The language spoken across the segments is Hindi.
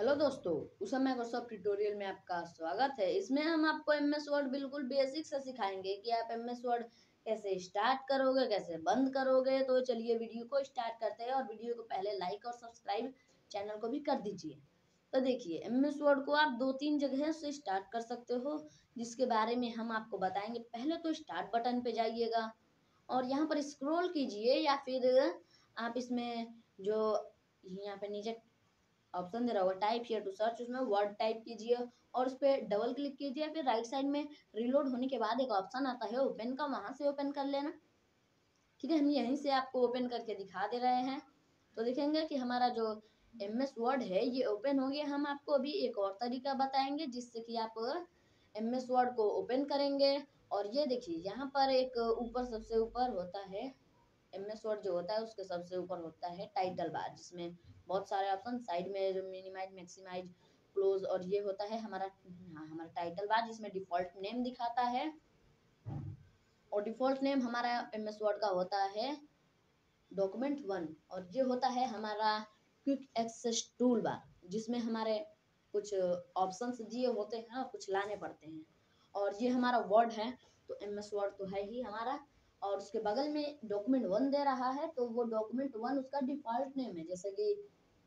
हेलो दोस्तों, उस माइक्रोसॉफ्ट ट्यूटोरियल में आपका स्वागत है। इसमें हम आपको एमएस वर्ड बिल्कुल बेसिक से सिखाएंगे कि आप एमएस वर्ड कैसे स्टार्ट करोगे, कैसे बंद करोगे। तो चलिए वीडियो को स्टार्ट करते हैं और वीडियो को पहले लाइक और सब्सक्राइब चैनल को भी कर दीजिए। तो देखिए, एमएस वर्ड को आप दो तीन जगह से स्टार्ट कर सकते हो, जिसके बारे में हम आपको बताएंगे। पहले तो स्टार्ट बटन पे जाइएगा और यहाँ पर स्क्रॉल कीजिए, या फिर आप इसमें जो यहाँ पे नीचे ऑप्शन दे रहा होगा टाइप हियर टू सर्च, उसमें वर्ड टाइप कीजिए और उस पर डबल क्लिक कीजिए। फिर राइट साइड में रिलोड होने के बाद एक ऑप्शन आता है ओपन का, वहां से ओपन कर लेना। ठीक है, हम यहीं से आपको ओपन करके दिखा दे रहे हैं। तो देखेंगे कि हमारा जो एमएस वर्ड है ये ओपन हो गया। हम आपको अभी एक और तरीका बताएंगे जिससे कि आप एमएस वर्ड को ओपन करेंगे। और ये देखिए, यहाँ पर एक ऊपर सबसे ऊपर होता है एमएस वर्ड, जो होता है उसके सबसे ऊपर होता है टाइटल बार, जिसमें बहुत सारे ऑप्शन साइड में जो मिनिमाइज, मैक्सिमाइज, क्लोज, और ये होता है हमारा हमारा टाइटल बार, जिसमें डिफॉल्ट नेम दिखाता है। और डिफॉल्ट नेम हमारा एमएस वर्ड का होता है डॉक्यूमेंट 1। और ये होता है हमारा क्विक एक्सेस टूल बार, जिसमें हमारे कुछ ऑप्शंस दिए होते हैं और कुछ लाने पड़ते हैं। और ये हमारा वर्ड है, तो एमएस वर्ड तो है ही हमारा। और उसके बगल में डॉक्यूमेंट 1 दे रहा है, तो वो डॉक्यूमेंट 1 उसका डिफॉल्ट नेम है। जैसे कि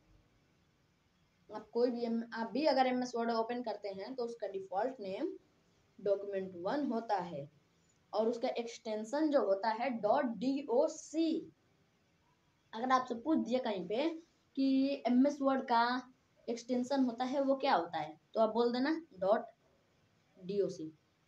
आप भी अगर एमएस वर्ड ओपन करते हैं तो उसका डिफॉल्ट नेम डॉक्यूमेंट 1 होता है। और उसका एक्सटेंशन जो होता है .doc। अगर आपसे पूछ दिया कहीं पे कि एमएस वर्ड का एक्सटेंशन होता है वो क्या होता है, तो आप बोल देना .doc।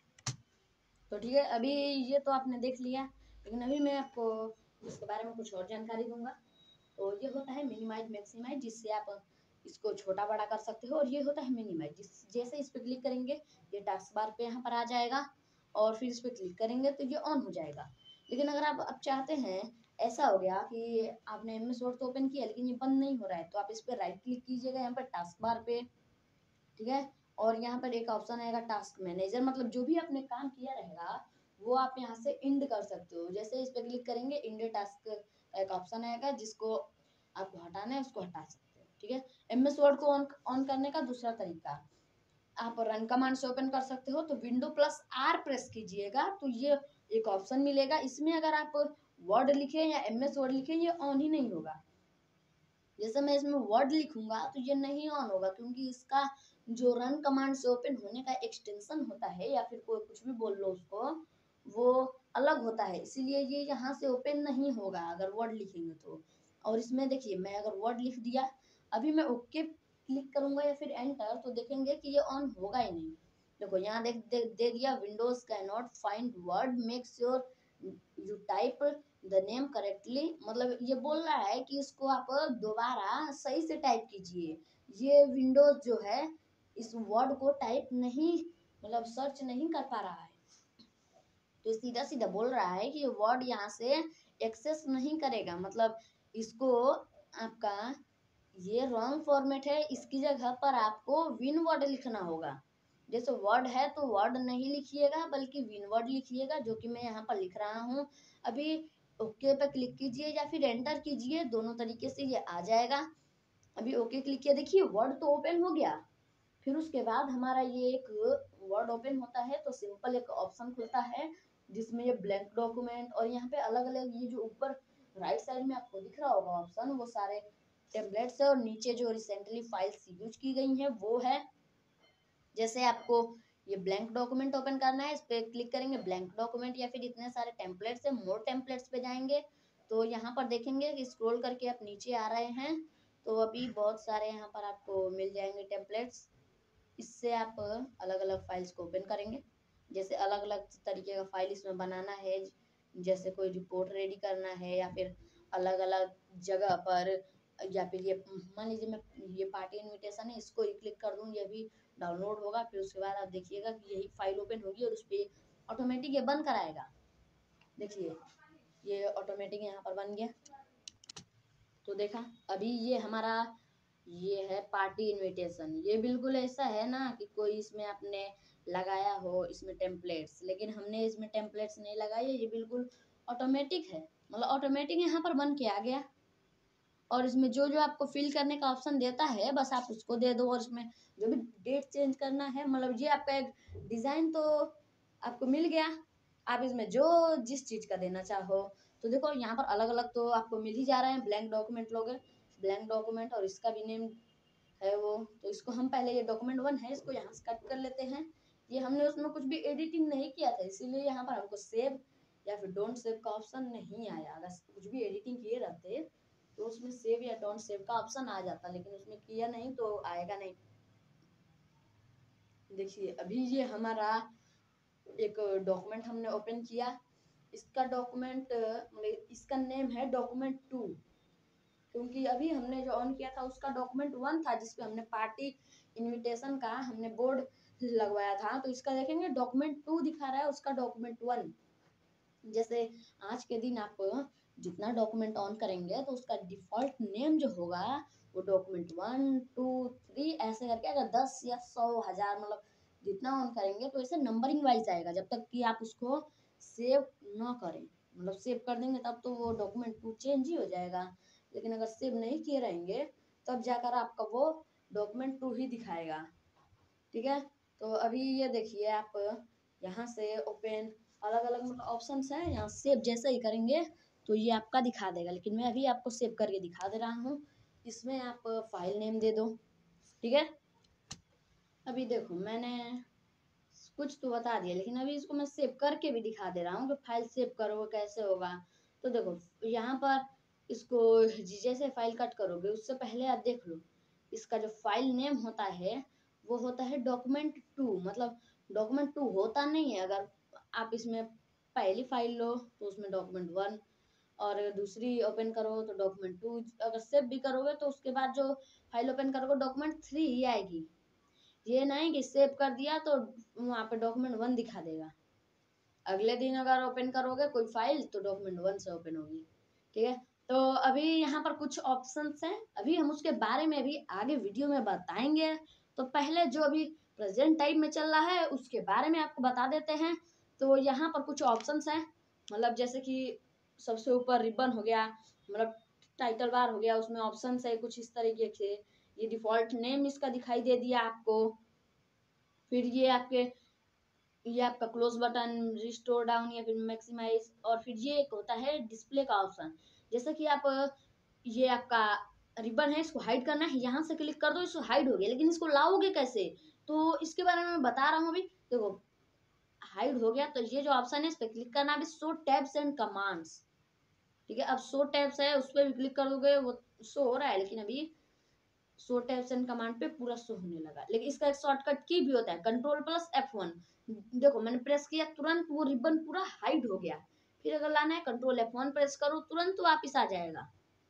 तो ठीक है, अभी ये तो आपने देख लिया, लेकिन अभी मैं आपको इसके बारे में कुछ और जानकारी दूंगा। तो ये होता है मिनिमाइज, मैक्सिमाइज, जिससे आप इसको छोटा बड़ा कर सकते हो। और ये होता है मिनिमाइज, जैसे इस पर क्लिक करेंगे ये टास्क बार पे यहाँ पर आ जाएगा, और फिर इस पर क्लिक करेंगे तो ये ऑन हो जाएगा। लेकिन अगर आप अब चाहते हैं, ऐसा हो गया कि आपने एमएस वर्ड तो ओपन किया लेकिन ये बंद नहीं हो रहा है, तो आप इस पर राइट क्लिक कीजिएगा यहाँ पर टास्क बार पे। ठीक है, और यहाँ पर एक ऑप्शन आएगा टास्क मैनेजर, मतलब जो भी आपने काम किया रहेगा वो आप यहाँ से इंड कर सकते हो। जैसे इस पर क्लिक करेंगे इंड टास्क एक ऑप्शन आएगा, जिसको आपको हटाना है उसको हटा सकते हो। ठीक है, एमएस वर्ड को ऑन करने का दूसरा तरीका, आप रन कमांड से ओपन कर सकते हो। तो विंडो प्लस आर प्रेस कीजिएगा तो ये एक ऑप्शन मिलेगा। इसमें अगर आप वर्ड लिखे या एमएस वर्ड लिखे, ये ऑन ही नहीं होगा। जैसे मैं इसमें वर्ड लिखूंगा तो ये नहीं ऑन होगा, क्योंकि इसका जो रन कमांड से ओपन होने का एक्सटेंशन होता है, या फिर कोई कुछ भी बोल लो उसको, वो अलग होता है, इसीलिए ये यहाँ से ओपन नहीं होगा अगर वर्ड लिखेंगे तो। और इसमें देखिए, मैं अगर वर्ड लिख दिया, अभी मैं ओके क्लिक करूंगा या फिर एंटर, तो देखेंगे कि ये ऑन होगा ही नहीं। देखो यहाँ दे दिया Windows can not find word, make sure you type the name correctly. मतलब ये बोल रहा है कि इसको आप दोबारा सही से टाइप कीजिए। ये विंडोज जो है इस वर्ड को टाइप नहीं, मतलब सर्च नहीं कर पा रहा है, तो सीधा सीधा बोल रहा है कि वर्ड यहाँ से एक्सेस नहीं करेगा। मतलब इसको आपका ये रॉन्ग फॉर्मेट है, इसकी जगह पर आपको विन वर्ड लिखना होगा। जैसे वर्ड है तो वर्ड नहीं लिखिएगा बल्कि विन वर्ड लिखिएगा, जो कि मैं यहाँ पर लिख रहा हूँ। अभी ओके पे क्लिक कीजिए या फिर एंटर कीजिए, दोनों तरीके से ये आ जाएगा। अभी ओके क्लिक किया, देखिए वर्ड तो ओपन हो गया। फिर उसके बाद हमारा ये एक वर्ड ओपन होता है तो सिंपल एक ऑप्शन खुलता है, जिसमें ये ब्लैंक डॉक्यूमेंट, और यहाँ पे अलग अलग ये जो ऊपर राइट साइड में आपको दिख रहा होगा ऑप्शन, वो सारे टेम्पलेट्स है। और नीचे जो रिसेंटली फाइल्स यूज की गई हैं वो है। जैसे आपको ये ब्लैंक डॉक्यूमेंट ओपन करना है, इस पे क्लिक करेंगे ब्लैंक डॉक्यूमेंट, या फिर इतने सारे टेम्पलेट्स है, मोर टेम्पलेट्स पे जाएंगे तो यहाँ पर देखेंगे कि स्क्रॉल करके आप नीचे आ रहे हैं, तो अभी बहुत सारे यहाँ पर आपको मिल जाएंगे टेम्पलेट्स। इससे आप अलग अलग फाइल्स को ओपन करेंगे। जैसे अलग अलग तरीके का फाइल इसमें बनाना है, जैसे कोई रिपोर्ट रेडी करना है, या फिर अलग अलग जगह पर, या फिर ये मान लीजिए मैं ये पार्टी इनविटेशन है, इसको ही क्लिक कर दूं, ये भी डाउनलोड होगा। फिर उसके बाद आप देखिएगा कि यही फाइल ओपन होगी और उस पर ऑटोमेटिक ये बन कराएगा। देखिए ये ऑटोमेटिक यहाँ पर बन गया। तो देखा, अभी ये हमारा ये है पार्टी इनविटेशन। ये बिल्कुल ऐसा है ना कि कोई इसमें आपने लगाया हो इसमें टेम्पलेट्स, लेकिन हमने इसमें टेम्पलेट्स नहीं लगाए, ये बिल्कुल ऑटोमेटिक है। मतलब ऑटोमेटिक यहाँ पर बन के आ गया। और इसमें जो जो आपको फिल करने का ऑप्शन देता है बस आप उसको दे दो। और इसमें जो भी डेट चेंज करना है, मतलब ये आपका एक डिज़ाइन तो आपको मिल गया। आप इसमें जो जिस चीज़ का देना चाहो, तो देखो यहाँ पर अलग अलग तो आपको मिल ही जा रहे हैं। ब्लैंक डॉक्यूमेंट लोगे, ब्लैंक डॉक्यूमेंट, और इसका भी नेम है वो। तो इसको हम पहले, ये डॉक्यूमेंट 1 है, इसको यहाँ से कट कर लेते हैं। ये हमने उसमें कुछ भी एडिटिंग नहीं किया था, इसीलिए यहाँ पर हमको सेव या फिर डोंट सेव का ऑप्शन नहीं आया। अगर कुछ भी एडिटिंग किए रहते तो उसमें सेव या डोंट सेव का ऑप्शन आ जाता, लेकिन उसमें किया नहीं तो आएगा नहीं। देखिए अभी ये हमारा एक डॉक्यूमेंट हमने ओपन किया। इसका डॉक्यूमेंट मतलब इसका नेम है डॉक्यूमेंट 2, क्योंकि अभी हमने जो ऑन किया था उसका डॉक्यूमेंट 1 था, जिसपे हमने पार्टी इनविटेशन का हमने बोर्ड लगवाया था। तो इसका देखेंगे डॉक्यूमेंट 2 दिखा रहा है, उसका डॉक्यूमेंट 1। जैसे आज के दिन आप जितना डॉक्यूमेंट ऑन करेंगे तो उसका डिफॉल्ट नेम जो होगा वो डॉक्यूमेंट 1 2 3 ऐसे करके, अगर 10 या 100 1000 मतलब जितना ऑन करेंगे तो ऐसे नंबरिंग वाइज आएगा, जब तक कि आप उसको सेव ना करें। मतलब सेव कर देंगे तब तो वो डॉक्यूमेंट 2 चेंज ही हो जाएगा, लेकिन अगर सेव नहीं किए रहेंगे तब जाकर आपका वो डॉक्यूमेंट 2 ही दिखाएगा। ठीक है, तो अभी ये देखिए आप यहाँ से ओपन, अलग अलग मतलब ऑप्शन है, यहाँ सेव जैसे ही करेंगे तो ये आपका दिखा देगा। लेकिन मैं अभी आपको सेव करके दिखा दे रहा हूँ। इसमें आप फाइल नेम दे दो। ठीक है, अभी देखो मैंने कुछ तो बता दिया, लेकिन अभी इसको मैं सेव करके भी दिखा दे रहा हूँ कि फाइल सेव करोगे कैसे होगा। तो देखो यहाँ पर इसको जैसे फाइल कट करोगे उससे पहले आप देख लो, इसका जो फाइल नेम होता है वो होता है डॉक्यूमेंट 2। मतलब डॉक्यूमेंट 2 होता नहीं है। अगर आप इसमें पहली फाइल लो तो उसमें डॉक्यूमेंट 1, और दूसरी ओपन करो तो डॉक्यूमेंट 2, अगर सेव भी करोगे तो उसके बाद जो फाइल ओपन करोगे डॉक्यूमेंट 3 ही आएगी। ये नहीं कि सेव कर दिया तो वहाँ पे डॉक्यूमेंट 1 दिखा देगा। अगले दिन अगर ओपन करोगे कोई फाइल तो डॉक्यूमेंट 1 से ओपन होगी। ठीक है, तो अभी यहाँ पर कुछ ऑप्शंस हैं, अभी हम उसके बारे में भी आगे वीडियो में बताएंगे। तो पहले जो अभी प्रेजेंट टाइम में चल रहा है उसके बारे में आपको बता देते हैं। तो यहाँ पर कुछ ऑप्शंस हैं, मतलब जैसे कि सबसे ऊपर रिबन हो गया, मतलब टाइटल बार हो गया, उसमें ऑप्शंस है कुछ इस तरीके से। ये डिफॉल्ट नेम इसका दिखाई दे दिया आपको। फिर ये आपका क्लोज बटन, रिस्टोर डाउन या फिर मैक्सिमाइज, और फिर ये एक होता है डिस्प्ले का ऑप्शन। जैसे कि आप ये आपका रिबन है, इसको हाइड करना है, यहाँ से क्लिक कर दो, इसको हाइड हो गया, लेकिन इसको लाओगे कैसे, तो इसके बारे में मैं बता रहा हूँ अभी। देखो हाइड हो गया तो ये जो ऑप्शन है इस पर क्लिक करना, अभी शो टैब्स एंड कमांड्स। ठीक है, अब शो टैब्स है उस पर भी क्लिक कर दोगे, वो शो हो रहा है, लेकिन अभी शो टैब्स एंड कमांड पे पूरा शो होने लगा। लेकिन इसका एक शॉर्टकट की भी होता है, Ctrl+F1। देखो मैंने प्रेस किया, तुरंत वो रिबन पूरा हाइड हो गया। फिर अगर लाना है Ctrl+F1 प्रेस करो, तुरंत वापिस आ जाएगा।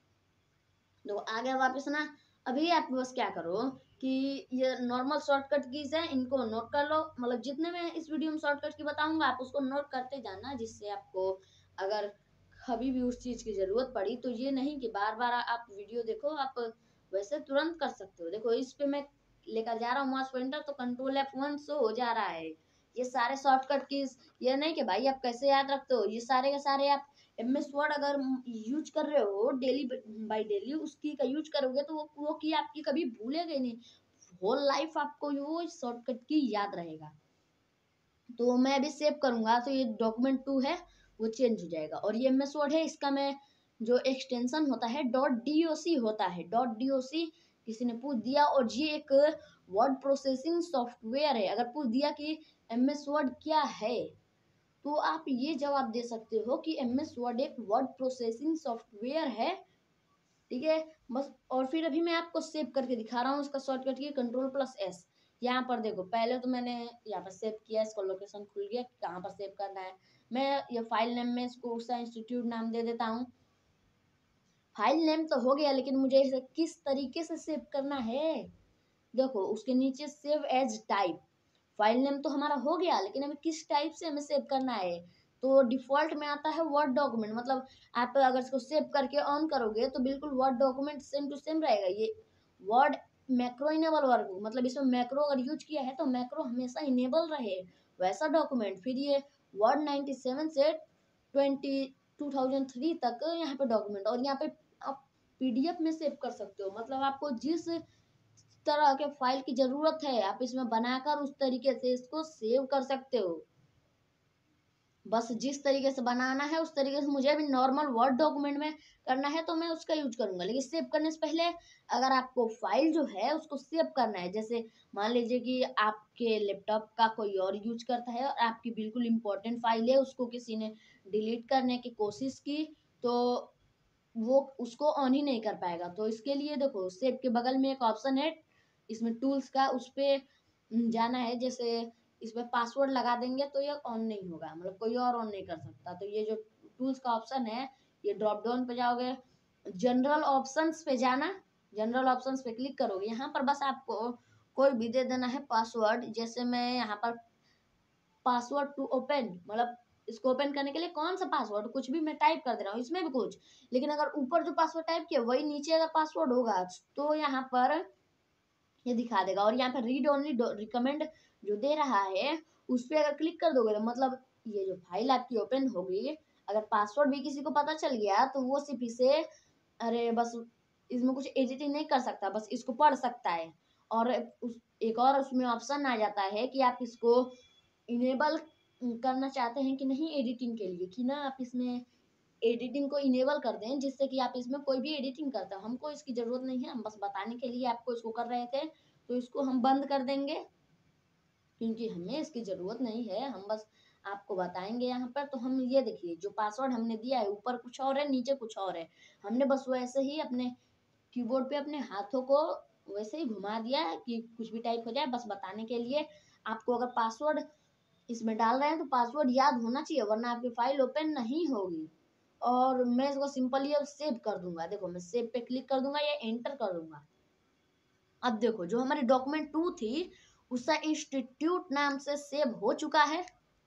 तो आ गया वापिस ना। अभी आप बस क्या करो कि ये नॉर्मल शॉर्टकट कीज है, इनको नोट कर लो। मतलब जितने मैं इस वीडियो में शॉर्टकट की बताऊंगा आप उसको नोट करते जाना, जिससे आपको अगर कभी भी उस चीज की जरूरत पड़ी तो ये नहीं कि बार बार आप वीडियो देखो, आप वैसे तुरंत कर सकते हो। देखो इस पे मैं लेकर जा रहा हूँ माउस पॉइंटर, तो Ctrl+F1 शो हो जा रहा है। ये सारे शॉर्टकट कीज, ये नहीं कि भाई आप कैसे याद रखते हो, ये सारे के सारे आप MS वर्ड अगर यूज कर रहे हो डेली बाय डेली, उसकी का यूज करोगे तो वो की आपकी कभी भूलेगे नहीं। होल लाइफ आपको वो शॉर्टकट की याद रहेगा। तो मैं अभी सेव करूंगा तो ये डॉक्यूमेंट 2 है वो चेंज हो जाएगा। और ये MS वर्ड है, इसका मैं जो एक्सटेंशन होता है .doc होता है। .doc किसी ने पूछ दिया, और ये एक वर्ड प्रोसेसिंग सॉफ्टवेयर है। अगर पूछ दिया कि MS वर्ड क्या है तो आप ये जवाब दे सकते हो कि MS वर्ड एक वर्ड प्रोसेसिंग सॉफ्टवेयर है। ठीक है, बस। और फिर अभी मैं आपको सेव करके दिखा रहा हूँ, इसका शॉर्टकट की Ctrl+S। यहाँ पर देखो पहले तो मैंने यहाँ पर सेव किया, इसको लोकेशन खुल गया कहाँ पर सेव करना है। मैं ये फाइल नेम में इसको उषा इंस्टीट्यूट नाम दे देता हूँ। फाइल नेम तो हो गया, लेकिन मुझे इसे किस तरीके से सेव करना है, देखो उसके नीचे save as type. File name तो हमारा हो गया, लेकिन हमें किस टाइप से हमें सेव करना है। तो डिफॉल्ट में आता है वर्ड डॉक्यूमेंट। मतलब आप अगर इसको सेव करके ऑन करोगे तो बिल्कुल word document same to same रहेगा। ये वर्ड मैक्रो इनेबल वर्क, मतलब इसमें मैक्रो अगर यूज किया है तो मैक्रो हमेशा इनेबल रहे वैसा डॉक्यूमेंट। फिर ये वर्ड 97 से 2003 तक यहाँ पे डॉक्यूमेंट, और यहाँ पे आप पीडीएफ में सेव कर सकते हो। मतलब आपको जिस तरह के फाइल की जरूरत है आप इसमें बनाकर उस तरीके से इसको सेव कर सकते हो। बस जिस तरीके से बनाना है उस तरीके से मुझे अभी नॉर्मल वर्ड डॉक्यूमेंट में करना है तो मैं उसका यूज करूंगा। लेकिन सेव करने से पहले अगर आपको फाइल जो है उसको सेव करना है, जैसे मान लीजिए कि आपके लैपटॉप का कोई और यूज करता है और आपकी बिल्कुल इंपॉर्टेंट फाइल है, उसको किसी ने डिलीट करने की कोशिश की तो वो उसको ऑन ही नहीं कर पाएगा। तो इसके लिए देखो सेव के बगल में एक ऑप्शन है इसमें टूल्स का, उस पे जाना है। जैसे इसमें पासवर्ड लगा देंगे तो ये ऑन नहीं होगा, मतलब कोई और ऑन नहीं कर सकता। तो ये जो टूल्स का ऑप्शन है ये ड्रॉप डाउन पे जाओगे, जनरल ऑप्शंस पे जाना, जनरल ऑप्शंस पे क्लिक करोगे। यहाँ पर बस आपको कोई भी दे देना है पासवर्ड। जैसे मैं यहाँ पर पासवर्ड टू ओपन, मतलब इसको ओपन करने के लिए कौन सा पासवर्ड कुछ भी मैं टाइप कर दे रहा हूँ इसमें भी कुछ। लेकिन अगर ऊपर जो पासवर्ड टाइप किया वही नीचे अगर पासवर्ड होगा तो यहाँ पर ये दिखा देगा। और यहाँ पर रीड ओनली रिकमेंड जो दे रहा है उस पर अगर क्लिक कर दोगे तो मतलब ये जो फाइल आपकी ओपन होगी, अगर पासवर्ड भी किसी को पता चल गया तो वो सिर्फ इसे, अरे बस इसमें कुछ एडिटिंग नहीं कर सकता, बस इसको पढ़ सकता है। और एक और उसमें ऑप्शन आ जाता है कि आप इसको इनेबल करना चाहते हैं कि नहीं एडिटिंग के लिए, कि ना आप इसमें एडिटिंग को इनेबल कर दें जिससे कि आप इसमें कोई भी एडिटिंग करते हो। हमको इसकी जरूरत नहीं है, हम बस बताने के लिए आपको इसको कर रहे थे। तो इसको हम बंद कर देंगे क्योंकि हमें इसकी जरूरत नहीं है, हम बस आपको बताएंगे यहाँ पर। तो हम ये देखिए जो पासवर्ड हमने दिया है ऊपर कुछ और है नीचे कुछ और है, हमने बस वैसे ही अपने कीबोर्ड पे अपने हाथों को वैसे ही घुमा दिया है कि कुछ भी टाइप हो जाए, बस बताने के लिए। आपको अगर पासवर्ड इसमें डाल रहे हैं तो पासवर्ड याद होना चाहिए वरना आपकी फाइल ओपन नहीं होगी। और मैं इसको सिंपली अब सेव कर दूंगा। देखो मैं सेव पे क्लिक कर दूंगा या एंटर कर दूंगा। अब देखो जो हमारी डॉक्यूमेंट 2 थी उसका इंस्टीट्यूट नाम से सेव हो चुका है।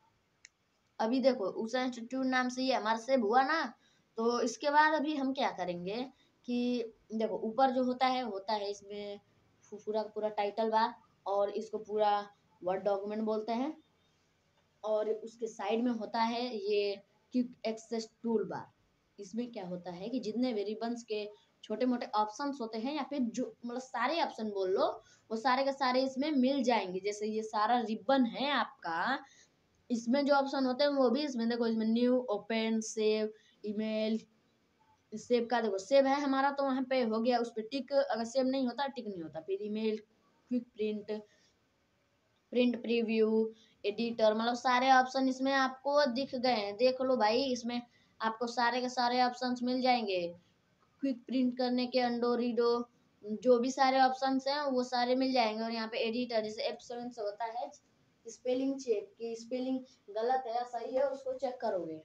अभी देखो उषा इंस्टीट्यूट नाम से ये हमारा सेव हुआ ना। तो इसके बाद अभी हम क्या करेंगे कि देखो ऊपर जो होता है इसमें पूरा पूरा टाइटल बार, और इसको पूरा वर्ड डॉक्यूमेंट बोलते हैं। और उसके साइड में होता है ये क्विक एक्सेस टूल बार। इसमें क्या होता है कि जितने भी रिबन्स के छोटे मोटे ऑप्शंस होते हैं या फिर जो मतलब सारे ऑप्शन बोल लो वो सारे के सारे इसमें मिल जाएंगे। जैसे ये सारा रिबन है आपका, इसमें जो ऑप्शन होते हैं वो भी इसमें देखो, इसमें new, open, save, email. Save का देखो सेव है हमारा तो वहां पे हो गया, उस पर टिक, अगर सेव नहीं होता टिक नहीं होता। फिर email, quick print, print preview, editor, मतलब सारे ऑप्शन इसमें आपको दिख गए हैं। देख लो भाई इसमें आपको सारे के सारे ऑप्शंस मिल जाएंगे। क्विक प्रिंट करने के अंडो रीडो जो भी सारे ऑप्शंस हैं वो सारे मिल जाएंगे। और यहाँ पे एडिटर जैसे F7 से होता है स्पेलिंग चेक, की स्पेलिंग गलत है या सही है उसको चेक करोगे।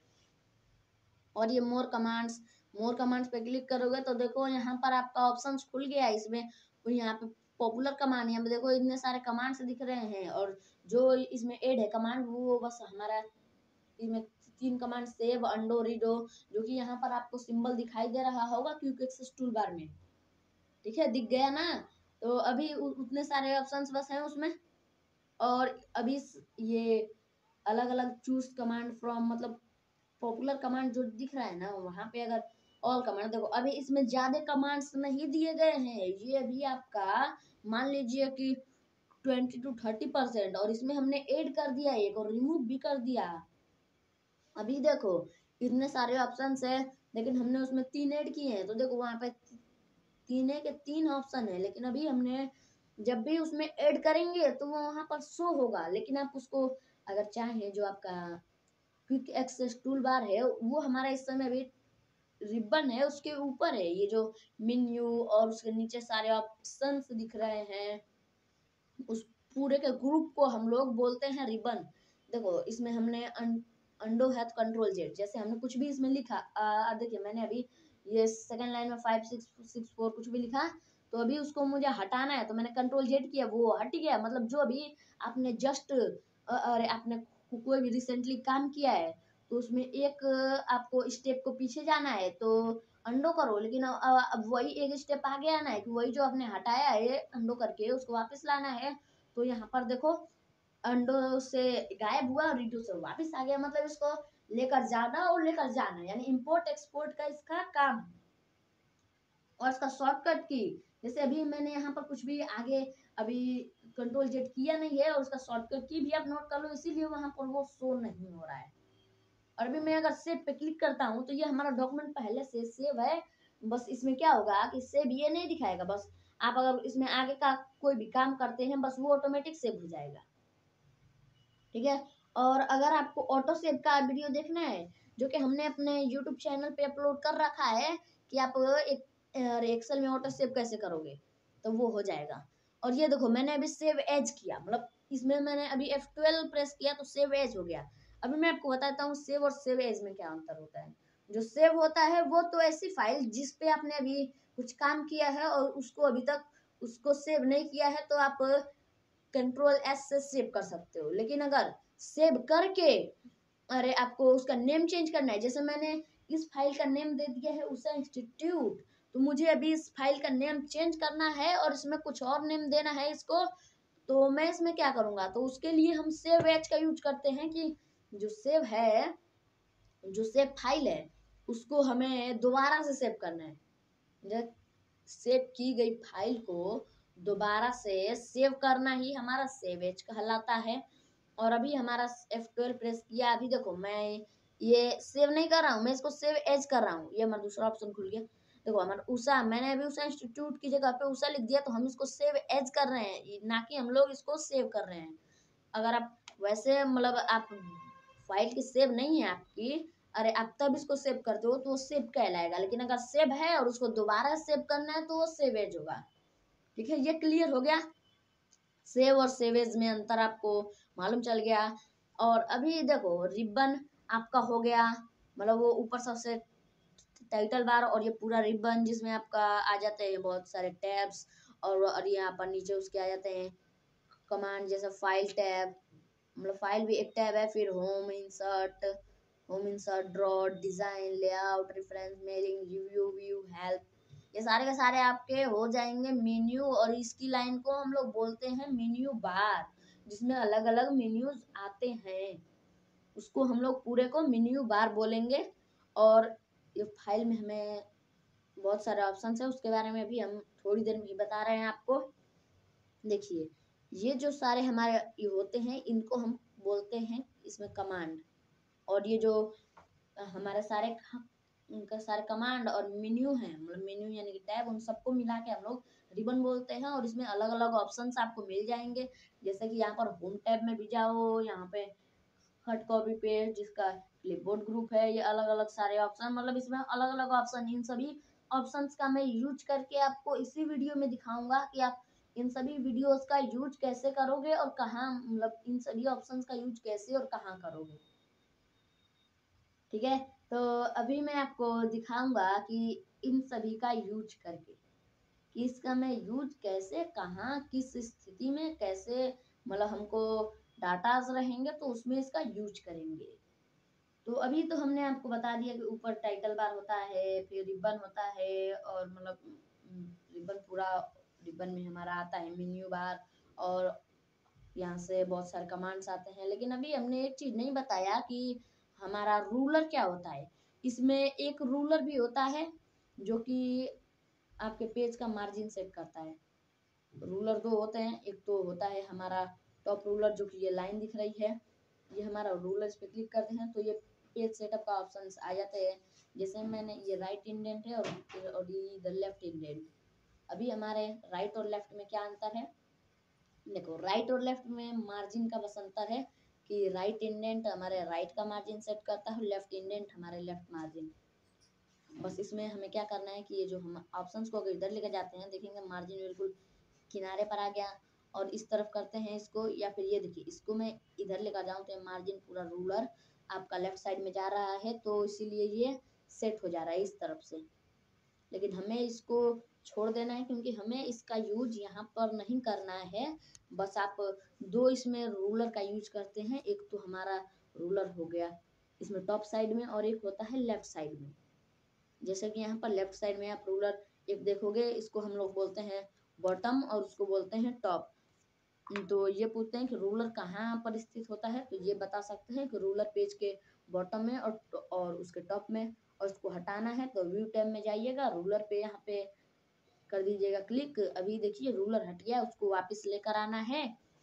और ये मोर कमांड्स पे क्लिक करोगे तो देखो यहाँ पर आपका ऑप्शन खुल गया है इसमें। तो यहाँ पे पॉपुलर कमांड, यहाँ पे देखो इतने सारे कमांड्स दिख रहे हैं। और जो इसमें ऐड है कमांड वो बस हमारा इसमें 3 कमांड सेव, अंडो, रीडो, जो कि यहाँ पर आपको सिंबल दिखाई दे रहा होगा क्विक एक्सेस टूल बार में। ठीक है, दिख गया ना। तो अभी उतने सारे ऑप्शंस बस हैं उसमें। और अभी ये अलग अलग चूज कमांड फ्रॉम, मतलब पॉपुलर कमांड जो दिख रहा है ना वहां पे अगर ऑल कमांड देखो, अभी इसमें ज्यादा कमांड्स नहीं दिए गए हैं। ये अभी आपका मान लीजिए कि 20 to 30%, और इसमें हमने ऐड कर दिया एक और रिमूव भी कर दिया। अभी देखो इतने सारे ऑप्शंस है लेकिन हमने उसमें 3 ऐड किए हैं। तो देखो वहां पे 3 ऑप्शन है, लेकिन अभी हमने जब भी उसमें ऐड करेंगे तो वो वहां पर शो होगा। लेकिन आप उसको अगर चाहें जो आपका क्विक एक्सेस टूल बार है वो हमारा इस समय अभी रिबन है उसके ऊपर है ये जो मेन्यू, और उसके नीचे सारे ऑप्शंस दिख रहे हैं, उस पूरे के ग्रुप को हम लोग बोलते हैं रिबन। देखो इसमें हमने अंडो है कंट्रोल जेड, जैसे हमने कुछ भी इसमें लिखा, देखिए मैंने अभी ये सेकंड लाइन में 5664 कुछ भी लिखा, तो अभी उसको मुझे हटाना है तो मैंने कंट्रोल जेड किया वो हट गया। मतलब जो अभी आपने जस्ट अरे आपने कोई भी रिसेंटली काम किया है तो उसमें एक आपको स्टेप को पीछे जाना है तो अंडो करो, लेकिन अब वही एक स्टेप आगे आना है कि वही जो आपने हटाया है अंडो करके उसको वापस लाना है। तो यहाँ पर देखो अंडो से गायब हुआ और रीडो से वापस आ गया, मतलब इसको लेकर जाना और लेकर जाना, यानी इंपोर्ट एक्सपोर्ट का इसका काम है। और इसका शॉर्टकट की, जैसे अभी मैंने यहाँ पर कुछ भी आगे अभी कंट्रोल जेड किया नहीं है, और उसका शॉर्टकट की भी आप नोट कर लो, इसीलिए वहां पर वो शो नहीं हो रहा है। और अभी मैं अगर सेव पे क्लिक करता हूँ तो ये हमारा डॉक्यूमेंट पहले से सेव है। बस इसमें क्या होगा कि सेव ये नहीं दिखाएगा, बस आप अगर इसमें आगे का कोई भी काम करते हैं बस वो ऑटोमेटिक सेव हो जाएगा। ठीक है। और अगर आपको ऑटो सेव का वीडियो देखना है जो कि हमने अपने यूट्यूब चैनल पे अपलोड कर रखा है कि आप एक एक्सेल में ऑटो सेव कैसे करोगे, तो वो हो जाएगा। और ये देखो मैंने अभी सेव एज किया, मतलब इसमें मैंने अभी F12 प्रेस किया तो सेव एज हो गया। अभी मैं आपको बताता हूँ सेव और सेव एज में क्या अंतर होता है। जो सेव होता है वो तो ऐसी फाइल जिस पे आपने अभी कुछ काम किया है और उसको अभी तक उसको सेव नहीं किया है तो आप कंट्रोल एस से सेव कर सकते हो। लेकिन अगर सेव करके अरे आपको उसका नेम चेंज करना है, जैसे मैंने इस फाइल का नेम दे दिया है उषा इंस्टीट्यूट, तो मुझे अभी इस फाइल का नेम चेंज करना है और इसमें कुछ और नेम देना है इसको, तो मैं इसमें क्या करूंगा, तो उसके लिए हम सेव एज का यूज करते हैं कि जो सेव है, जो सेव फाइल है उसको हमें दोबारा से सेव करना है। जब सेव की गई फाइल को दोबारा से सेव करना ही हमारा सेव एज कहलाता है। और अभी हमारा F12 प्रेस किया, अभी देखो मैं ये सेव नहीं कर रहा हूँ, मैं इसको सेव एज कर रहा हूँ। ये हमारा दूसरा ऑप्शन खुल गया। देखो हमारा उषा, मैंने अभी उषा इंस्टीट्यूट की जगह पे उषा लिख दिया, तो हम इसको सेव एज कर रहे हैं, ना कि हम लोग इसको सेव कर रहे हैं। अगर आप वैसे मतलब आप फाइल की सेव नहीं है आपकी, अरे आप तब इसको सेव करते हो तो वो सेव कहलाएगा, लेकिन अगर सेव है और उसको दोबारा सेव करना है तो वो सेव एज होगा। ठीक है, ये क्लियर हो गया। सेव और सेवेज में अंतर आपको मालूम चल गया। और अभी देखो रिबन आपका हो गया, मतलब वो ऊपर सबसे टाइटल बार और ये पूरा रिबन जिसमें आपका आ जाते हैं बहुत सारे टैब्स, और यहाँ पर नीचे उसके आ जाते हैं कमांड, जैसे फाइल टैब, मतलब फाइल भी एक टैब है, फिर home insert draw design layout reference mailing review view help, ये सारे के सारे आपके हो जाएंगे मेन्यू। और इसकी लाइन को हम लोग बोलते हैं मेन्यू बार, जिसमें अलग अलग मेन्यूज आते हैं, उसको हम लोग पूरे को मेन्यू बार बोलेंगे। और ये फाइल में हमें बहुत सारे ऑप्शन है, उसके बारे में भी हम थोड़ी देर में ही बता रहे हैं आपको। देखिए ये जो सारे हमारे ये होते हैं इनको हम बोलते हैं इसमें कमांड। और ये जो हमारे सारे उनका सारे कमांड और मेन्यू है, मतलब मेन्यू यानी कि टैब, उन सबको मिला के हम लोग रिबन बोलते हैं। और इसमें अलग अलग ऑप्शंस आपको मिल जाएंगे, जैसे कि यहाँ पर होम टैब में भी जाओ, यहाँ पे कट कॉपी पेस्ट जिसका क्लिपबोर्ड ग्रुप है, ये अलग अलग सारे ऑप्शन, मतलब इसमें अलग अलग ऑप्शन, इन सभी ऑप्शंस का मैं यूज करके आपको इसी वीडियो में दिखाऊंगा कि आप इन सभी वीडियोस का यूज कैसे करोगे और कहाँ, मतलब इन सभी ऑप्शंस का यूज कैसे और कहाँ करोगे। ठीक है, तो अभी मैं आपको दिखाऊंगा कि इन सभी का यूज करके कि इसका मैं यूज कैसे, कहाँ, किस स्थिति में कैसे, मतलब हमको डाटाज रहेंगे तो उसमें इसका यूज करेंगे। तो अभी तो हमने आपको बता दिया कि ऊपर टाइटल बार होता है, फिर रिबन होता है, और मतलब रिबन पूरा, रिबन में हमारा आता है मेन्यू बार, और यहाँ से बहुत सारे कमांड्स आते हैं। लेकिन अभी हमने एक चीज नहीं बताया कि हमारा रूलर क्या होता है। इसमें एक रूलर भी होता है जो कि आपके पेज का मार्जिन सेट करता है। रूलर दो होते हैं, एक तो होता है हमारा टॉप रूलर जो कि ये लाइन दिख रही है, ये हमारा रूलर, इस पे क्लिक करते हैं तो ये पेज सेटअप का ऑप्शन आ जाते हैं। जैसे मैंने ये राइट इंडेंट है और ये इधर लेफ्ट इंडेंट। अभी हमारे राइट और लेफ्ट में क्या अंतर है, देखो राइट और लेफ्ट में मार्जिन का बस अंतर है कि राइट इंडेंट हमारे राइट का मार्जिन सेट करता है, लेफ्ट इंडेंट हमारे लेफ्ट मार्जिन। बस इसमें हमें क्या करना है कि ये जो हम ऑप्शंस को अगर इधर लेकर जाते हैं, देखेंगे मार्जिन बिल्कुल किनारे पर आ गया। और इस तरफ करते हैं इसको, या फिर ये देखिए इसको मैं इधर लेकर जाऊं तो मार्जिन पूरा रूलर आपका लेफ्ट साइड में जा रहा है, तो इसीलिए ये सेट हो जा रहा है इस तरफ से। लेकिन हमें इसको छोड़ देना है क्योंकि हमें इसका यूज यहाँ पर नहीं करना है। बस आप दो इसमें रूलर का यूज करते हैं, एक तो हमारा रूलर हो गया इसमें टॉप साइड में, और एक होता है लेफ्ट साइड में। जैसे कि यहाँ पर लेफ्ट साइड में आप रूलर एक देखोगे, इसको हम लोग बोलते हैं बॉटम और उसको बोलते हैं टॉप। तो ये पूछते हैं कि रूलर कहाँ पर स्थित होता है, तो ये बता सकते हैं कि रूलर पेज के बॉटम में और उसके टॉप में। और उसको हटाना है तो व्यू टैब में जाइएगा, रूलर पे यहाँ पे कर दीजिएगा क्लिक। अभी देखिए रूलर हट गया, उसको वापस लेकर आना है,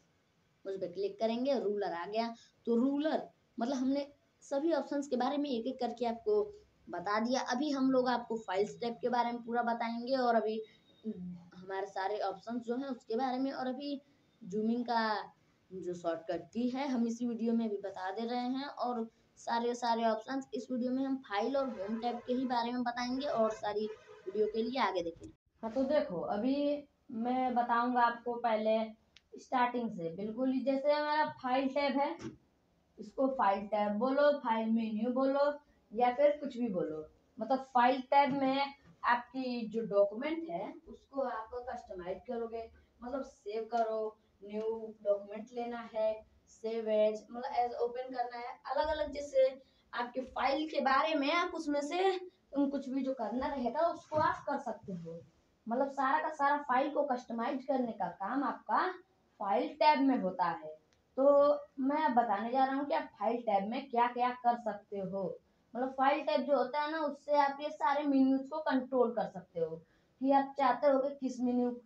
उस पर क्लिक करेंगे, रूलर आ गया। तो रूलर मतलब हमने सभी ऑप्शंस के बारे में एक एक करके आपको बता दिया। अभी हम लोग आपको फाइल स्टेप के बारे में पूरा बताएंगे, और अभी हमारे सारे ऑप्शंस जो हैं उसके बारे में, और अभी जूमिंग का जो शॉर्टकट की है हम इसी वीडियो में भी बता दे रहे हैं, और सारे ऑप्शंस इस वीडियो में हम फाइल और होम टैब के ही बारे में बताएंगे, और सारी वीडियो के लिए आगे देखें। हाँ तो देखो अभी मैं बताऊंगा आपको पहले स्टार्टिंग से, बिल्कुल जैसे हमारा फाइल टैब है, इसको फाइल टैब बोलो, फाइल मेन्यू बोलो, या फिर कुछ भी बोलो। मतलब फाइल टैब में आपकी जो डॉक्यूमेंट है उसको आप कस्टमाइज करोगे, मतलब सेव करो, न्यू डॉक्यूमेंट लेना है, सेव एज मतलब एज ओपन करना है, अलग अलग जैसे आपके फाइल के बारे में आप उसमें से कुछ भी जो करना रहेगा उसको आप कर सकते हो। मतलब सारा का सारा फाइल को कस्टमाइज करने का काम आपका फाइल टैब में होता है। तो मैं अब बताने जा रहा हूँ कि आप फाइल टैब में क्या क्या कर सकते हो। मतलब फाइल टैब जो होता है ना, उससे आप ये सारे मेन्यूज को कंट्रोल कर सकते हो कि आप चाहते हो कि किस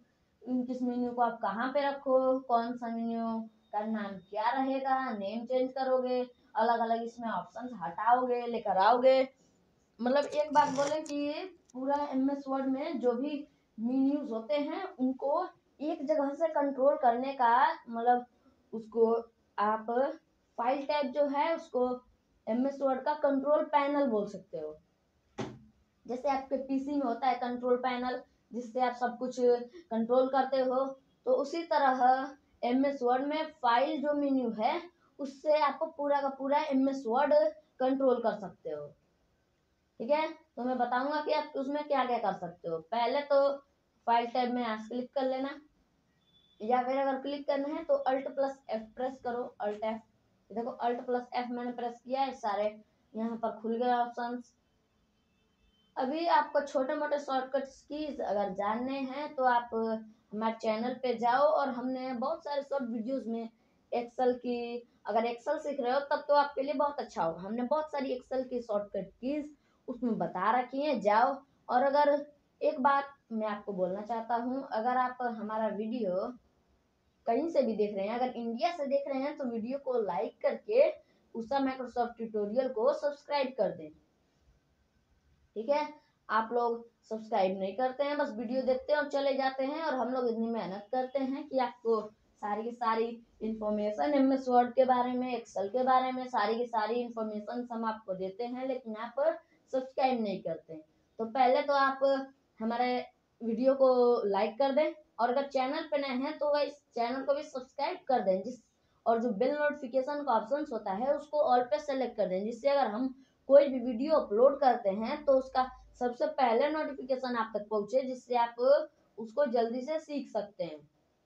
मेन्यू को आप कहाँ पे रखो, कौन सा मेन्यू का नाम क्या रहेगा, नेम चेंज करोगे, अलग अलग इसमें ऑप्शन हटाओगे लेकर आओगे। मतलब एक बात बोले कि पूरा एमएस वर्ड में जो भी मेन्यूज होते हैं उनको एक जगह से कंट्रोल करने का, मतलब उसको आप फाइल टैब जो है उसको एमएस वर्ड का कंट्रोल पैनल बोल सकते हो। जैसे आपके पीसी में होता है कंट्रोल पैनल, जिससे आप सब कुछ कंट्रोल करते हो, तो उसी तरह एमएस वर्ड में फाइल जो मेन्यू है उससे आप पूरा का पूरा एमएस वर्ड कंट्रोल कर सकते हो। ठीक है, तो मैं बताऊंगा कि आप उसमें क्या क्या कर सकते हो। पहले तो फाइल टैब में यहाँ क्लिक कर लेना, या फिर अगर क्लिक करना है तो अल्ट प्लस एफ प्रेस करो, अल्ट एफ। देखो अल्ट प्लस एफ मैंने प्रेस किया है, सारे यहाँ पर खुल गए ऑप्शंस। अभी आपको छोटे मोटे शॉर्टकट कीज अगर जानने हैं तो आप हमारे चैनल पे जाओ, और हमने बहुत सारे शॉर्ट वीडियोस में एक्सेल की, अगर एक्सेल सीख रहे हो तब तो आपके लिए बहुत अच्छा होगा, हमने बहुत सारी एक्सेल की शॉर्टकट कीज उसमें बता रखी है, जाओ। और अगर एक बात मैं आपको बोलना चाहता हूँ, अगर आप हमारा वीडियो कहीं से भी देख रहे हैं, अगर इंडिया से देख रहे हैं तो वीडियो को लाइक करके उषा माइक्रोसॉफ्ट ट्यूटोरियल को सब्सक्राइब कर दें। ठीक है, आप लोग सब्सक्राइब नहीं करते हैं, बस वीडियो देखते हैं और चले जाते हैं, और हम लोग इतनी मेहनत करते हैं कि आपको सारी की सारी इंफॉर्मेशन एमएस वर्ड के बारे में, एक्सेल के बारे में सारी की सारी इंफॉर्मेशन हम आपको देते हैं, लेकिन आप सब्सक्राइब नहीं करते। तो पहले तो आप हमारे वीडियो को लाइक कर दें, और अगर चैनल पे नए हैं तो इस चैनल को भी सब्सक्राइब कर दें, जिस और जो बेल नोटिफिकेशन का ऑप्शन होता है उसको ऑल पे सेलेक्ट कर दें, जिससे अगर हम कोई भी वीडियो अपलोड करते हैं तो उसका सबसे पहले नोटिफिकेशन आप तक पहुंचे, जिससे आप उसको जल्दी से सीख सकते हैं।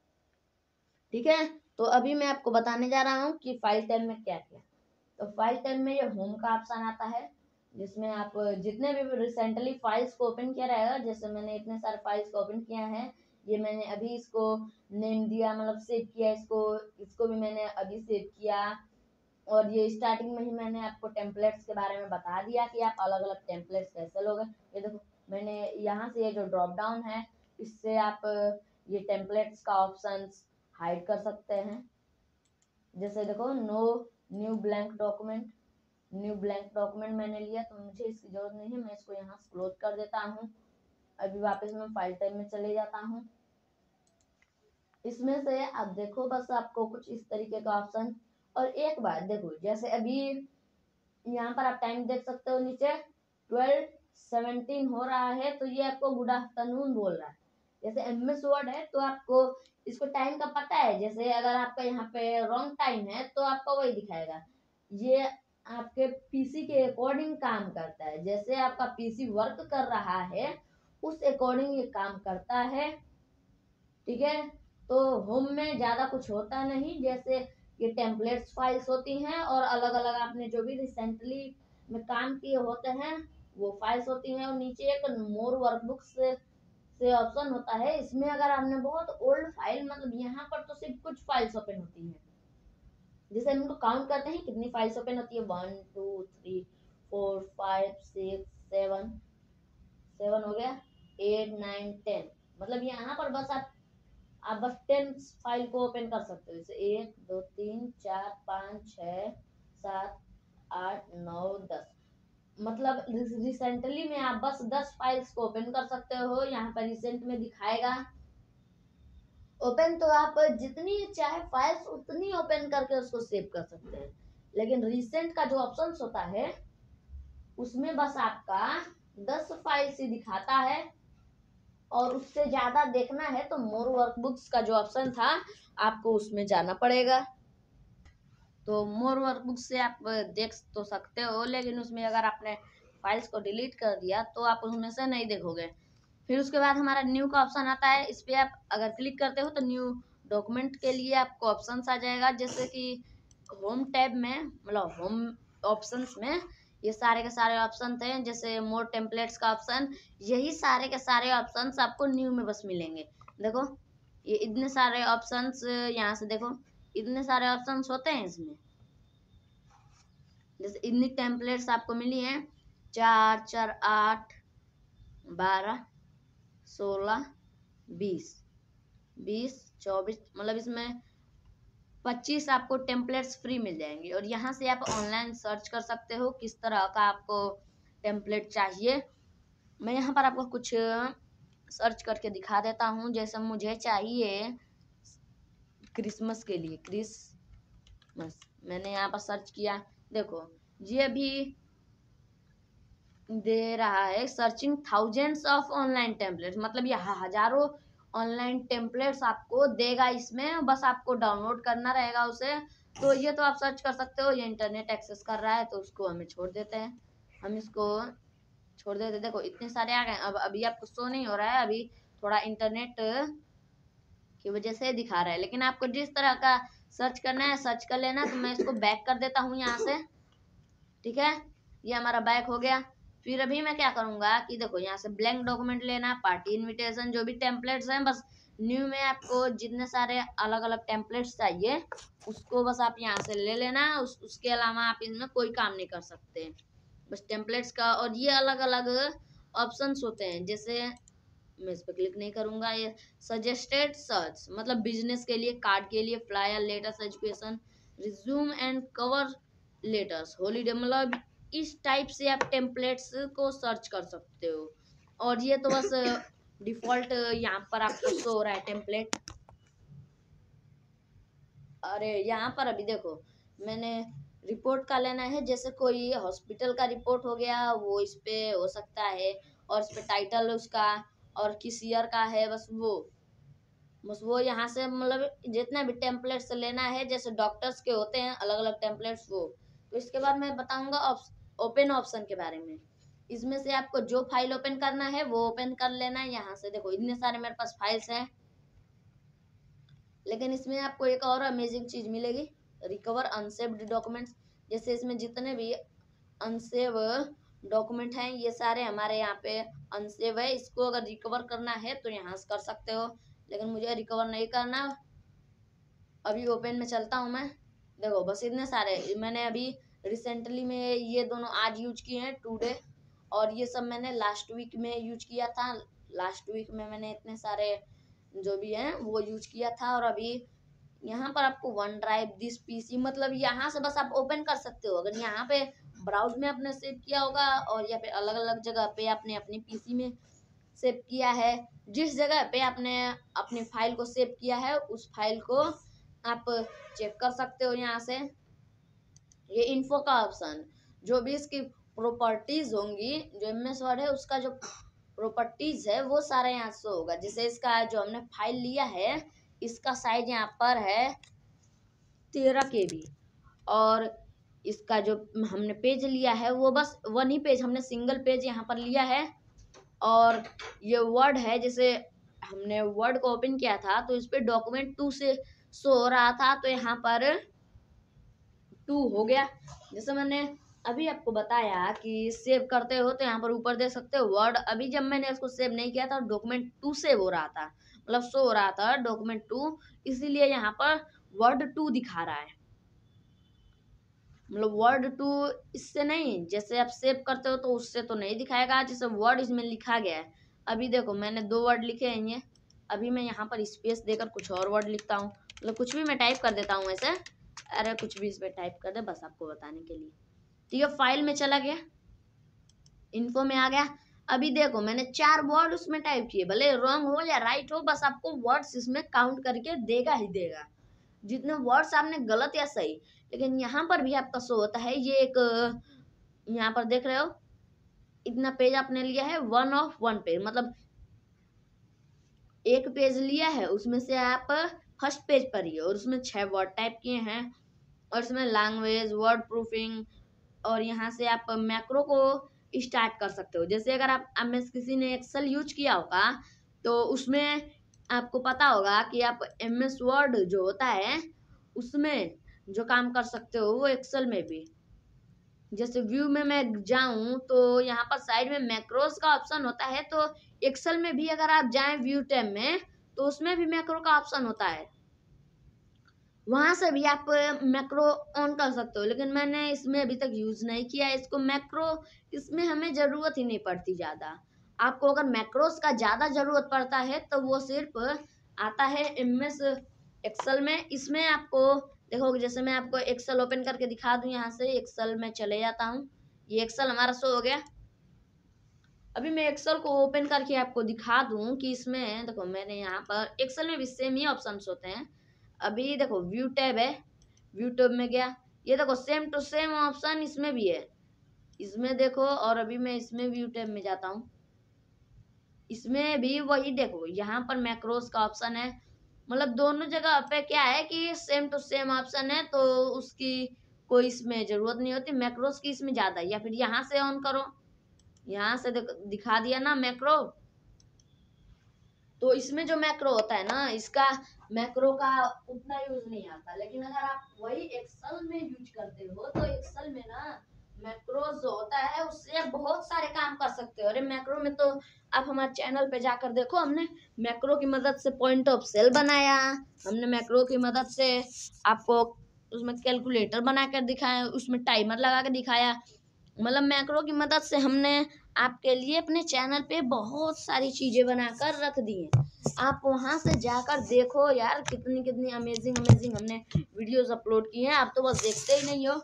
ठीक है, तो अभी मैं आपको बताने जा रहा हूँ कि फाइल टैब में क्या क्या। तो फाइल टैब में ये होम का ऑप्शन आता है, जिसमें आप जितने भी रिसेंटली फाइल्स को ओपन किया रहेगा, जैसे मैंने इतने सारे फाइल्स को ओपन किया है, ये मैंने अभी इसको नेम दिया, मतलब सेव किया, इसको भी मैंने अभी सेव किया। और ये स्टार्टिंग में ही मैंने आपको टेम्पलेट्स के बारे में बता दिया कि आप अलग अलग टेम्पलेट्स कैसे लोगे। ये देखो मैंने यहाँ से ये जो ड्रॉप डाउन है, इससे आप ये टेम्पलेट्स का ऑप्शन हाइड कर सकते हैं। जैसे देखो नो न्यू ब्लैंक डॉक्यूमेंट मैंने लिया, तो मुझे इसकी जरूरत नहीं है, मैं इसको यहाँ क्लोज कर देता हूँ। अभी वापस मैं फाइल टाइप में चले जाता हूँ। इसमें से आप देखो बस आपको कुछ इस तरीके का ऑप्शन, और एक बात देखो जैसे अभी यहाँ पर आप टाइम देख सकते हो, नीचे 12:17 हो रहा है, तो ये आपको गुड आफ्टरनून बोल रहा है। जैसे एमएस वर्ड है तो आपको इसको टाइम का पता है, जैसे अगर आपका यहाँ पे रॉन्ग टाइम है तो आपका वही दिखाएगा। ये आपके पीसी के अकॉर्डिंग काम करता है, जैसे आपका पीसी वर्क कर रहा है उस अकॉर्डिंग ये काम करता है। ठीक है, तो होम में ज्यादा कुछ होता नहीं, जैसे ये टेम्पलेट्स फाइल्स होती हैं, और अलग अलग आपने जो भी रिसेंटली में काम किए होते हैं वो फाइल्स होती हैं, और नीचे एक मोर वर्कबुक्स से ऑप्शन होता है। इसमें अगर आपने बहुत ओल्ड फाइल, मतलब यहाँ पर तो सिर्फ कुछ फाइल्स ओपन होती हैं, जैसे हम इनको काउंट करते हैं कितनी फाइल्स ओपन होती है, 1 2 3 4 5 6 7 7 हो गया, 8 9 10। मतलब यहाँ पर बस आप बस 10 फाइल को ओपन कर सकते हो, जैसे 1 2 3 4 5 6 7 8 9 10। मतलब रिसेंटली में आप बस 10 फाइल्स को ओपन कर सकते हो। यहाँ पर रिसेंट में दिखाएगा ओपन, तो आप जितनी चाहे फाइल्स उतनी ओपन करके उसको सेव कर सकते हैं। लेकिन रिसेंट का जो ऑप्शन होता है उसमें बस आपका 10 फाइल्स ही दिखाता है, और उससे ज्यादा देखना है तो मोर वर्कबुक्स का जो ऑप्शन था आपको उसमें जाना पड़ेगा। तो मोर वर्कबुक्स से आप देख तो सकते हो, लेकिन उसमें अगर आपने फाइल्स को डिलीट कर दिया तो आप उसमें से नहीं देखोगे। फिर उसके बाद हमारा न्यू का ऑप्शन आता है। इस पे आप अगर क्लिक करते हो तो न्यू डॉक्यूमेंट के लिए आपको ऑप्शंस आ जाएगा, जैसे कि होम टैब में, मतलब होम ऑप्शंस में ये सारे के सारे ऑप्शन थे, जैसे मोर टेम्पलेट्स का ऑप्शन। यही सारे के सारे ऑप्शंस आपको न्यू में बस मिलेंगे। देखो ये इतने सारे ऑप्शंस, यहाँ से देखो इतने सारे ऑप्शंस होते हैं इसमें। जैसे इतनी टेम्पलेट्स आपको मिली हैं, 4 4 8 12 16 20 20 24, मतलब इसमें 25 आपको टेम्पलेट्स फ्री मिल जाएंगे। और यहाँ से आप ऑनलाइन सर्च कर सकते हो किस तरह का आपको टेम्पलेट चाहिए। मैं यहाँ पर आपको कुछ सर्च करके दिखा देता हूँ। जैसे मुझे चाहिए क्रिसमस के लिए, क्रिसमस, मैंने यहाँ पर सर्च किया। देखो ये भी दे रहा है searching thousands of online templates, मतलब ये हजारों ऑनलाइन टेम्पलेट्स आपको देगा इसमें, बस आपको डाउनलोड करना रहेगा उसे। तो ये तो आप सर्च कर सकते हो। ये इंटरनेट एक्सेस कर रहा है तो उसको हमें छोड़ देते हैं, हम इसको छोड़ देते। देखो इतने सारे आ गए। अब अभी आपको शो नहीं हो रहा है, अभी थोड़ा इंटरनेट की वजह से दिखा रहा है, लेकिन आपको जिस तरह का सर्च करना है सर्च कर लेना। तो मैं इसको बैक कर देता हूँ यहाँ से, ठीक है, ये हमारा बैक हो गया। फिर अभी मैं क्या करूंगा कि देखो यहाँ से ब्लैंक डॉक्यूमेंट लेना, पार्टी इनविटेशन, जो भी टेम्पलेट्स हैं, बस न्यू में आपको जितने सारे अलग अलग टेम्पलेट्स चाहिए उसको बस आप यहाँ से ले लेना। उसके अलावा आप इसमें कोई काम नहीं कर सकते, बस टेम्पलेट्स का। और ये अलग अलग ऑप्शंस होते हैं, जैसे मैं इस पर क्लिक नहीं करूंगा। ये सजेस्टेड सर्च, मतलब बिजनेस के लिए, कार्ड के लिए, flyer, letters, education, resume and cover letters, holiday, मतलब इस टाइप से आप टेम्पलेट्स को सर्च कर सकते हो। और ये तो बस डिफॉल्ट यहाँ पर आपको शो हो रहा है टेम्पलेट। अरे यहाँ पर अभी देखो मैंने रिपोर्ट का लेना है, जैसे कोई हॉस्पिटल का रिपोर्ट हो गया वो इस पे हो सकता है, और इस पे टाइटल उसका और किस ईयर का है, बस वो यहाँ से, मतलब जितने भी टेम्पलेट्स लेना है, जैसे डॉक्टर्स के होते हैं अलग अलग टेम्पलेट्स वो। तो इसके बाद मैं बताऊंगा ओपन ऑप्शन के बारे में। इसमें से आपको जो फाइल ओपन करना है वो ओपन कर लेना है। यहाँ से देखो इतने सारे मेरे पास फाइल्स हैं, लेकिन इसमें आपको एक और अमेजिंग चीज मिलेगी, रिकवर अनसेव्ड डॉक्यूमेंट्स। जैसे इसमें जितने भी अनसेव डॉक्यूमेंट हैं ये सारे हमारे यहाँ पे अनसेव है। इसको अगर रिकवर करना है तो यहाँ से कर सकते हो, लेकिन मुझे रिकवर नहीं करना। अभी ओपन में चलता हूँ मैं। देखो बस इतने सारे मैंने अभी रिसेंटली में ये दोनों आज यूज किए हैं, टुडे, और ये सब मैंने लास्ट वीक में यूज किया था। लास्ट वीक में मैंने इतने सारे जो भी हैं वो यूज किया था। और अभी यहाँ पर आपको वन ड्राइव, दिस पीसी, मतलब यहाँ से बस आप ओपन कर सकते हो। अगर यहाँ पे ब्राउज में आपने सेव किया होगा और या फिर अलग अलग जगह पे आपने अपनी पीसी में सेव किया है, जिस जगह पे आपने अपनी फाइल को सेव किया है उस फाइल को आप चेक कर सकते हो यहाँ से। ये इन्फो का ऑप्शन, जो भी इसकी प्रॉपर्टीज होंगी, जो एमएस वर्ड है उसका जो प्रॉपर्टीज है वो सारा यहाँ से होगा। जैसे इसका जो हमने फाइल लिया है इसका साइज यहाँ पर है 13 KB, और इसका जो हमने पेज लिया है वो बस 1 ही पेज, हमने सिंगल पेज यहाँ पर लिया है। और ये वर्ड है, जैसे हमने वर्ड को ओपन किया था तो इस पे डॉक्यूमेंट 2 से शो हो रहा था, तो यहाँ पर 2 हो गया। जैसे मैंने अभी आपको बताया कि सेव करते हो तो यहाँ पर ऊपर देख सकते हो वर्ड। अभी जब मैंने इसको सेव नहीं किया था डॉक्यूमेंट 2 सेव हो रहा था, मतलब शो हो रहा था डॉक्यूमेंट 2, इसीलिए यहाँ पर वर्ड 2 दिखा रहा है। मतलब वर्ड 2 इससे नहीं, जैसे आप सेव करते हो तो उससे तो नहीं दिखाएगा, जैसे वर्ड इसमें लिखा गया है अभी देखो मैंने 2 वर्ड लिखे हैं ये, अभी मैं यहाँ पर स्पेस देकर कुछ और वर्ड लिखता हूँ, मतलब कुछ भी मैं टाइप कर देता हूँ ऐसे, अरे कुछ भी इसमें टाइप कर दे बस आपको बताने के लिए। ठीक है, फाइल में चला गया, इन्फो में आ गया। अभी देखो मैंने 4 वर्ड उसमें टाइप किए, भले रॉन्ग हो या राइट हो, बस आपको वर्ड्स इसमें काउंट करके देगा ही देगा, जितने वर्ड्स आपने गलत या सही। लेकिन यहाँ पर भी आपका शो होता है, ये एक यहाँ पर देख रहे हो, इतना पेज आपने लिया है, 1 ऑफ 1 पेज, मतलब एक पेज लिया है, उसमें से आप फर्स्ट पेज पर ही और उसमें 6 वर्ड टाइप किए हैं, और इसमें लैंग्वेज, वर्ड प्रूफिंग, और यहाँ से आप मैक्रो को स्टार्ट कर सकते हो। जैसे अगर आप में किसी ने एक्सेल यूज किया होगा तो उसमें आपको पता होगा कि आप MS वर्ड जो होता है उसमें जो काम कर सकते हो वो एक्सेल में भी। जैसे व्यू में मैं जाऊं तो यहाँ पर साइड में मैक्रोस का ऑप्शन होता है, तो एक्सेल में भी अगर आप जाएं व्यू टैब में तो उसमें भी मैक्रो का ऑप्शन होता है, वहां से भी आप मैक्रो ऑन कर सकते हो। लेकिन मैंने इसमें अभी तक यूज नहीं किया है इसको, मैक्रो इसमें हमें जरूरत ही नहीं पड़ती ज्यादा। आपको अगर मैक्रोस का ज्यादा जरूरत पड़ता है तो वो सिर्फ आता है MS एक्सेल में। इसमें आपको देखो, जैसे मैं आपको एक्सेल ओपन करके दिखा दूं, यहाँ से एक्सेल में चले जाता हूँ, ये एक्सेल हमारा शो हो गया। अभी मैं एक्सेल को ओपन करके आपको दिखा दूं कि इसमें देखो मैंने यहाँ पर एक्सेल में भी सेम ही ऑप्शन होते हैं। अभी देखो व्यू टैब है, व्यू टैब में गया, ये देखो सेम टू सेम ऑप्शन इसमें भी है, इसमें देखो। और अभी मैं इसमें व्यू टैब में जाता हूँ, इसमें भी वही देखो, यहाँ पर मैक्रोस का ऑप्शन है, मतलब दोनों जगह पे क्या है कि सेम टू सेम ऑप्शन है, तो उसकी कोई इसमें जरूरत नहीं होती मैक्रोस की, इसमें ज्यादा। या फिर यहाँ से ऑन करो, यहाँ से दिखा दिया ना मैक्रो, तो इसमें जो मैक्रो होता है ना, इसका मैक्रो का उतना यूज नहीं आता। लेकिन अगर आप वही एक्सेल में यूज करते हो तो एक्सेल में ना मैक्रो जो होता है उससे आप बहुत सारे काम कर सकते हो। अरे मैक्रो में तो आप हमारे चैनल पे जाकर देखो, हमने मैक्रो की मदद से पॉइंट ऑफ सेल बनाया, हमने मैक्रो की मदद से आपको उसमें कैलकुलेटर बनाकर दिखाया, उसमें टाइमर लगा के दिखाया, मतलब मैक्रो की मदद से हमने आपके लिए अपने चैनल पे बहुत सारी चीजें बनाकर रख दी हैं। आप वहां से जाकर देखो यार, कितनी कितनी अमेजिंग अमेजिंग हमने वीडियोस अपलोड की हैं, आप तो बस देखते ही नहीं हो।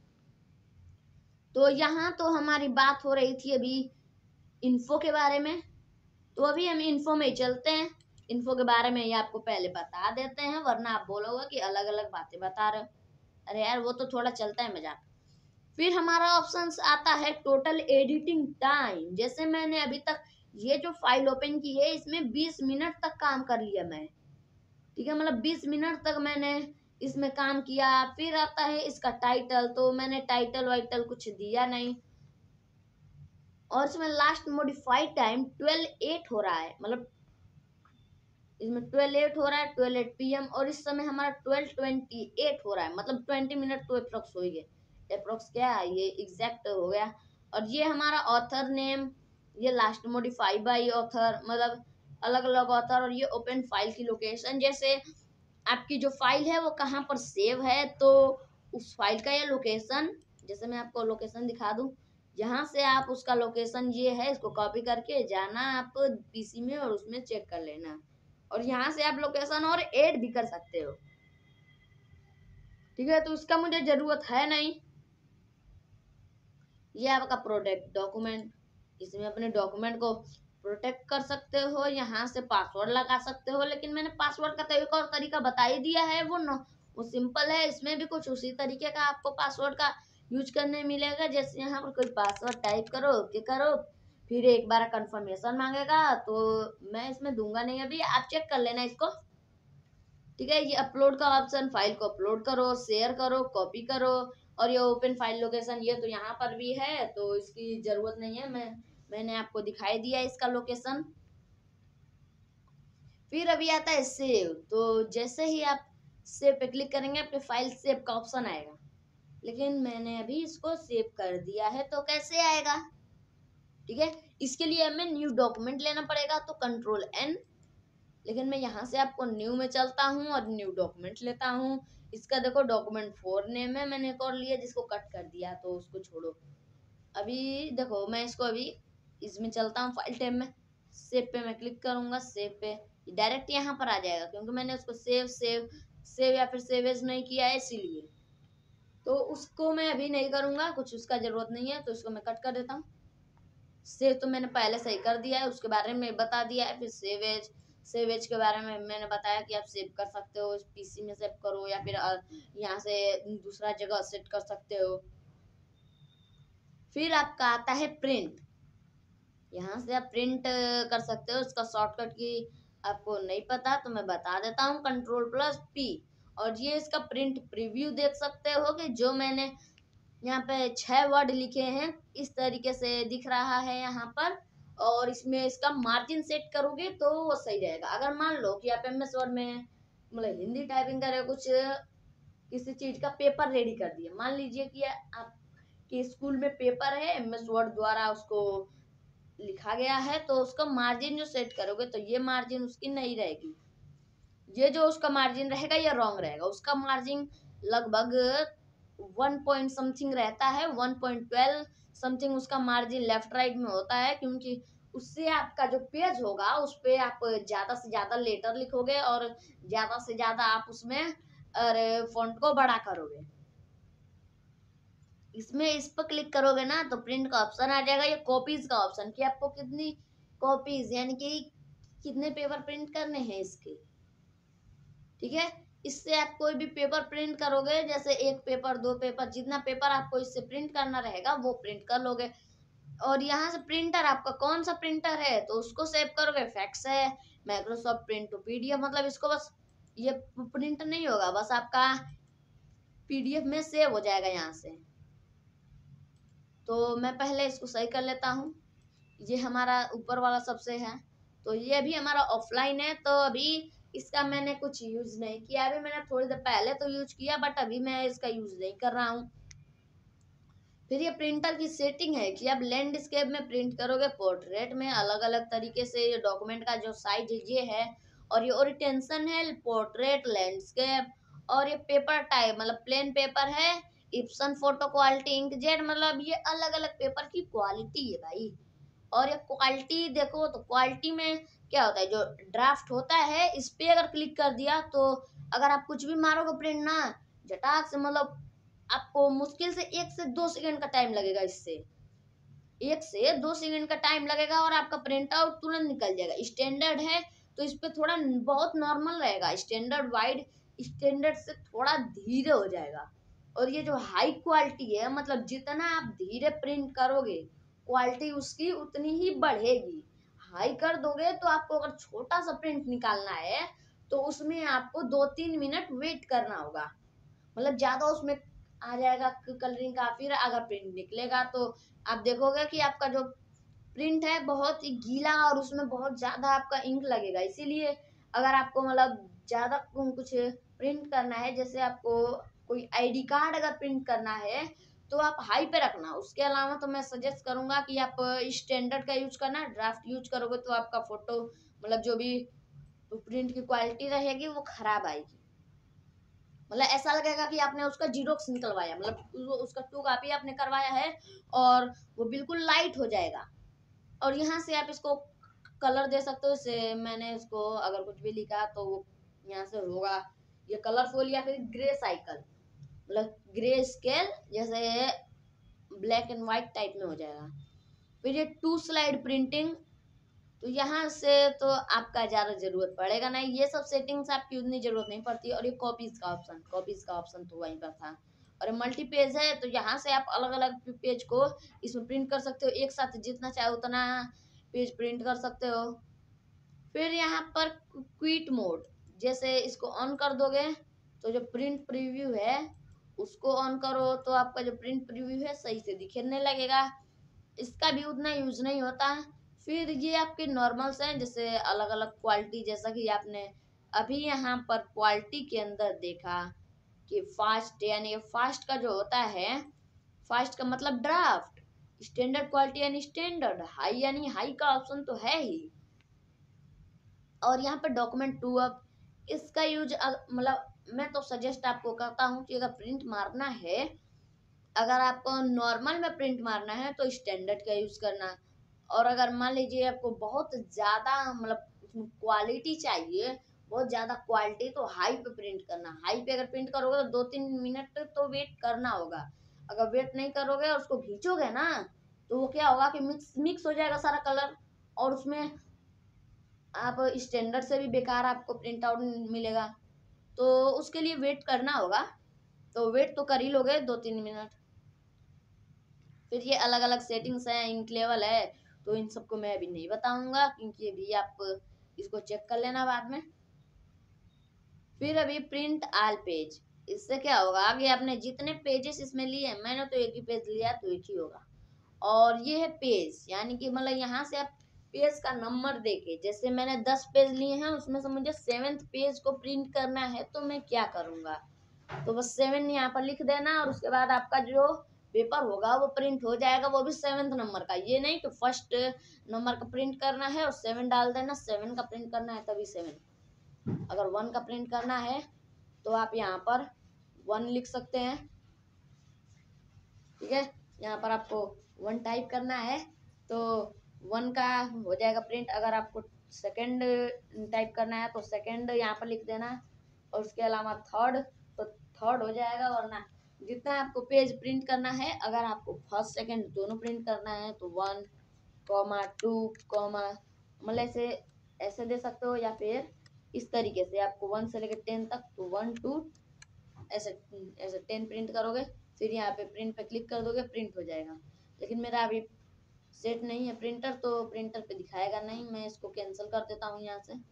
तो यहाँ तो हमारी बात हो रही थी अभी इन्फो के बारे में, तो अभी हम इन्फो में चलते हैं। इन्फो के बारे में ये आपको पहले बता देते हैं, वरना आप बोलोगे कि अलग अलग बातें बता रहे हो। अरे यार वो तो थोड़ा चलता है मजाक। फिर हमारा ऑप्शन आता है टोटल एडिटिंग टाइम। जैसे मैंने अभी तक ये जो फाइल ओपन की है इसमें 20 मिनट तक काम कर लिया मैं, ठीक है, मतलब 20 मिनट तक मैंने इसमें काम किया। फिर आता है इसका टाइटल, तो मैंने टाइटल वाइटल कुछ दिया नहीं। और इसमें लास्ट मॉडिफाइड टाइम 12:08 हो रहा है, मतलब इसमें 12:08 हो रहा है, 12:08 PM, और इस समय हमारा 12:28 हो रहा है, मतलब 20 मिनट तो अप्रोक्स हो ही गए। अप्रोक्स क्या है ये एग्जैक्ट हो गया। और ये हमारा ऑथर नेम, ये लास्ट मॉडिफाई बाय ऑथर, मतलब अलग अलग ऑथर। और ये ओपन फाइल की लोकेशन, जैसे आपकी जो फाइल है वो कहाँ पर सेव है, तो उस फाइल का ये लोकेशन, जैसे मैं आपको लोकेशन दिखा दूं, यहाँ से आप उसका लोकेशन ये है, इसको कॉपी करके जाना आप PC में और उसमें चेक कर लेना, और यहाँ से आप लोकेशन और ऐड भी कर सकते हो, ठीक है। तो उसका मुझे जरूरत है नहीं। ये आपका प्रोटेक्ट डॉक्यूमेंट, इसमें अपने डॉक्यूमेंट को प्रोटेक्ट कर सकते हो, यहाँ से पासवर्ड लगा सकते हो। लेकिन मैंने पासवर्ड का तो एक और तरीका बता ही दिया है, वो सिंपल है। इसमें भी कुछ उसी तरीके का आपको पासवर्ड का यूज करने मिलेगा। जैसे यहाँ पर कोई पासवर्ड टाइप करो, ओके करो, फिर एक बार कंफर्मेशन मांगेगा, तो मैं इसमें दूंगा नहीं, अभी आप चेक कर लेना इसको, ठीक है। ये अपलोड का ऑप्शन, फाइल को अपलोड करो, शेयर करो, कॉपी करो। और ये ओपन फाइल लोकेशन, ये तो यहाँ पर भी है, तो इसकी जरूरत नहीं है, मैंने आपको दिखाई दिया इसका लोकेशन। फिर अभी आता है सेव, तो जैसे ही आप सेव पे क्लिक करेंगे आपके फाइल सेव का ऑप्शन आएगा। लेकिन मैंने अभी इसको सेव कर दिया है, तो कैसे आएगा, ठीक है। इसके लिए हमें न्यू डॉक्यूमेंट लेना पड़ेगा, तो Ctrl+N। लेकिन मैं यहाँ से आपको न्यू में चलता हूँ और न्यू डॉक्यूमेंट लेता हूँ। इसका देखो डॉक्यूमेंट 4 नेम है, मैंने एक और लिया जिसको कट कर दिया, तो उसको छोड़ो। अभी देखो मैं इसको अभी इसमें चलता हूँ फाइल टैब में, सेव पे मैं क्लिक करूंगा, सेव पे डायरेक्ट यहाँ पर आ जाएगा क्योंकि मैंने उसको सेव या फिर सेव एज नहीं किया है इसीलिए। तो उसको मैं अभी नहीं करूंगा, कुछ उसका जरूरत नहीं है, तो इसको मैं कट कर देता हूँ। सेव तो मैंने पहले से ही कर दिया है, उसके बारे में बता दिया है। फिर सेव एज के बारे में मैंने बताया कि आप सेव कर सकते हो, पीसी में सेव करो या फिर यहाँ से दूसरा जगह सेट कर सकते हो। फिर आपका आता है प्रिंट, यहाँ से आप प्रिंट कर सकते हो। इसका शॉर्टकट की आपको नहीं पता तो मैं बता देता हूँ, Ctrl+P। और ये इसका प्रिंट प्रीव्यू देख सकते हो कि जो मैंने यहाँ पे 6 वर्ड लिखे हैं इस तरीके से दिख रहा है यहाँ पर। और इसमें इसका मार्जिन सेट करोगे तो वो सही रहेगा। अगर मान लो कि आप MS वर्ड में मतलब हिंदी टाइपिंग कर रहे हो, कुछ किसी चीज का पेपर रेडी कर दिया, मान लीजिए कि आप कि स्कूल में पेपर है, MS वर्ड द्वारा उसको लिखा गया है, तो उसका मार्जिन जो सेट करोगे तो ये मार्जिन उसकी नहीं रहेगी, ये जो उसका मार्जिन रहेगा ये रॉन्ग रहेगा। उसका मार्जिन लगभग 1 पॉइंट समथिंग रहता है, 1.12 समथिंग उसका मार्जिन लेफ्ट राइट में होता है, क्योंकि उससे आपका जो पेज होगा उस पे आप ज्यादा से ज्यादा लेटर लिखोगे और ज्यादा से ज्यादा आप उसमें फॉन्ट को बड़ा करोगे। इसमें इस पर क्लिक करोगे ना तो प्रिंट का ऑप्शन आ जाएगा, ये कॉपीज का ऑप्शन कि आपको कितनी कॉपीज यानी कि कितने पेपर प्रिंट करने हैं इसके। ठीक है, इससे आप कोई भी पेपर प्रिंट करोगे, जैसे 1 पेपर 2 पेपर, जितना पेपर आपको इससे प्रिंट करना रहेगा वो प्रिंट कर लोगे। और यहाँ से प्रिंटर आपका कौन सा प्रिंटर है तो उसको सेव करोगे, फैक्स है, माइक्रोसॉफ्ट प्रिंट टू PDF, मतलब इसको बस ये प्रिंट नहीं होगा, बस आपका PDF में सेव हो जाएगा यहाँ से। तो मैं पहले इसको सही कर लेता हूँ। ये हमारा ऊपर वाला सबसे है, तो ये भी हमारा ऑफलाइन है, तो अभी इसका मैंने कुछ यूज नहीं किया। अभी मैंने थोड़ी देर पहले तो यूज किया, बट अभी मैं इसका यूज नहीं कर रहा हूँ। फिर ये प्रिंटर की सेटिंग है कि आप लैंडस्केप में प्रिंट करोगे, पोर्ट्रेट में, अलग अलग तरीके से। ये डॉक्यूमेंट का जो साइज ये है, और ये ओरिएंटेशन है, पोर्ट्रेट, लैंडस्केप। और ये पेपर टाइप मतलब प्लेन पेपर है, इप्सन फोटो क्वालिटी, इंकजेट, मतलब ये अलग अलग पेपर की क्वालिटी है भाई। और ये क्वालिटी देखो तो क्वालिटी में क्या होता है, जो ड्राफ्ट होता है इस पे अगर क्लिक कर दिया तो अगर आप कुछ भी मारोगे प्रिंट ना, झटाक से, मतलब आपको मुश्किल से 1 से 2 सेकंड का टाइम लगेगा। इससे 1 से 2 सेकंड का टाइम लगेगा और आपका प्रिंट आउट तुरंत निकल जाएगा। स्टैंडर्ड है तो इस पे थोड़ा बहुत नॉर्मल रहेगा, स्टैंडर्ड वाइड स्टैंडर्ड से थोड़ा धीरे हो जाएगा। और ये जो हाई क्वालिटी है, मतलब जितना आप धीरे प्रिंट करोगे क्वालिटी उसकी उतनी ही बढ़ेगी। हाई कर दोगे तो आपको अगर छोटा सा प्रिंट निकालना है तो उसमें आपको 2-3 मिनट वेट करना होगा, मतलब ज्यादा उसमें आ जाएगा कलरिंग का। फिर अगर प्रिंट निकलेगा तो आप देखोगे कि आपका जो प्रिंट है बहुत ही गीला और उसमें बहुत ज्यादा आपका इंक लगेगा। इसीलिए अगर आपको मतलब ज्यादा कुछ प्रिंट करना है, जैसे आपको कोई ID कार्ड अगर प्रिंट करना है तो आप हाई पे रखना। उसके अलावा तो मैं सजेस्ट करूंगा कि आप स्टैंडर्ड का यूज करना। ड्राफ्ट यूज करोगे तो आपका फोटो मतलब जो भी प्रिंट की क्वालिटी रहेगी वो खराब आएगी, मतलब ऐसा लगेगा कि आपने उसका जीरोक्स निकलवाया, मतलब उसका 2 कॉपी आपने करवाया है और वो बिल्कुल लाइट हो जाएगा। और यहाँ से आप इसको कलर दे सकते हो। जैसे मैंने इसको अगर कुछ भी लिखा तो वो यहाँ से होगा ये कलरफुल या फिर ग्रे साइकिल, मतलब ग्रे स्केल, जैसे ब्लैक एंड व्हाइट टाइप में हो जाएगा। फिर ये 2 स्लाइड प्रिंटिंग, तो यहाँ से तो आपका ज्यादा जरूरत पड़ेगा नहीं, ये सब सेटिंग्स आपकी उतनी जरूरत नहीं पड़ती। और ये कॉपीज का ऑप्शन तो वहीं पर था। और मल्टी पेज है तो यहाँ से आप अलग अलग पेज को इसमें प्रिंट कर सकते हो, एक साथ जितना चाहे उतना पेज प्रिंट कर सकते हो। फिर यहाँ पर क्विट मोड, जैसे इसको ऑन कर दोगे तो जो प्रिंट प्रीव्यू है उसको ऑन करो तो आपका जो प्रिंट प्रीव्यू है सही से दिखने लगेगा, इसका भी उतना यूज नहीं होता। फिर ये आपके नॉर्मल्स हैं, जैसे अलग अलग क्वालिटी, जैसा कि आपने अभी यहाँ पर क्वालिटी के अंदर देखा कि फास्ट, यानी फास्ट का जो होता है, फास्ट का मतलब ड्राफ्ट, स्टैंडर्ड क्वालिटी यानी स्टैंडर्ड, हाई यानी हाई का ऑप्शन तो है ही। और यहाँ पर डॉक्यूमेंट 2, अब इसका यूज मतलब मैं तो सजेस्ट आपको करता हूँ कि अगर प्रिंट मारना है, अगर आपको नॉर्मल में प्रिंट मारना है तो स्टैंडर्ड का यूज करना, और अगर मान लीजिए आपको बहुत ज़्यादा मतलब क्वालिटी चाहिए, बहुत ज़्यादा क्वालिटी, तो हाई पे प्रिंट करना। हाई पे अगर प्रिंट करोगे तो 2-3 मिनट तो वेट करना होगा। अगर वेट नहीं करोगे और उसको खींचोगे ना, तो वो क्या होगा कि मिक्स मिक्स हो जाएगा सारा कलर, और उसमें आप स्टैंडर्ड से भी बेकार आपको प्रिंट आउट मिलेगा। तो उसके लिए वेट करना होगा, तो वेट तो कर ही लोगे 2-3 मिनट। फिर ये अलग अलग सेटिंग्स हैं, इंक लेवल है, तो इन सबको मैं अभी नहीं बताऊंगा, क्योंकि अभी आप इसको चेक कर लेना बाद में। फिर अभी प्रिंट आल पेज, इससे क्या होगा, आगे आपने जितने पेजेस इसमें लिए हैं, मैंने तो एक ही पेज लिया तो एक ही होगा। और ये है पेज, यानी कि मतलब यहाँ से आप पेज का नंबर देके, जैसे मैंने 10 पेज लिए हैं, उसमें से मुझे 7th पेज को प्रिंट करना है, तो मैं क्या करूँगा, तो बस 7 यहाँ पर लिख देना, और उसके बाद आपका जो पेपर होगा वो प्रिंट हो जाएगा, वो भी 7th नंबर का। ये नहीं कि फर्स्ट नंबर का प्रिंट करना है और 7 डाल देना, 7 का प्रिंट करना है तभी 7। अगर 1 का प्रिंट करना है तो आप यहाँ पर 1 लिख सकते हैं, ठीक है। यहाँ पर आपको 1 टाइप करना है तो 1 का हो जाएगा प्रिंट। अगर आपको सेकंड टाइप करना है तो सेकंड यहाँ पर लिख देना, और उसके अलावा थर्ड तो थर्ड हो जाएगा। वरना जितना आपको पेज प्रिंट करना है, अगर आपको फर्स्ट सेकंड दोनों प्रिंट करना है तो 1, 2, मतलब ऐसे ऐसे दे सकते हो, या फिर इस तरीके से आपको 1 से लेकर 10 तक, तो 1 2 ऐसे ऐसे 10 प्रिंट करोगे, फिर यहाँ पे प्रिंट पे क्लिक कर दोगे, प्रिंट हो जाएगा। लेकिन मेरा अभी सेट नहीं है प्रिंटर, तो प्रिंटर पे दिखाएगा नहीं। मैं इसको कैंसिल कर देता हूँ यहाँ से।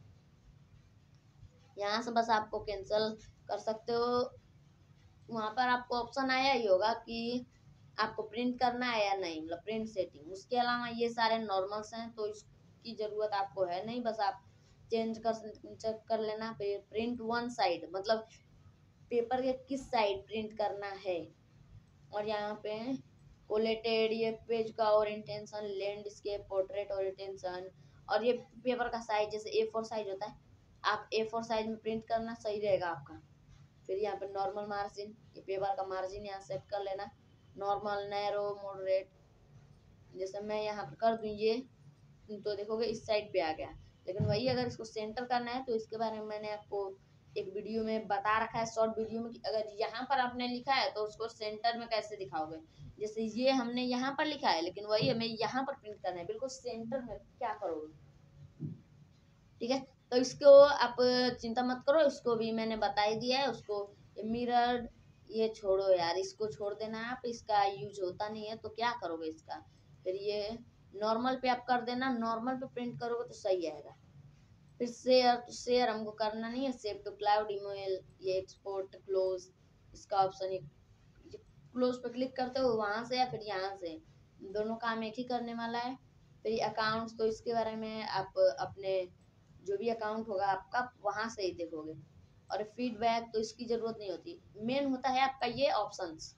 यहाँ से बस आपको कैंसिल कर सकते हो। वहाँ पर आपको ऑप्शन आया ही होगा कि आपको प्रिंट करना है या नहीं, मतलब प्रिंट सेटिंग। उसके अलावा ये सारे नॉर्मल्स हैं, तो इसकी ज़रूरत आपको है नहीं, बस आप चेक कर लेना। फिर प्रिंट वन साइड, मतलब पेपर के किस साइड प्रिंट करना है। और यहाँ पे कोलेटेड, ये पेज का ओरिएंटेशन, लैंडस्केप, पोर्ट्रेट ओरिएंटेशन, और ये पेपर का साइज, जैसे A4 साइज होता है, आप A4 साइज में प्रिंट करना सही रहेगा आपका। फिर यहाँ पे नॉर्मल मार्जिन, ये पेपर का मार्जिन यहाँ सेट कर लेना, नॉर्मल, नैरो, मॉडरेट। जैसे मैं यहाँ पर कर दूँ ये, तो देखोगे इस साइड पे आ गया। लेकिन वही अगर इसको सेंटर करना है, तो इसके बारे में मैंने आपको एक वीडियो में बता रखा है, शॉर्ट वीडियो में, कि अगर यहाँ पर आपने लिखा है तो उसको सेंटर में कैसे दिखाओगे। जैसे ये हमने यहाँ पर लिखा है, लेकिन वही हमें यहाँ पर प्रिंट करना है बिल्कुल सेंटर में, क्या करोगे, ठीक है। तो इसको आप चिंता मत करो, इसको भी मैंने बता ही दिया है। उसको मिरर, ये छोड़ो यार, इसको छोड़ देना, आप इसका यूज होता नहीं है, तो क्या करोगे इसका। फिर ये नॉर्मल पे आप कर देना, नॉर्मल पे प्रिंट करोगे तो सही आएगा। फिर शेयर, तो शेयर हमको करना नहीं है। सेव टू क्लाउड, ईमेल, ये एक्सपोर्ट क्लोज, इसका ऑप्शन, ये क्लोज पे क्लिक करते हो वहां से, या फिर यहाँ से, दोनों काम एक ही करने वाला है। फिर अकाउंट्स, तो इसके बारे में आप अपने जो भी अकाउंट होगा आपका वहां से ही देखोगे। और फीडबैक, तो इसकी जरूरत नहीं होती। मेन होता है आपका ये ऑप्शंस।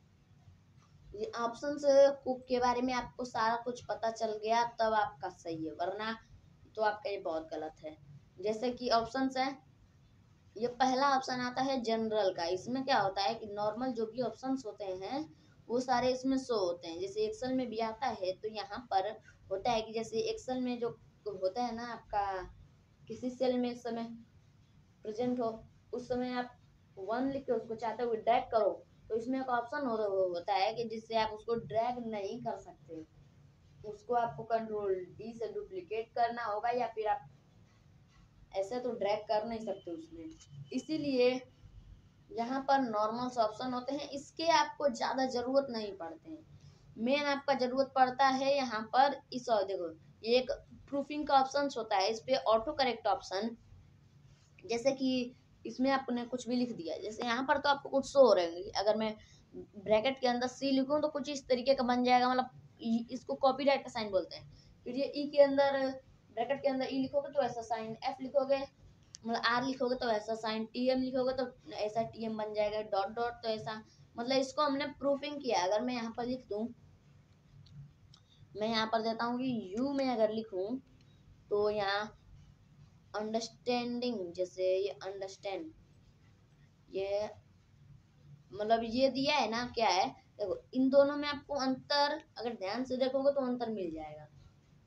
ये ऑप्शंस के बारे में आपको सारा कुछ पता चल गया तब आपका सही है, वरना तो आपका ये बहुत गलत है। जैसे कि ऑप्शंस है, ये पहला ऑप्शन आता है जनरल का। इसमें क्या होता है कि नॉर्मल जो भी ऑप्शंस होते हैं वो सारे इसमें शो होते हैं। जैसे एक्सेल में भी आता है, तो यहाँ पर होता है कि जैसे एक्सेल में जो होता है ना आपका, किसी सेल में इस समय प्रेजेंट हो, उस समय आप 1 लिख के उसको चाहते हुए ड्रैग करो, तो इसमें एक ऑप्शन होता है कि जिससे आप उसको ड्रैग नहीं कर सकते। उसको आपको Ctrl+D से डुप्लीकेट करना होगा, या फिर आप ऐसे तो ड्रैग कर नहीं सकते उसमें। इसीलिए यहाँ पर नॉर्मल ऑप्शन होते हैं, इसके आपको ज़्यादा ज़रूरत नहीं पड़ते हैं। मेन आपका ज़रूरत पड़ता है यहाँ पर इस, और देखो ये एक प्रूफिंग का ऑप्शन होता है, इस पे ऑटो करेक्ट ऑप्शन। जैसे कि इसमें आपने कुछ भी लिख दिया, जैसे यहाँ पर तो आपको कुछ शो हो रहा है। अगर मैं ब्रैकेट के अंदर C लिखूँ तो कुछ इस तरीके का बन जाएगा, मतलब इसको कॉपीराइट का साइन बोलते हैं। फिर ये ई के अंदर, ब्रैकेट के अंदर ई लिखोगे तो ऐसा साइन, F लिखोगे मतलब R लिखोगे तो ऐसा साइन, TM लिखोगे तो ऐसा TM बन जाएगा, डॉट डॉट तो ऐसा। मतलब इसको हमने प्रूफिंग किया। अगर मैं यहाँ पर लिख दूँ, मैं यहाँ पर देता हूँ कि U में अगर लिखूँ, तो यहाँ अंडरस्टैंडिंग, जैसे ये अंडरस्टैंड, ये मतलब ये दिया है ना, क्या है देखो, इन दोनों में आपको अंतर अगर ध्यान से देखोगे तो अंतर मिल जाएगा।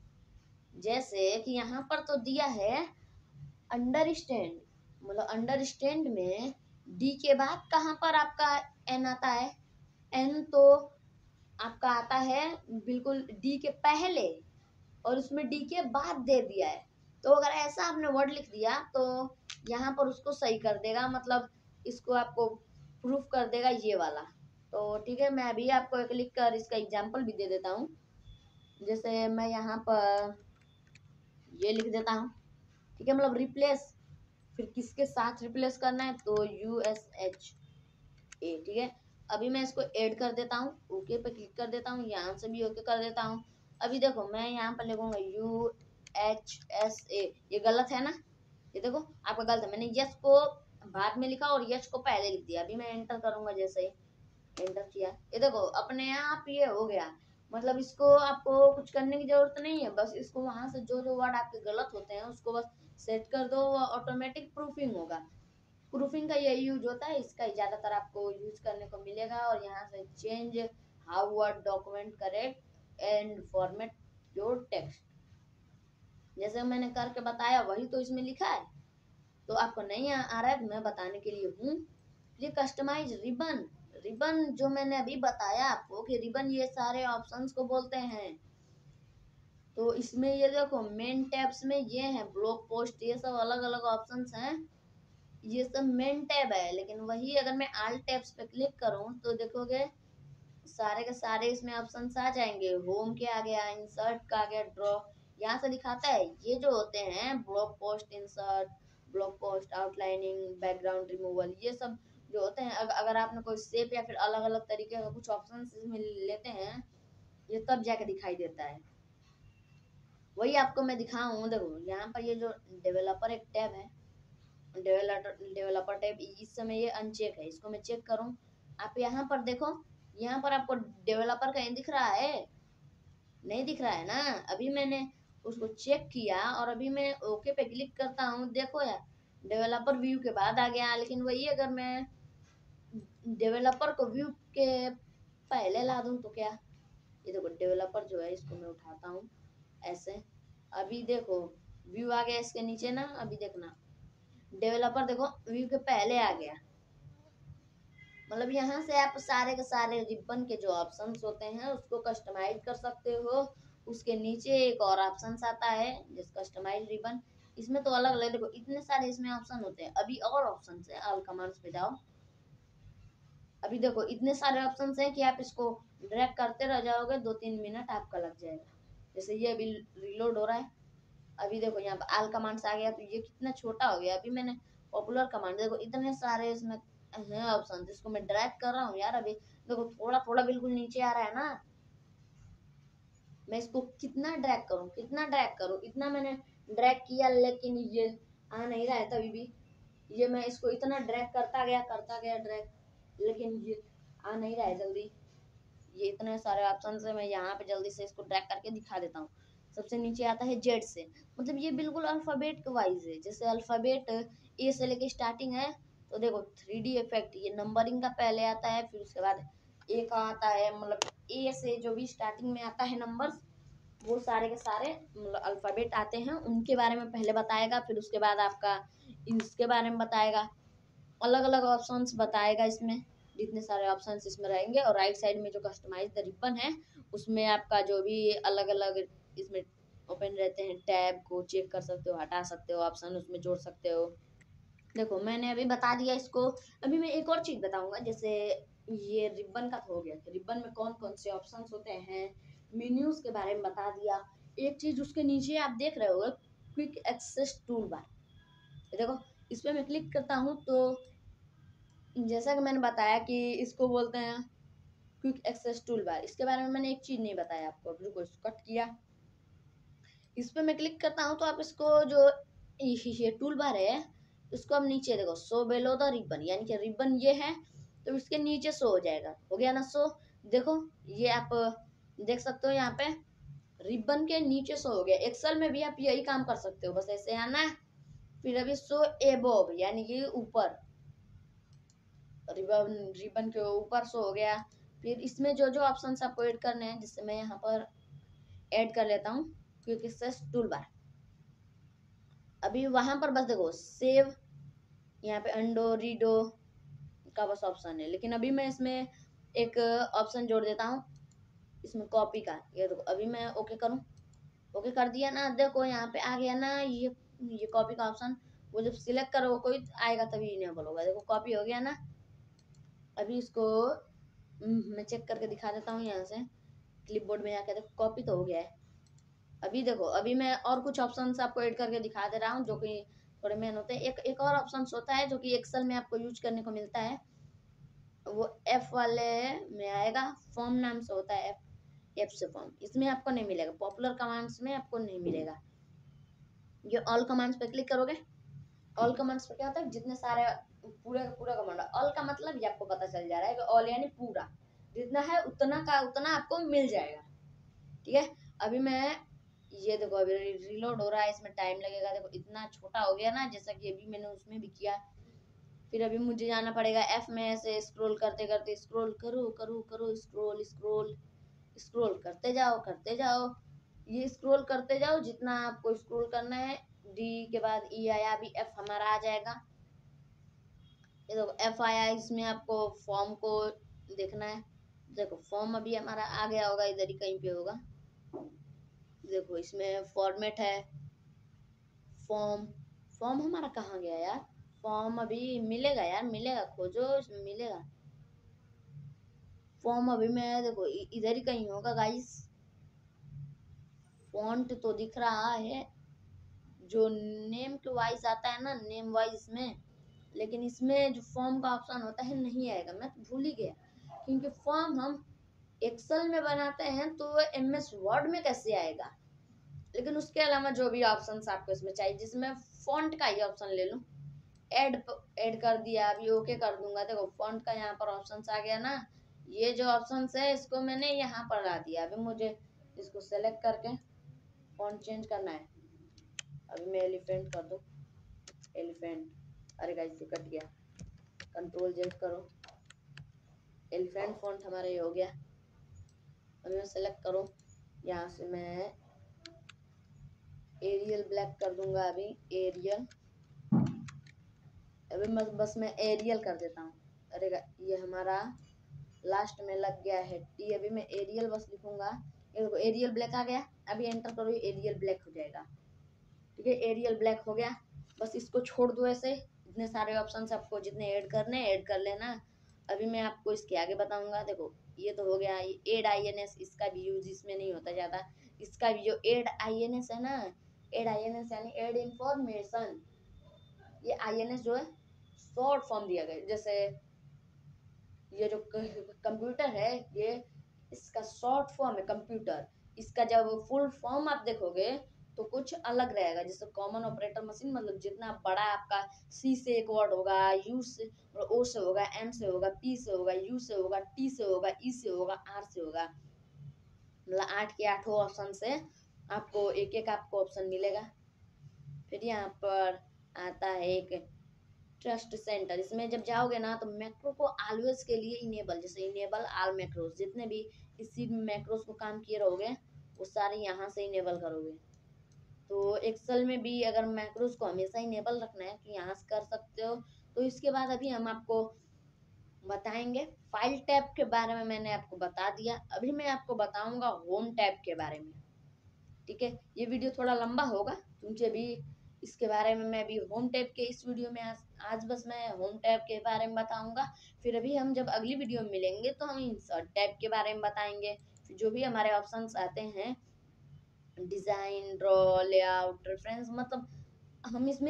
जैसे कि यहाँ पर तो दिया है अंडरस्टैंड, मतलब अंडरस्टैंड में डी के बाद कहाँ पर आपका एन आता है, एन तो आपका आता है बिल्कुल डी के पहले, और उसमें डी के बाद दे दिया है। तो अगर ऐसा आपने वर्ड लिख दिया तो यहाँ पर उसको सही कर देगा, मतलब इसको आपको प्रूफ कर देगा ये वाला। तो ठीक है, मैं अभी आपको एक लिख कर इसका एग्जाम्पल भी दे देता हूँ। जैसे मैं यहाँ पर ये लिख देता हूँ, ठीक है, मतलब रिप्लेस, फिर किसके साथ रिप्लेस करना है तो USH ए, ठीक है। अभी मैं इसको ऐड कर देता हूँ, ओके पे क्लिक कर देता हूँ, यहाँ से भी ओके कर देता हूँ। अभी देखो मैं यहाँ पर लिखूंगा UHSA, ये गलत है ना, ये देखो आपका गलत है, मैंने यस को बाद में लिखा और यस को पहले लिख दिया। अभी मैं एंटर करूंगा, जैसे ही एंटर किया ये देखो अपने आप ये हो गया। मतलब इसको आपको कुछ करने की जरूरत नहीं है, बस इसको वहां से जो जो वर्ड आपके गलत होते हैं उसको बस सेट कर दो, ऑटोमेटिक प्रूफिंग होगा। प्रूफिंग का यही यूज होता है, इसका ज्यादातर आपको यूज करने को मिलेगा। और यहाँ से change how word document correct and format your text, जैसे मैंने करके बताया वही तो इसमें लिखा है। तो आपको नहीं आ रहा है तो मैं बताने के लिए हूँ। ये कस्टमाइज रिबन, रिबन जो मैंने अभी बताया आपको कि रिबन ये सारे ऑप्शंस को बोलते हैं। तो इसमें ये देखो मेन टैब्स में ये है ब्लॉग पोस्ट, ये सब अलग अलग ऑप्शंस हैं, ये सब मेन टैब है। लेकिन वही अगर मैं आल टैब्स पे क्लिक करूं तो देखोगे सारे के सारे इसमें ऑप्शंस आ जाएंगे। होम के आ गया, इंसर्ट का आ गया, ड्रॉ, यहाँ से दिखाता है ये जो होते हैं blog post insert, blog post outlining, background removal, ये सब जो होते हैं। अगर आपने कोई शेप या फिर अलग अलग तरीके का कुछ ऑप्शन इसमें लेते हैं, ये तब जाके दिखाई देता है। वही आपको मैं दिखाऊं, देखो यहाँ पर ये जो डेवलपर एक टैब है, डेवलपर टैब, इस समय ये अनचेक है, इसको मैं चेक करूं। आप यहाँ पर देखो, यहाँ पर आपको डेवलपर कहीं दिख रहा है? नहीं दिख रहा है ना। अभी मैंने उसको चेक किया और अभी मैं ओके पे क्लिक करता हूँ, देखो यार डेवलपर व्यू के बाद आ गया। लेकिन वही अगर मैं डेवलपर को व्यू के पहले ला दूं तो क्या, ये देखो डेवलपर जो है इसको मैं उठाता हूँ ऐसे, अभी देखो व्यू आ गया इसके नीचे ना। अभी देखना डेवलपर देखो व्यू के पहले आ गया। मतलब यहाँ से आप सारे के सारे रिबन के जो ऑप्शंस होते हैं उसको कस्टमाइज कर सकते हो। उसके नीचे एक और ऑप्शन आता है जिस कस्टमाइज रिबन, इसमें तो अलग अलग देखो इतने सारे इसमें ऑप्शन होते हैं। अभी और ऑप्शन है, ऑल कमांड्स पे जाओ, अभी देखो इतने सारे ऑप्शन हैं कि आप इसको ड्रैग करते रह जाओगे, 2-3 मिनट आपका लग जाएगा। जैसे ये अभी रिलोड हो रहा है, अभी देखो यहाँ पे ऑल कमांड्स आ गया तो ये कितना छोटा हो गया। अभी मैंने पॉपुलर कमांड, देखो इतने सारे इसमें है ऑप्शन, जिसको मैं ड्रैग कर रहा हूँ यार, अभी देखो थोड़ा थोड़ा बिल्कुल नीचे आ रहा है ना। मैं इसको कितना ड्रैग करूँ, कितना ड्रैग करूँ, इतना मैंने ड्रैग किया लेकिन ये आ नहीं रहा है तभी भी। ये मैं इसको इतना ड्रैग करता गया ड्रैग, लेकिन ये आ नहीं रहा है जल्दी। ये इतने सारे ऑप्शन है, मैं यहाँ पे जल्दी से इसको ड्रैग करके दिखा देता हूँ। सबसे नीचे आता है जेड से, मतलब ये बिल्कुल अल्फाबेट वाइज है। जैसे अल्फाबेट ए से लेके स्टार्टिंग है, तो देखो 3D इफेक्ट, ये नंबरिंग का पहले आता है, फिर उसके बाद ए का आता है, मतलब ए से जो भी स्टार्टिंग में आता है नंबर्स, वो सारे के सारे मतलब अल्फाबेट आते हैं, उनके बारे में पहले बताएगा, फिर उसके बाद आपका इसके बारे में बताएगा, अलग अलग ऑप्शंस बताएगा इसमें, जितने सारे ऑप्शंस इसमें रहेंगे। और राइट साइड में जो कस्टमाइज द रिबन है उसमें आपका जो भी अलग अलग इसमें ओपन रहते हैं टैब को चेक कर सकते हो, हटा सकते हो, ऑप्शन उसमें जोड़ सकते हो। देखो मैंने अभी बता दिया इसको। अभी मैं एक और चीज बताऊंगा, जैसे ये रिबन का तो हो गया कि रिबन में कौन कौन से ऑप्शंस होते हैं, मेन्यूज के बारे में बता दिया। एक चीज उसके नीचे आप देख रहे हो, क्विक एक्सेस टूल बार, देखो इस पर मैं क्लिक करता हूँ तो जैसा कि मैंने बताया कि इसको बोलते हैं क्विक एक्सेस टूल बार। इसके बारे में मैंने एक चीज नहीं बताया आपको, रुको इसको कट किया। इस पर मैं क्लिक करता हूँ तो आप इसको जो ये टूल बार है इसको हम नीचे देखो शो बेलो द रिबन, यानी कि रिबन ये है तो इसके नीचे शो हो जाएगा, हो गया ना शो। देखो ये आप देख सकते हो यहाँ पे रिबन के नीचे शो हो गया। एक्सेल में भी आप यही काम कर सकते हो, बस ऐसे आना है, फिर अभी शो एबोव यानी कि ऊपर, रिबन रिबन के ऊपर शो हो गया। फिर इसमें जो जो ऑप्शंस आपको ऐड करने हैं, जिससे मैं यहाँ पर ऐड कर लेता हूँ, क्विक एक्सेस टूल बार। अभी वहां पर बस देखो सेव, यहाँ पे अंडो रीडो का बस ऑप्शन है, लेकिन अभी मैं इसमें एक ऑप्शन जोड़ देता हूँ इसमें कॉपी का। ये देखो अभी मैं ओके करूँ, ओके कर दिया ना, देखो यहाँ पे आ गया ना ये कॉपी का ऑप्शन। वो जब सिलेक्ट करो कोई आएगा तभी इनेबल होगा। देखो कॉपी हो गया ना। अभी इसको मैं चेक करके दिखा देता हूँ यहाँ से क्लिपबोर्ड में जाकर। देखो कॉपी तो हो गया है। अभी देखो अभी मैं और कुछ ऑप्शन आपको ऐड करके दिखा दे रहा हूँ जो कि थोड़े मेन होते हैं। एक और ऑप्शन होता है जो कि एक्सेल में आपको यूज करने को मिलता है, वो एफ वाले में आएगा, फॉर्म नाम से होता है। एफ से फॉर्म इसमें आपको नहीं मिलेगा, पॉपुलर कमांड्स में आपको नहीं मिलेगा। ये ऑल कमांड्स पे क्लिक करोगे, ऑल कमांड्स पे क्या होता है, जितने सारे पूरा कमांड, ऑल का मतलब ये आपको पता चल जा रहा है कि ऑल यानी पूरा, जितना है उतना का उतना आपको मिल जाएगा। ठीक है, अभी मैं ये देखो अभी रिलोड हो रहा है, इसमें टाइम लगेगा। देखो इतना छोटा हो गया ना, जैसा कि अभी मैंने उसमें भी किया। फिर अभी मुझे जाना पड़ेगा एफ में, ऐसे स्क्रॉल करते करते स्क्रॉल करो करो करो, स्क्रॉल स्क्रॉल स्क्रॉल करते जाओ, ये स्क्रॉल करते जाओ जितना आपको स्क्रॉल करना है। डी के बाद ई आया, अभी एफ हमारा आ जाएगा। ये देखो एफ आया, इसमें आपको फॉर्म को देखना है। देखो फॉर्म अभी हमारा आ गया होगा, इधर ही कहीं पे होगा। देखो इसमें फॉर्मेट है, फॉर्म फॉर्म हमारा कहाँ गया यार, फॉर्म अभी मिलेगा यार, मिलेगा, खोजो इसमें मिलेगा फॉर्म। अभी मैं देखो इधर ही कहीं होगा गाइस। फॉन्ट तो दिख रहा है जो नेम के वाइज आता है ना, नेम वाइज इसमें, लेकिन इसमें जो फॉर्म का ऑप्शन होता है नहीं आएगा। मैं तो भूल ही गया, क्योंकि फॉर्म हम एक्सेल में बनाते हैं तो एमएस वर्ड में कैसे आएगा। लेकिन उसके अलावा जो भी ऑप्शंस आपको इसमें चाहिए, जिसमें फॉन्ट का ही ऑप्शन ले लूं, ऐड ऐड कर दिया, अभी ओके कर दूंगा। देखो फॉन्ट का यहाँ पर ऑप्शन आ गया ना, ये जो ऑप्शन है इसको मैंने यहाँ पर ला दिया। अभी मुझे इसको सेलेक्ट करके फॉन्ट चेंज करना है। अभी मैं एलिफेंट कर दूं, एलिफेंट, अरे गाइस ये कट गया, कंट्रोल जेड करो, एलिफेंट फॉन्ट हमारा ये हो गया। अभी मैं सेलेक्ट करूं, यहाँ से मैं एरियल ब्लैक कर दूंगा। अभी एरियल, अभी बस मैं एरियल कर देता हूँ। अरे ये हमारा लास्ट में लग गया है टी, अभी मैं एरियल बस लिखूंगा। ये देखो एरियल ब्लैक आ गया, अभी एंटर करो, एरियल ब्लैक हो जाएगा। ठीक है, एरियल ब्लैक हो गया। बस इसको छोड़ दो ऐसे, इतने सारे ऑप्शन आपको जितने ऐड करने ऐड कर लेना। अभी मैं आपको इसके आगे बताऊंगा। देखो ये तो हो गया एड आईएनएस, इसका भी यूज इसमें नहीं होता ज्यादा। इसका भी जो एड आईएनएस है ना, एड आईएनएस यानी एड इंफॉर्मेशन, ये आईएनएस जो है शॉर्ट फॉर्म दिया गया। जैसे ये जो कंप्यूटर है, ये इसका शॉर्ट फॉर्म है कंप्यूटर। इसका जब फुल फॉर्म आप देखोगे तो कुछ अलग रहेगा। जैसे कॉमन ऑपरेटर मशीन, मतलब जितना बड़ा आपका सी से एक वर्ड होगा, यू से, ओ से होगा, एम से होगा, पी से होगा, यू से होगा, टी से होगा, ई से होगा, आर से होगा। मतलब 8 के 8 ऑप्शन से आपको एक एक आपको ऑप्शन मिलेगा। फिर यहाँ पर आता है एक ट्रस्ट सेंटर। इसमें जब जाओगे ना तो मैक्रो को ऑलवेज के लिए इनेबल, जैसे इनेबल ऑल मैक्रोस, जितने भी इसी मैक्रोस को काम किए रहोगे वो सारे यहाँ से इनेबल करोगे। तो एक्सेल में भी अगर मैक्रोस को हमेशा इनेबल रखना है तो यहाँ से कर सकते हो। तो इसके बाद अभी हम आपको बताएंगे फाइल टैब के बारे में, मैंने आपको बता दिया। अभी मैं आपको बताऊंगा होम टैब के बारे में। ठीक है, ये वीडियो थोड़ा लंबा होगा क्योंकि अभी इसके बारे में मैं अभी होम टैब के इस वीडियो में आज बस मैं होम टैब के बारे में बताऊंगा। फिर अभी हम जब अगली वीडियो में मिलेंगे तो हम इंसर्ट टैब के बारे में बताएंगे। फिर जो भी हमारे ऑप्शंस आते हैं, डिजाइन, ड्रॉ, लेआउट, रेफरेंस, मतलब हम इसमें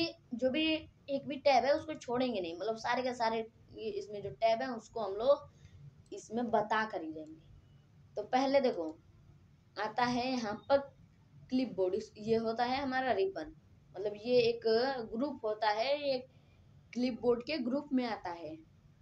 एक भी टैब है उसको छोड़ेंगे नहीं। मतलब सारे के सारे इसमें जो टैब है उसको हम लोग इसमें बता कर ही जाएंगे। तो पहले देखो आता है यहाँ पर क्लिपबोर्ड, ये होता है हमारा रिबन, मतलब ये एक ग्रुप होता है, ये क्लिपबोर्ड के ग्रुप में आता है।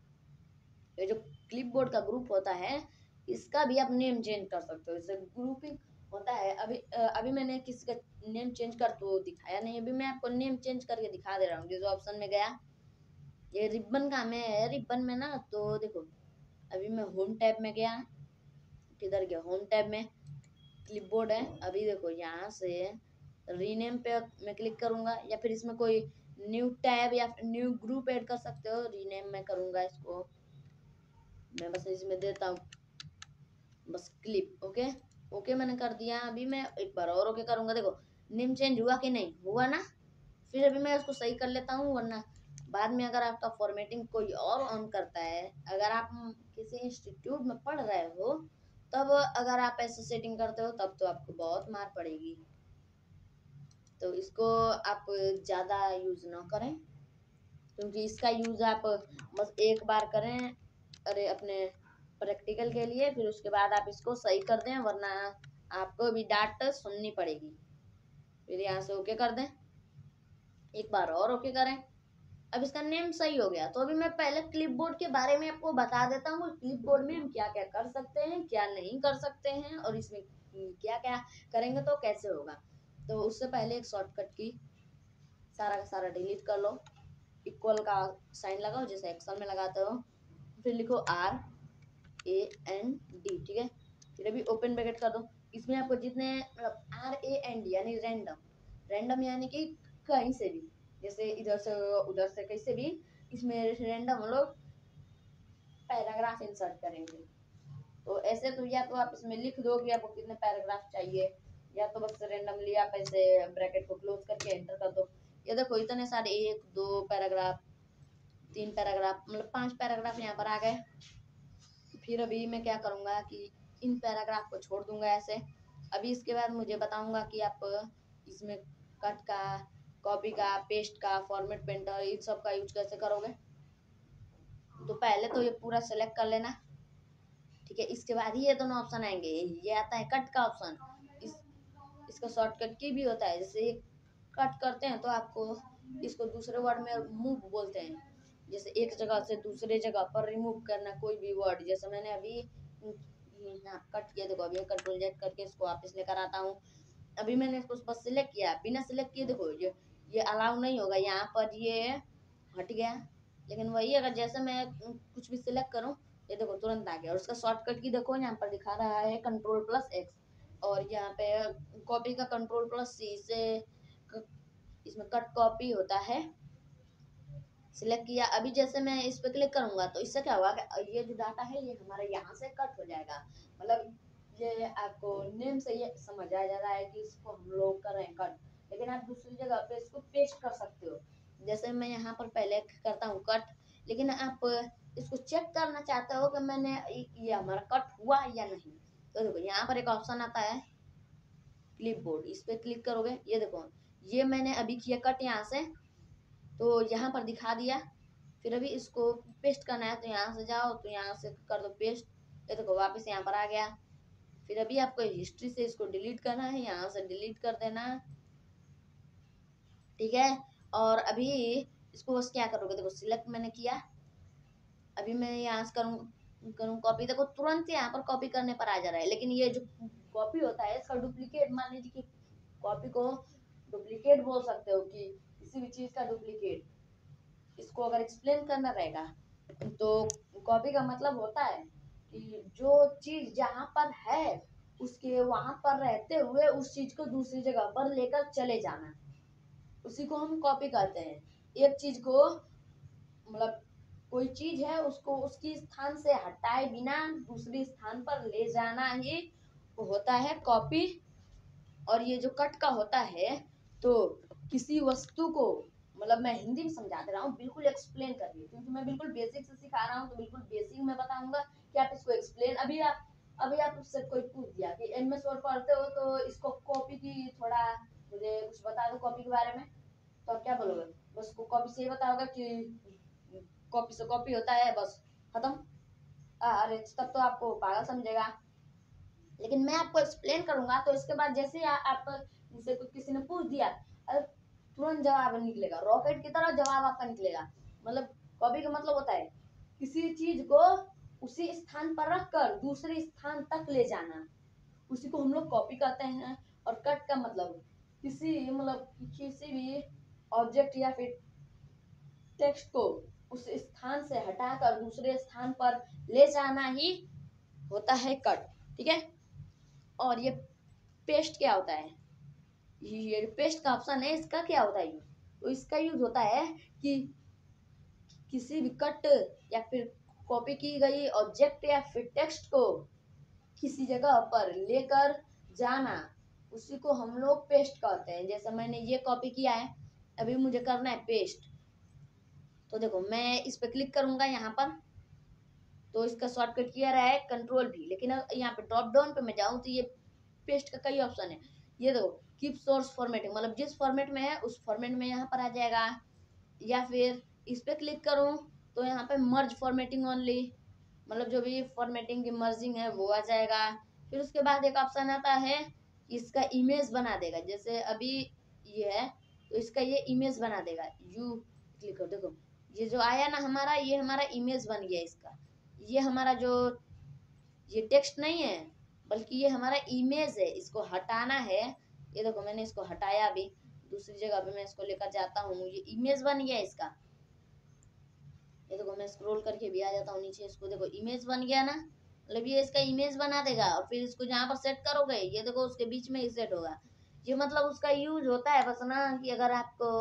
ये जो क्लिपबोर्ड का ग्रुप होता है इसका भी आप नेम चेंज कर सकते हो, जैसे ग्रुपिंग होता है। अभी मैंने किसी का नेम चेंज कर तो दिखाया नहीं, अभी मैं आपको नेम चेंज करके दिखा दे रहा हूँ। जो ऑप्शन में गया, ये रिबन का में है, रिबन में ना, तो देखो अभी मैं होम टैब में गया, किधर गया, होम टैब में। क्लिपबोर्ड है। अभी देखो यहाँ से रीनेम पे मैं क्लिक करूंगा, या फिर इसमें कोई न्यू टैब या न्यू ग्रुप ऐड कर सकते हो। रीनेम मैं करूंगा इसको, मैं बस इसमें देता हूँ बस क्लिप। ओके ओके मैंने कर दिया। अभी मैं एक बार और ओके करूंगा। देखो नेम चेंज हुआ कि नहीं हुआ ना। फिर अभी मैं इसको सही कर लेता हूँ, वरना बाद में अगर आपका फॉर्मेटिंग कोई और ऑन करता है, अगर आप किसी इंस्टीट्यूट में पढ़ रहे हो, तब अगर आप ऐसे सेटिंग करते हो तब तो आपको बहुत मार पड़ेगी। तो इसको आप ज़्यादा यूज ना करें, क्योंकि इसका यूज आप बस एक बार करें अरे अपने प्रैक्टिकल के लिए, फिर उसके बाद आप इसको सही कर दें, वरना आपको भी डांट सुननी पड़ेगी। फिर यहाँ से ओके कर दें, एक बार और ओके करें। अब इसका नेम सही हो गया। तो अभी मैं पहले क्लिपबोर्ड के बारे में आपको बता देता हूँ, क्लिपबोर्ड में हम क्या क्या कर सकते हैं, क्या नहीं कर सकते हैं, और इसमें क्या क्या करेंगे तो कैसे होगा। तो उससे पहले एक शॉर्टकट की सारा का सारा डिलीट कर लो, इक्वल का साइन लगाओ जैसे एक्सेल में लगाते हो, फिर लिखो RAND, ठीक है। फिर अभी ओपन ब्रैकेट कर दो। इसमें आपको जितने मतलब RAND यानी रैंडम यानी कि कहीं से भी, जैसे इधर से उधर से कैसे भी, इसमें रैंडम लोग पैराग्राफ इंसर्ट करेंगे। तो ऐसे तो या तो आप इसमें लिख दो कि आपको कितने पैराग्राफ चाहिए, या तो बस रैंडमली आप ऐसे ब्रैकेट को क्लोज करके एंटर कर दो। ये देखो इतने सारे 1 2 पैराग्राफ 3 पैराग्राफ मतलब 5 पैराग्राफ यहाँ पर आ गए। फिर अभी मैं क्या करूँगा कि इन पैराग्राफ को छोड़ दूंगा ऐसे। अभी इसके बाद मुझे बताऊंगा कि आप इसमें कट का, कॉपी का, पेस्ट का, फॉर्मेट पेंटर इन सब का यूज कैसे करोगे। तो पहले तो ये पूरा सेलेक्ट कर लेना, ठीक है। इसके बाद ही ये दोनों ऑप्शन आएंगे। ये आता है कट का ऑप्शन, इसका शॉर्टकट की भी होता है। जैसे कट करते हैं तो आपको इसको दूसरे वर्ड में मूव बोलते हैं, जैसे एक जगह से दूसरे जगह पर रिमूव करना कोई भी वर्ड। जैसे मैंने अभी यहाँ कट किया, देखो अभी कंट्रोल जेड करके इसको वापस लेकर आता हूँ। अभी मैंने इसको बस सिलेक्ट किया, बिना सिलेक्ट किए देखो ये अलाउ नहीं होगा, यहाँ पर ये हट गया। लेकिन वही अगर जैसे मैं कुछ भी सिलेक्ट करूँ, ये देखो तुरंत आ गया। और उसका शॉर्टकट की देखो यहाँ पर दिखा रहा है Ctrl+X, और यहाँ पे कॉपी का Ctrl+C से इसमें कट कॉपी होता है। सिलेक्ट किया, अभी जैसे मैं इस पे क्लिक करूंगा तो इससे क्या होगा कि ये जो डाटा है ये हमारे यहाँ से कट हो जाएगा। मतलब ये आपको नेम से ये समझ आ जा रहा है कि इसको हम लोग कर रहे हैं कट, लेकिन आप दूसरी जगह पे इसको पेस्ट कर सकते हो। जैसे मैं यहाँ पर पहले करता हूँ कट, लेकिन आप इसको चेक करना चाहते हो कि मैंने ये हमारा कट हुआ या नहीं, तो देखो यहाँ पर एक ऑप्शन आता है क्लिपबोर्ड, इस पे क्लिक करोगे, ये देखो ये मैंने अभी किया कट यहाँ से, तो यहाँ पर दिखा दिया। फिर अभी इसको पेस्ट करना है, तो यहाँ से जाओ तो यहाँ से कर दो पेस्ट, ये देखो वापस यहाँ पर आ गया। फिर अभी आपको हिस्ट्री से इसको डिलीट करना है, यहाँ से डिलीट कर देना, ठीक है। और अभी इसको बस क्या करोगे, देखो सिलेक्ट मैंने किया, अभी मैं यहाँ से करूँ कॉपी, देखो तुरंत यहाँ पर कॉपी करने पर आ जा रहा है। लेकिन ये जो कॉपी होता है इसका डुप्लीकेट, मान लीजिए कि कॉपी को डुप्लीकेट बोल सकते हो कि किसी भी चीज का डुप्लीकेट, इसको अगर एक्सप्लेन करना रहेगा तो कॉपी का मतलब होता है कि जो चीज जहां पर है उसके वहां पर रहते हुए उस चीज को दूसरी जगह पर लेकर चले जाना, उसी को हम कॉपी कहते हैं। एक चीज को मतलब कोई चीज है उसको उसकी स्थान से हटाए बिना दूसरी स्थान पर ले जाना ही होता है कॉपी। और ये जो कट का होता है, तो किसी वस्तु को, मतलब मैं हिंदी में समझा दे रहा हूँ बिल्कुल एक्सप्लेन करके, क्योंकि मैं बिल्कुल बेसिक से सिखा रहा हूँ, तो बिल्कुल बेसिक में बताऊंगा कि आप इसको एक्सप्लेन। अभी आप उससे कोई पूछ दिया कि एमएस वर्ड पढ़ते हो तो इसको कॉपी की थोड़ा मुझे कुछ बता दो कॉपी के बारे में, तो आप क्या बोलोगे, बस को कॉपी से ही बताओगे कि कॉपी से कॉपी होता है, बस खत्म। अरे तब तो आपको पागल समझेगा। लेकिन मैं आपको एक्सप्लेन करूंगा, तो इसके बाद जैसे आप जैसे किसी ने पूछ दिया, तुरंत जवाब निकलेगा, रॉकेट की तरह जवाब आपका निकलेगा। मतलब कॉपी का मतलब होता है किसी चीज को उसी स्थान पर रखकर दूसरे स्थान तक ले जाना, उसी को हम लोग कॉपी कहते हैं। और कट का मतलब किसी भी ऑब्जेक्ट या फिर टेक्स्ट को उस स्थान से हटाकर दूसरे स्थान पर ले जाना ही होता है कट, ठीक है। और ये पेस्ट क्या होता है, ये पेस्ट का ऑप्शन है, इसका क्या होता है यूज? तो इसका यूज होता है कि किसी भी कट या फिर कॉपी की गई ऑब्जेक्ट या फिर टेक्स्ट को किसी जगह पर लेकर जाना, उसी को हम लोग पेस्ट करते हैं। जैसे मैंने ये कॉपी किया है, अभी मुझे करना है पेस्ट। तो देखो मैं इस पे क्लिक करूंगा यहाँ पर, तो इसका शॉर्टकट किया रहा है कंट्रोल भी, लेकिन यहाँ पे ड्रॉप डाउन पे मैं जाऊँ तो ये पेस्ट का कई ऑप्शन है। ये देखो कीप सोर्स फॉर्मेटिंग, मतलब जिस फॉर्मेट में है उस फॉर्मेट में यहाँ पर आ जाएगा, या फिर इस पे क्लिक करूँ तो यहाँ पे मर्ज फॉर्मेटिंग ओनली, मतलब जो भी फॉर्मेटिंग की मर्जिंग है वो आ जाएगा। फिर उसके बाद एक ऑप्शन आता है इसका इमेज बना देगा, जैसे अभी ये है तो इसका ये इमेज बना देगा, यू क्लिक करो, देखो ये जो आया ना हमारा, ये हमारा इमेज बन गया इसका। ये हमारा जो ये टेक्स्ट नहीं है बल्कि ये हमारा इमेज है, इसको हटाना है। ये देखो मैंने इसको हटाया, अभी दूसरी जगह पे मैं इसको लेकर जाता हूँ, ये इमेज बन गया इसका। ये देखो मैं स्क्रॉल करके भी आ जाता हूँ नीचे, इसको देखो इमेज बन गया ना, मतलब ये इसका इमेज बना देगा। और फिर इसको जहाँ पर सेट करोगे ये देखो उसके बीच में ही सेट होगा। ये मतलब उसका यूज होता है बस ना, कि अगर आपको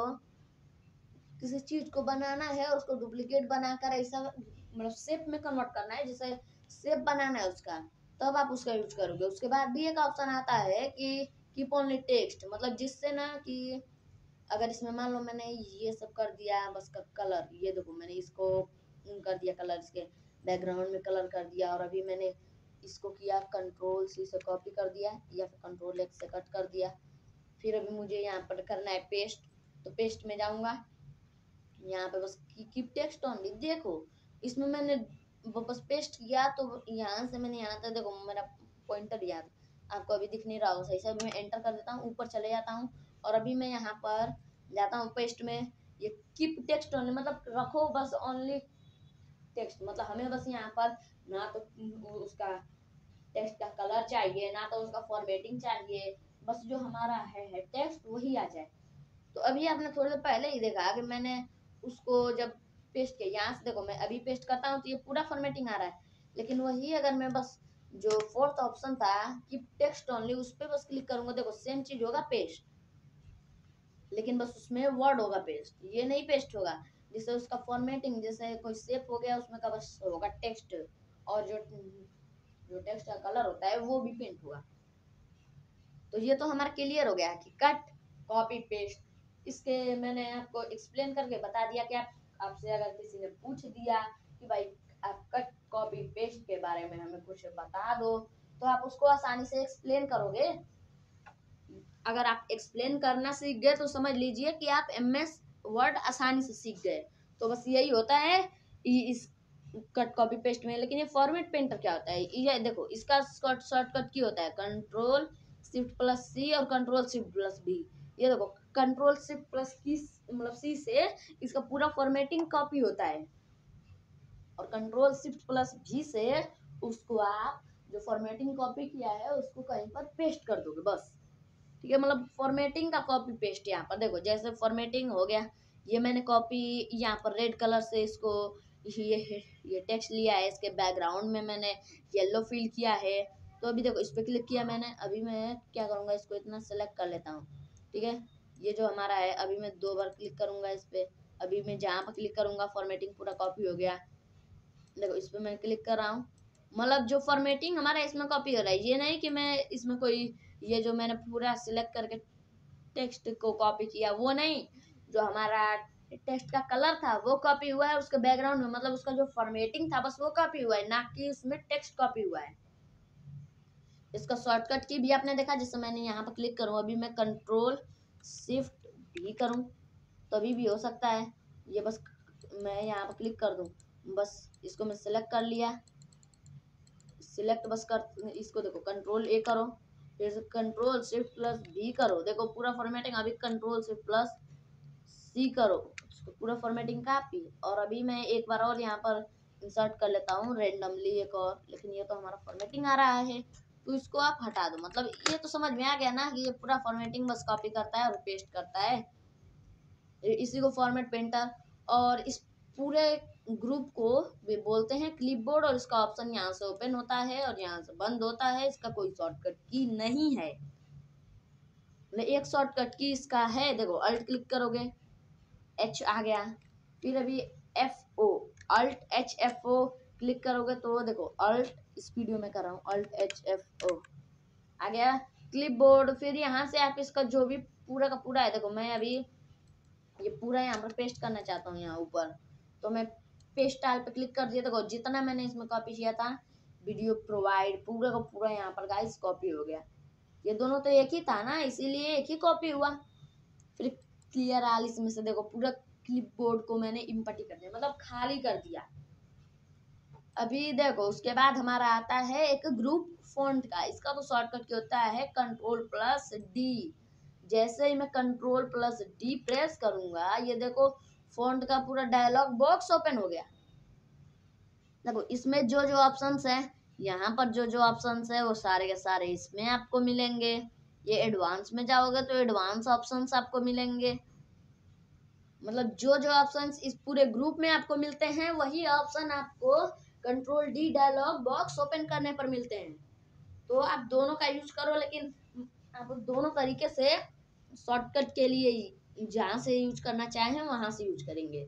किसी चीज को बनाना है, उसको डुप्लीकेट बनाकर ऐसा मतलब शेप में कन्वर्ट करना है, जैसे शेप बनाना है उसका, तब आप उसका यूज करोगे। उसके बाद भी एक ऑप्शन आता है कि कीप ओनली टेक्स्ट, मतलब जिससे ना कि अगर इसमें मान लो मैंने ये सब कर दिया बस का कलर, ये देखो मैंने इसको कर दिया कलर, इसके बैकग्राउंड में कलर कर दिया, और अभी मैंने इसको किया कंट्रोल सी से कॉपी कर दिया या फिर कंट्रोल एक्स से कट कर दिया। फिर अभी मुझे यहाँ पर करना है पेस्ट, तो पेस्ट में जाऊंगा, यहाँ पे बस कीप टेक्स्ट ओनली। देखो इसमें मैंने बस पेस्ट किया, तो यहाँ से मैंने यहाँ तक देखो मेरा पॉइंटर याद आपको अभी दिख नहीं रहा हो सही से, अभी मैं एंटर कर देता हूँ, ऊपर चले जाता हूँ, और अभी मैं यहाँ पर जाता हूँ पेस्ट में। ये कीप टेक्स्ट ओनली मतलब रखो बस ओनली टेक्स्ट, मतलब हमें बस यहाँ पर ना तो उसका टेक्स्ट का कलर चाहिए, ना तो उसका फॉर्मेटिंग चाहिए, बस जो हमारा है टेक्स्ट वही आ जाए। तो अभी आपने थोड़ी देर पहले ही देखा कि मैंने उसको जब पेस्ट किया, यहाँ से देखो मैं अभी पेस्ट करता हूँ तो ये पूरा फॉर्मेटिंग आ रहा है, लेकिन वही अगर मैं बस जो फोर्थ ऑप्शन था कि टेक्स्ट ओनली, उस पर बस क्लिक करूंगा, देखो सेम चीज होगा पेस्ट, लेकिन बस उसमें वर्ड होगा पेस्ट, ये नहीं पेस्ट होगा। जिससे उसका फॉर्मेटिंग जैसे कोई शेप हो गया उसमें का बस होगा टेक्स्ट, और जो टेक्स्ट का कलर होता है वो भी पेंट होगा। तो ये तो हमारा क्लियर हो गया कि कट कॉपी पेस्ट। इसके मैंने आपको एक्सप्लेन करके बता दिया कि आपसे अगर किसी ने पूछ दिया कि भाई आप कट कॉपी पेस्ट के बारे में हमें कुछ बता दो, तो आप उसको आसानी से एक्सप्लेन करोगे। अगर आप एक्सप्लेन करना सीख गए तो समझ लीजिए कि आप एमएस वर्ड आसानी से सीख गए। तो बस यही होता है इस कट कॉपी पेस्ट में। लेकिन ये फॉर्मेट पेंटर क्या होता है, ये देखो इसका शॉर्टकट की होता है कंट्रोल शिफ्ट प्लस सी और कंट्रोल शिफ्ट प्लस बी। ये देखो कंट्रोल शिफ्ट प्लस की मतलब सी से इसका पूरा फॉर्मेटिंग कॉपी होता है, और कंट्रोल शिफ्ट प्लस भी से उसको आप जो फॉर्मेटिंग कॉपी किया है उसको कहीं पर पेस्ट कर दोगे बस। ठीक है, मतलब फॉर्मेटिंग का कॉपी पेस्ट। यहाँ पर देखो जैसे फॉर्मेटिंग हो गया, ये मैंने कॉपी यहाँ पर रेड कलर से इसको ये टेक्स्ट लिया है, इसके बैकग्राउंड में मैंने येलो फिल किया है। तो अभी देखो इस पर क्लिक किया मैंने, अभी मैं क्या करूँगा इसको इतना सेलेक्ट कर लेता हूँ। ठीक है, ये जो हमारा है अभी मैं 2 बार क्लिक करूँगा इस पर, अभी मैं जहाँ पर क्लिक करूँगा फॉर्मेटिंग पूरा कॉपी हो गया। देखो इस पर मैं क्लिक कर रहा हूँ, मतलब जो फॉर्मेटिंग हमारा इसमें कॉपी हो रहा है, ये नहीं कि मैं इसमें कोई ये जो मैंने पूरा सिलेक्ट करके टेक्स्ट को कॉपी किया वो नहीं, जो हमारा टेक्स्ट का कलर था वो कॉपी हुआ है उसके बैकग्राउंड में, मतलब उसका जो फॉर्मेटिंग था बस वो कॉपी हुआ है, ना कि उसमें टेक्स्ट कॉपी हुआ है। इसका शॉर्टकट की भी आपने देखा, जैसे मैंने यहाँ पर क्लिक करूँ, अभी मैं कंट्रोल शिफ्ट भी करूँ तो अभी भी हो सकता है। ये बस मैं यहाँ पर क्लिक कर दूँ, बस इसको मैं सिलेक्ट कर लिया, सिलेक्ट बस कर इसको देखो कंट्रोल ए करो, फिर कंट्रोल शिफ्ट प्लस बी करो, देखो पूरा फॉर्मेटिंग। अभी कंट्रोल शिफ्ट प्लस सी करो, पूरा फॉर्मेटिंग कॉपी। और अभी मैं एक बार और यहाँ पर इंसर्ट कर लेता हूँ रेंडमली एक और, लेकिन ये तो हमारा फॉर्मेटिंग आ रहा है तो इसको आप हटा दो। मतलब ये तो समझ में आ गया ना कि ये पूरा फॉर्मेटिंग बस कॉपी करता है और पेस्ट करता है, इसी को फॉर्मेट पेंटर। और इस पूरे ग्रुप को भी बोलते हैं क्लिपबोर्ड, और इसका ऑप्शन यहाँ से ओपन होता है और यहाँ से बंद होता है, इसका कोई शॉर्टकट की नहीं है। एक शॉर्टकट की इसका है, देखो अल्ट क्लिक करोगे एच आ गया, फिर अभी F O, alt H F O click करोगे तो देखो अल्ट, इस वीडियो में कर रहा हूँ, अल्ट एच एफ ओ आ गया क्लिपबोर्ड। फिर यहाँ से आप इसका जो भी पूरा का पूरा है, देखो मैं अभी ये पूरा यहाँ पर पेस्ट करना चाहता हूँ यहाँ ऊपर, तो मैं पेस्ट टाइल पे क्लिक कर दिया, देखो जितना मैंने इसमें कॉपी किया था वीडियो प्रोवाइड पूरा का पूरा यहाँ पर गाइस कॉपी हो गया। ये दोनों तो एक ही था ना, इसीलिए एक ही कॉपी हुआ। फिर क्लियर आल, इसमें से देखो पूरा क्लिपबोर्ड को मैंने इम्पटी कर दिया, मतलब खाली कर दिया। अभी देखो उसके बाद हमारा आता है एक ग्रुप फॉन्ट का, इसका तो शॉर्टकट क्या होता है कंट्रोल प्लस डी। जैसे ही मैं कंट्रोल प्लस डी प्रेस करूंगा, ये देखो फॉन्ट का पूरा डायलॉग बॉक्स ओपन हो गया। देखो इसमें जो जो ऑप्शंस है, यहाँ पर जो जो ऑप्शंस है वो सारे के सारे इसमें आपको मिलेंगे। ये एडवांस में जाओगे तो एडवांस ऑप्शंस आपको मिलेंगे, मतलब जो जो ऑप्शंस इस पूरे ग्रुप में आपको मिलते हैं वही ऑप्शन आपको control D dialog box open करने पर मिलते हैं। तो आप दोनों का यूज करो, लेकिन आप दोनों तरीके से शॉर्टकट के लिए जहां से यूज करना चाहें वहां से यूज करेंगे।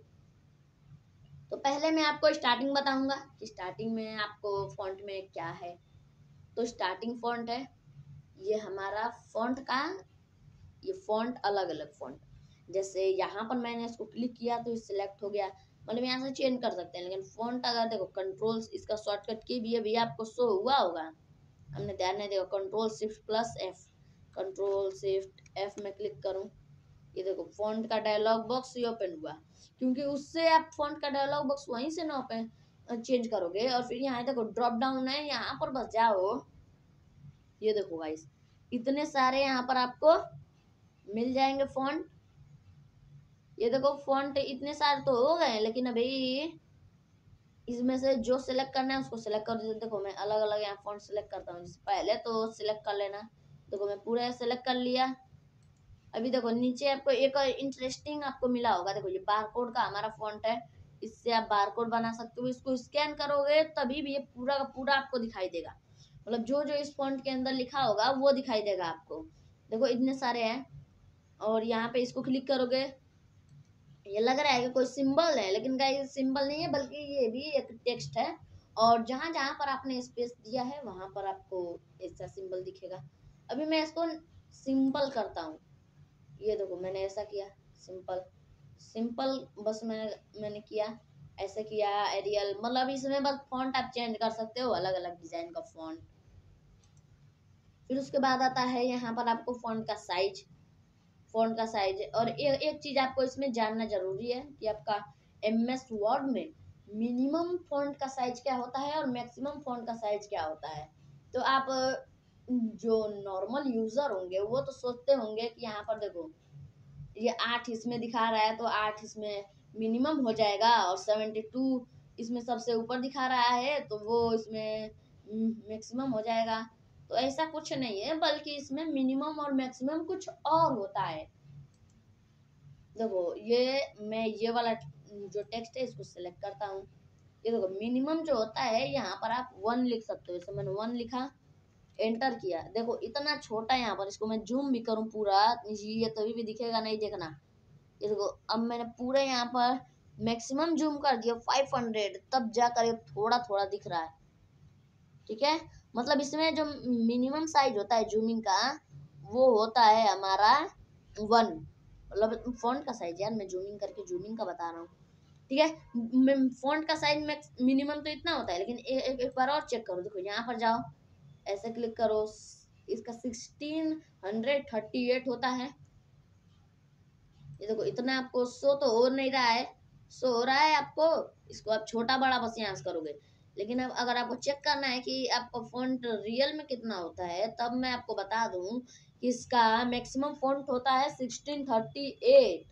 तो पहले मैं आपको स्टार्टिंग बताऊंगा कि स्टार्टिंग में आपको फॉन्ट में क्या है। तो स्टार्टिंग फॉन्ट है ये हमारा फॉन्ट का, ये फॉन्ट अलग अलग फॉन्ट, जैसे यहाँ पर मैंने इसको क्लिक किया तो सिलेक्ट हो गया, मतलब यहाँ से चेंज कर सकते हैं। लेकिन फॉन्ट अगर देखो कंट्रोल इसका शॉर्टकट की भी अभी आपको शो हुआ होगा, हमने ध्यान नहीं देखो control shift plus F, control shift F में क्लिक करूँ, ये देखो फॉन्ट का डायलॉग बॉक्स ही ओपन हुआ, क्योंकि उससे आप फॉन्ट का डायलॉग बॉक्स वहीं से ना ओपन चेंज करोगे। और फिर यहाँ देखो ड्रॉप डाउन है, यहाँ पर बस जाओ, ये देखो गाइस इतने सारे यहाँ पर आपको मिल जाएंगे फॉन्ट। ये देखो फॉन्ट इतने सारे तो हो गए, लेकिन अभी इसमें से जो सिलेक्ट करना है उसको सिलेक्ट कर दीजिए। देखो मैं अलग अलग यहाँ फॉन्ट सिलेक्ट करता हूँ, जैसे पहले तो सिलेक्ट कर लेना, देखो मैं पूरा सिलेक्ट कर लिया। अभी देखो नीचे आपको एक इंटरेस्टिंग आपको मिला होगा, देखो ये बारकोड का हमारा फॉन्ट है, इससे आप बारकोड बना सकते हो। इसको स्कैन करोगे तभी भी ये पूरा का पूरा आपको दिखाई देगा, मतलब जो जो इस फॉन्ट के अंदर लिखा होगा वो दिखाई देगा आपको। देखो इतने सारे हैं, और यहाँ पे इसको क्लिक करोगे, ये लग रहा है कि कोई सिंबल है, लेकिन गाइस सिंबल नहीं है, बल्कि ये भी एक टेक्स्ट है। और जहां जहां पर आपने स्पेस दिया है वहां पर आपको ऐसा सिंबल दिखेगा। अभी मैं इसको सिंपल करता हूँ, ये देखो मैंने ऐसा किया, सिंपल सिंपल बस मैंने किया, ऐसे किया एरियल, मतलब इसमें बस फॉन्ट आप चेंज कर सकते हो, अलग अलग डिजाइन का फॉन्ट। फिर उसके बाद आता है यहाँ पर आपको फॉन्ट का साइज, फॉन्ट का साइज। और एक चीज आपको इसमें जानना जरूरी है कि आपका एमएस वर्ड में मिनिमम फॉन्ट का साइज क्या होता है और मैक्सिमम फॉन्ट का साइज क्या होता है। तो आप जो नॉर्मल यूजर होंगे वो तो सोचते होंगे कि यहाँ पर देखो ये 8 इसमें दिखा रहा है तो 8 इसमें मिनिमम हो जाएगा, और 72 इसमें सबसे ऊपर दिखा रहा है तो वो इसमें मैक्सिमम हो जाएगा। तो ऐसा कुछ नहीं है, बल्कि इसमें मिनिमम और मैक्सिमम कुछ और होता है। देखो ये मैं ये वाला जो टेक्स्ट है इसको सिलेक्ट करता हूँ, ये देखो मिनिमम जो होता है यहाँ पर आप 1 लिख सकते हो, जैसे मैंने 1 लिखा, एंटर किया, देखो इतना छोटा यहाँ पर, इसको मैं जूम भी करूँ पूरा ये तभी भी दिखेगा नहीं, देखना ये देखो अब मैंने पूरे यहाँ पर मैक्सिमम जूम कर दिया 500, तब जाकर ये थोड़ा थोड़ा दिख रहा है। ठीक है, मतलब इसमें जो मिनिमम साइज होता है जूमिंग का वो होता है हमारा 1, मतलब फॉन्ट का साइज, यार मैं जूमिंग करके जूमिंग का बता रहा हूँ। ठीक है, फॉन्ट का साइज मिनिमम तो इतना होता है, लेकिन एक बार और चेक करो, देखो यहाँ पर जाओ, ऐसे क्लिक करो, इसका 1638 होता है। ये देखो इतना आपको शो तो हो नहीं रहा है, शो हो रहा है आपको, इसको आप छोटा बड़ा बस यहाँ से करोगे। लेकिन अब अगर आपको चेक करना है कि आपका फॉन्ट रियल में कितना होता है, तब मैं आपको बता दूं कि इसका मैक्सिमम फॉन्ट होता है 1638,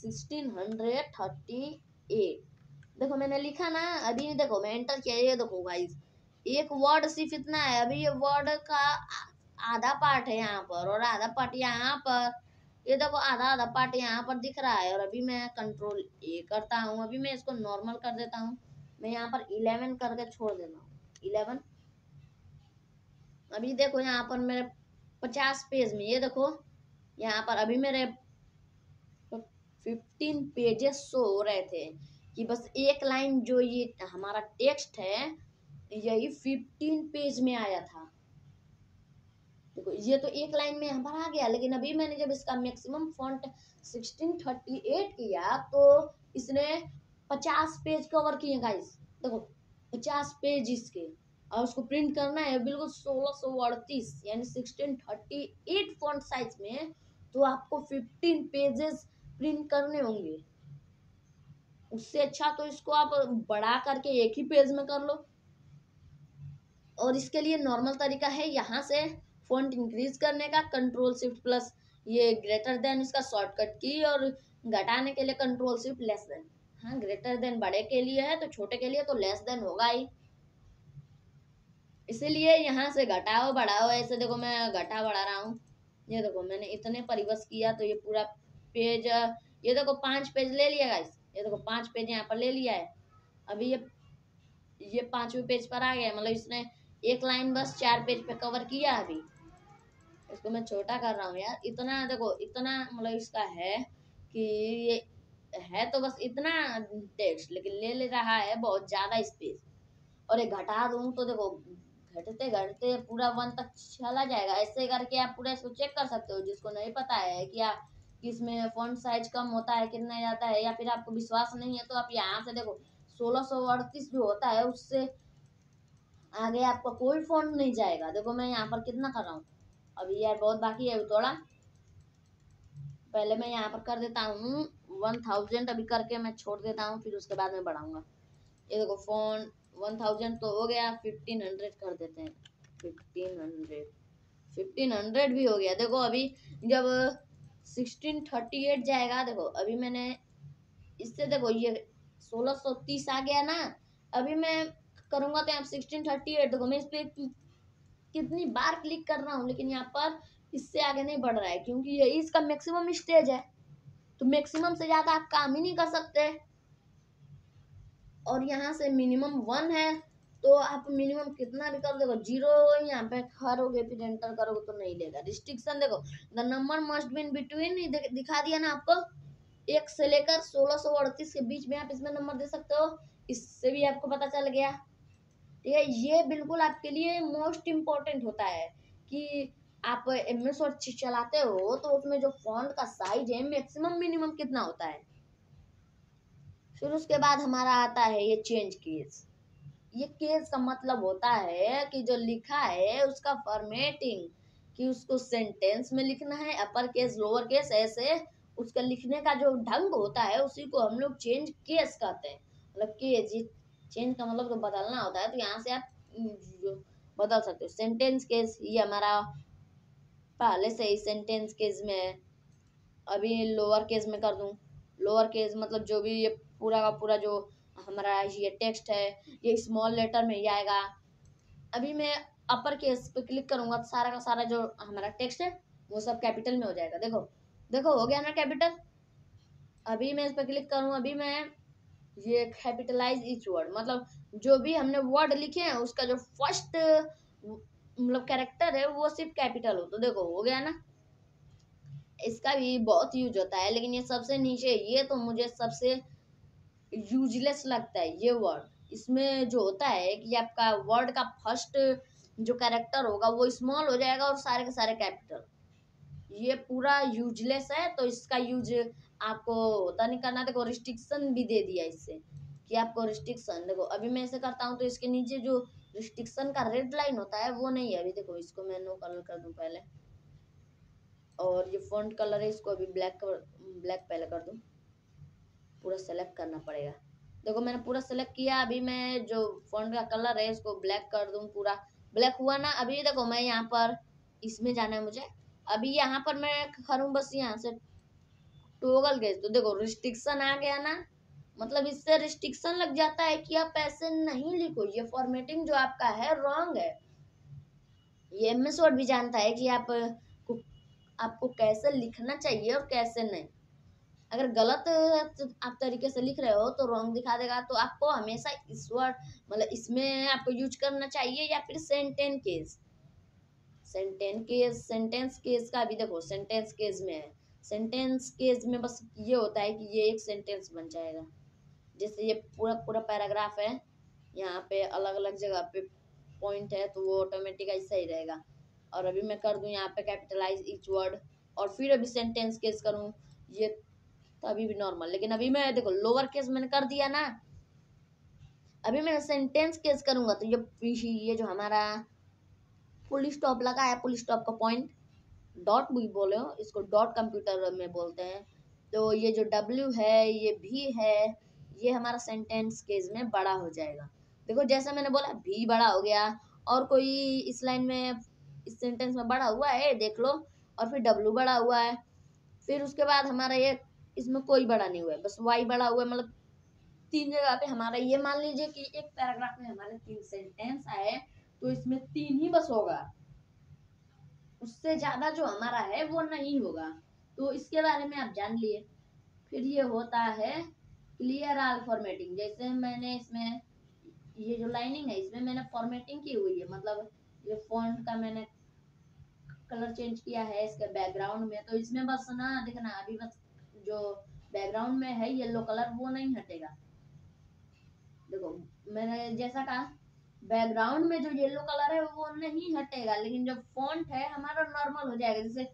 1638। देखो मैंने लिखा ना, अभी देखो मैं एंटर किया, ये देखो गाइस एक वर्ड सिर्फ इतना है, अभी ये वर्ड का आधा पार्ट है यहाँ पर और आधा पार्ट यहाँ पर, ये देखो आधा आधा पार्ट यहाँ पर दिख रहा है। और अभी मैं कंट्रोल ए करता हूँ, अभी मैं इसको नॉर्मल कर देता हूँ, मैं यहाँ पर 11 करके छोड़ देता हूँ, 11। अभी देखो यहाँ पर मेरे 50 पेज में ये देखो यहाँ पर अभी मेरे 15 पेजेस शो हो रहे थे कि बस एक लाइन जो ये हमारा टेक्स्ट है यही 15 पेज में आया था। देखो ये तो एक लाइन में यहाँ पर आ गया, लेकिन अभी मैंने जब इसका मैक्सिमम फॉन्ट 1638 किया तो इसने 50 पेज कवर किए गाइस। देखो 50 पेज इसके, और उसको प्रिंट करना है बिल्कुल 1638 यानी 1638 फॉन्ट साइज में, तो आपको 15 पेजेस प्रिंट करने होंगे। उससे अच्छा तो इसको आप बढ़ा करके एक ही पेज में कर लो। और इसके लिए नॉर्मल तरीका है यहाँ से फॉन्ट इंक्रीज करने का, कंट्रोल शिफ्ट प्लस ये ग्रेटर देन इसका शॉर्टकट की, और घटाने के लिए कंट्रोल शिफ्ट लेस देन। हाँ ग्रेटर देन बड़े के लिए है तो छोटे के लिए तो लेस देन होगा ही, इसीलिए यहाँ से घटाओ बढ़ाओ ऐसे। देखो मैं घटा बढ़ा रहा हूँ, ये देखो मैंने इतने परिवर्स किया तो ये पूरा पेज, ये देखो 5 पेज ले लिया गाइस, ये देखो 5 पेज यहाँ पर ले लिया है। अभी ये 5वें पेज पर आ गया, मतलब इसने एक लाइन बस 4 पेज पे कवर किया। अभी इसको मैं छोटा कर रहा हूँ यार, इतना देखो इतना मतलब इसका है कि ये है तो बस इतना टेक्स्ट, लेकिन ले रहा है बहुत ज्यादा स्पेस। और एक घटा दूं तो देखो घटते घटते पूरा 1 तक चला जाएगा। ऐसे करके आप पूरा इसको चेक कर सकते हो, जिसको नहीं पता है कि आप किसमें फॉन्ट साइज कम होता है कितना जाता है, या फिर आपको विश्वास नहीं है, तो आप यहाँ से देखो 1638 जो होता है उससे आगे आपका कोई फॉन्ट नहीं जाएगा। देखो मैं यहाँ पर कितना कर रहा हूँ, अभी यार बहुत बाकी है थोड़ा, पहले मैं यहाँ पर कर देता हूँ 1000 अभी करके मैं छोड़ देता हूँ, फिर उसके बाद में बढ़ाऊंगा। ये देखो फोन 1000 तो हो गया, 1500 कर देते हैं। 1500 भी हो गया। देखो अभी जब 1638 जाएगा, देखो अभी मैंने इससे देखो ये 1630 आ गया ना, अभी मैं करूंगा तो यहाँ 1638, देखो मैं इस पे कितनी बार क्लिक कर रहा हूँ, लेकिन यहाँ पर इससे आगे नहीं बढ़ रहा है क्योंकि यही इसका मैक्सिमम स्टेज है, तो मैक्सिमम से ज्यादा आप काम ही नहीं कर सकते। और यहाँ से मिनिमम 1 है, तो आप मिनिमम कितना भी कर देखो 0 यहाँ पे करोगे फिर एंटर करोगे तो नहीं लेगा। रिस्ट्रिक्शन देखो the number must be in between, दिखा दिया ना आपको, 1 से लेकर 1638 के बीच में आप इसमें नंबर दे सकते हो, इससे भी आपको पता चल गया। ठीक है, ये बिल्कुल आपके लिए मोस्ट इम्पोर्टेंट होता है कि आप एमएस वर्ड चलाते हो तो उसमें जो फॉन्ट का साइज है मैक्सिमम मिनिमम कितना होता है। फिर उसके बाद हमारा आता है ये चेंज केस। ये केस का मतलब होता है कि जो लिखा है उसका फॉर्मेटिंग, कि उसको सेंटेंस में लिखना है अपर केस लोअर केस ऐसे, उसका लिखने का जो ढंग होता है उसी को हम लोग चेंज केस कहते हैं। मतलब केस ये चेंज का मतलब तो बदलना होता है, तो यहाँ से आप बदल सकते हो। सेंटेंस केस ये हमारा पहले से ही सेंटेंस केस में है, अभी लोअर केस में कर दूं। लोअर केस मतलब जो भी ये पूरा का पूरा जो हमारा ये टेक्स्ट है ये स्मॉल लेटर में ही आएगा। अभी मैं अपर केस पे क्लिक करूंगा तो सारा का सारा जो हमारा टेक्स्ट है वो सब कैपिटल में हो जाएगा। देखो देखो हो गया ना कैपिटल। अभी मैं इस पर क्लिक करूँ, अभी मैं ये कैपिटलाइज ईच वर्ड, मतलब जो भी हमने वर्ड लिखे हैं उसका जो फर्स्ट मतलब कैरेक्टर है वो सिर्फ कैपिटल हो, तो देखो हो गया ना। इसका भी बहुत यूज होता है, लेकिन ये सबसे नीचे ये तो मुझे सबसे यूजलेस लगता है ये वर्ड। इसमें जो होता है कि आपका वर्ड का फर्स्ट जो कैरेक्टर होगा वो स्मॉल हो जाएगा और सारे के सारे कैपिटल। ये पूरा यूजलेस है, तो इसका यूज आपको होता नहीं करना। देखो रिस्ट्रिक्शन भी दे दिया इससे कि आपको रिस्ट्रिक्शन, देखो अभी मैं ऐसे करता हूँ तो इसके नीचे जो रिस्ट्रिक्शन का रेड लाइन होता है वो नहीं है। अभी देखो इसको मैं नो कलर कर दूं पहले, और ये फॉन्ट कलर है इसको अभी ब्लैक पहले कर दूं। पूरा सेलेक्ट करना पड़ेगा। देखो मैंने पूरा सेलेक्ट किया, अभी मैं जो फॉन्ट का कलर है इसको ब्लैक कर दूं, पूरा ब्लैक हुआ ना। अभी देखो मैं यहाँ पर इसमें जाना है मुझे, अभी यहाँ पर मैं करूँ बस यहाँ से टोगल गए तो देखो रिस्ट्रिक्शन आ गया ना, मतलब इससे रिस्ट्रिक्शन लग जाता है कि आप ऐसे नहीं लिखो, ये फॉर्मेटिंग जो आपका है रॉन्ग है। ये एमएस वर्ड भी जानता है कि आपको कैसे लिखना चाहिए और कैसे नहीं। अगर गलत आप तरीके से लिख रहे हो तो रॉन्ग दिखा देगा, तो आपको हमेशा इस वर्ड मतलब इसमें आपको यूज करना चाहिए या फिर सेंटेंस केस। सेंटेंस केस का अभी देखो सेंटेंस केस में है। सेंटेंस केस में बस ये होता है कि ये एक सेंटेंस बन जाएगा। जैसे ये पूरा पूरा पैराग्राफ है, यहाँ पे अलग अलग जगह पे पॉइंट है तो वो ऑटोमेटिक ऐसा ही रहेगा। और अभी मैं कर दूं यहाँ पे कैपिटलाइज ईच वर्ड, और फिर अभी सेंटेंस केस करूं ये, तो अभी भी नॉर्मल। लेकिन अभी मैं देखो लोअर केस मैंने कर दिया ना, अभी मैं सेंटेंस केस करूंगा तो ये जो हमारा फुल स्टॉप लगा है, फुल स्टॉप का पॉइंट डॉट भी बोले हो इसको, डॉट कंप्यूटर में बोलते हैं। तो ये जो W है ये भी है, ये हमारा सेंटेंस केस में बड़ा हो जाएगा। देखो जैसा मैंने बोला भी बड़ा हो गया, और कोई इस लाइन में इस सेंटेंस में बड़ा हुआ है देख लो, और फिर W बड़ा हुआ है, फिर उसके बाद हमारा ये इसमें कोई बड़ा नहीं हुआ है, बस Y बड़ा हुआ है। मतलब 3 जगह पे हमारा, ये मान लीजिए कि एक पैराग्राफ में हमारे 3 सेंटेंस आए तो इसमें 3 ही बस होगा, उससे ज्यादा जो हमारा है वो नहीं होगा। तो इसके बारे में आप जान लिए। फिर ये होता है क्लियर ऑल फॉर्मेटिंग। जैसे मैंने इसमें ये जो लाइनिंग है इसमें मैंने फॉर्मेटिंग की हुई है, मतलब ये फॉन्ट का मैंने कलर चेंज किया है इसके बैकग्राउंड में, तो इसमें बस ना देखना अभी बस जो बैकग्राउंड में है येलो कलर वो नहीं हटेगा। देखो मैंने जैसा कहा बैकग्राउंड में जो येलो कलर है वो नहीं हटेगा, लेकिन जो फॉन्ट है हमारा नॉर्मल हो जाएगा। जैसे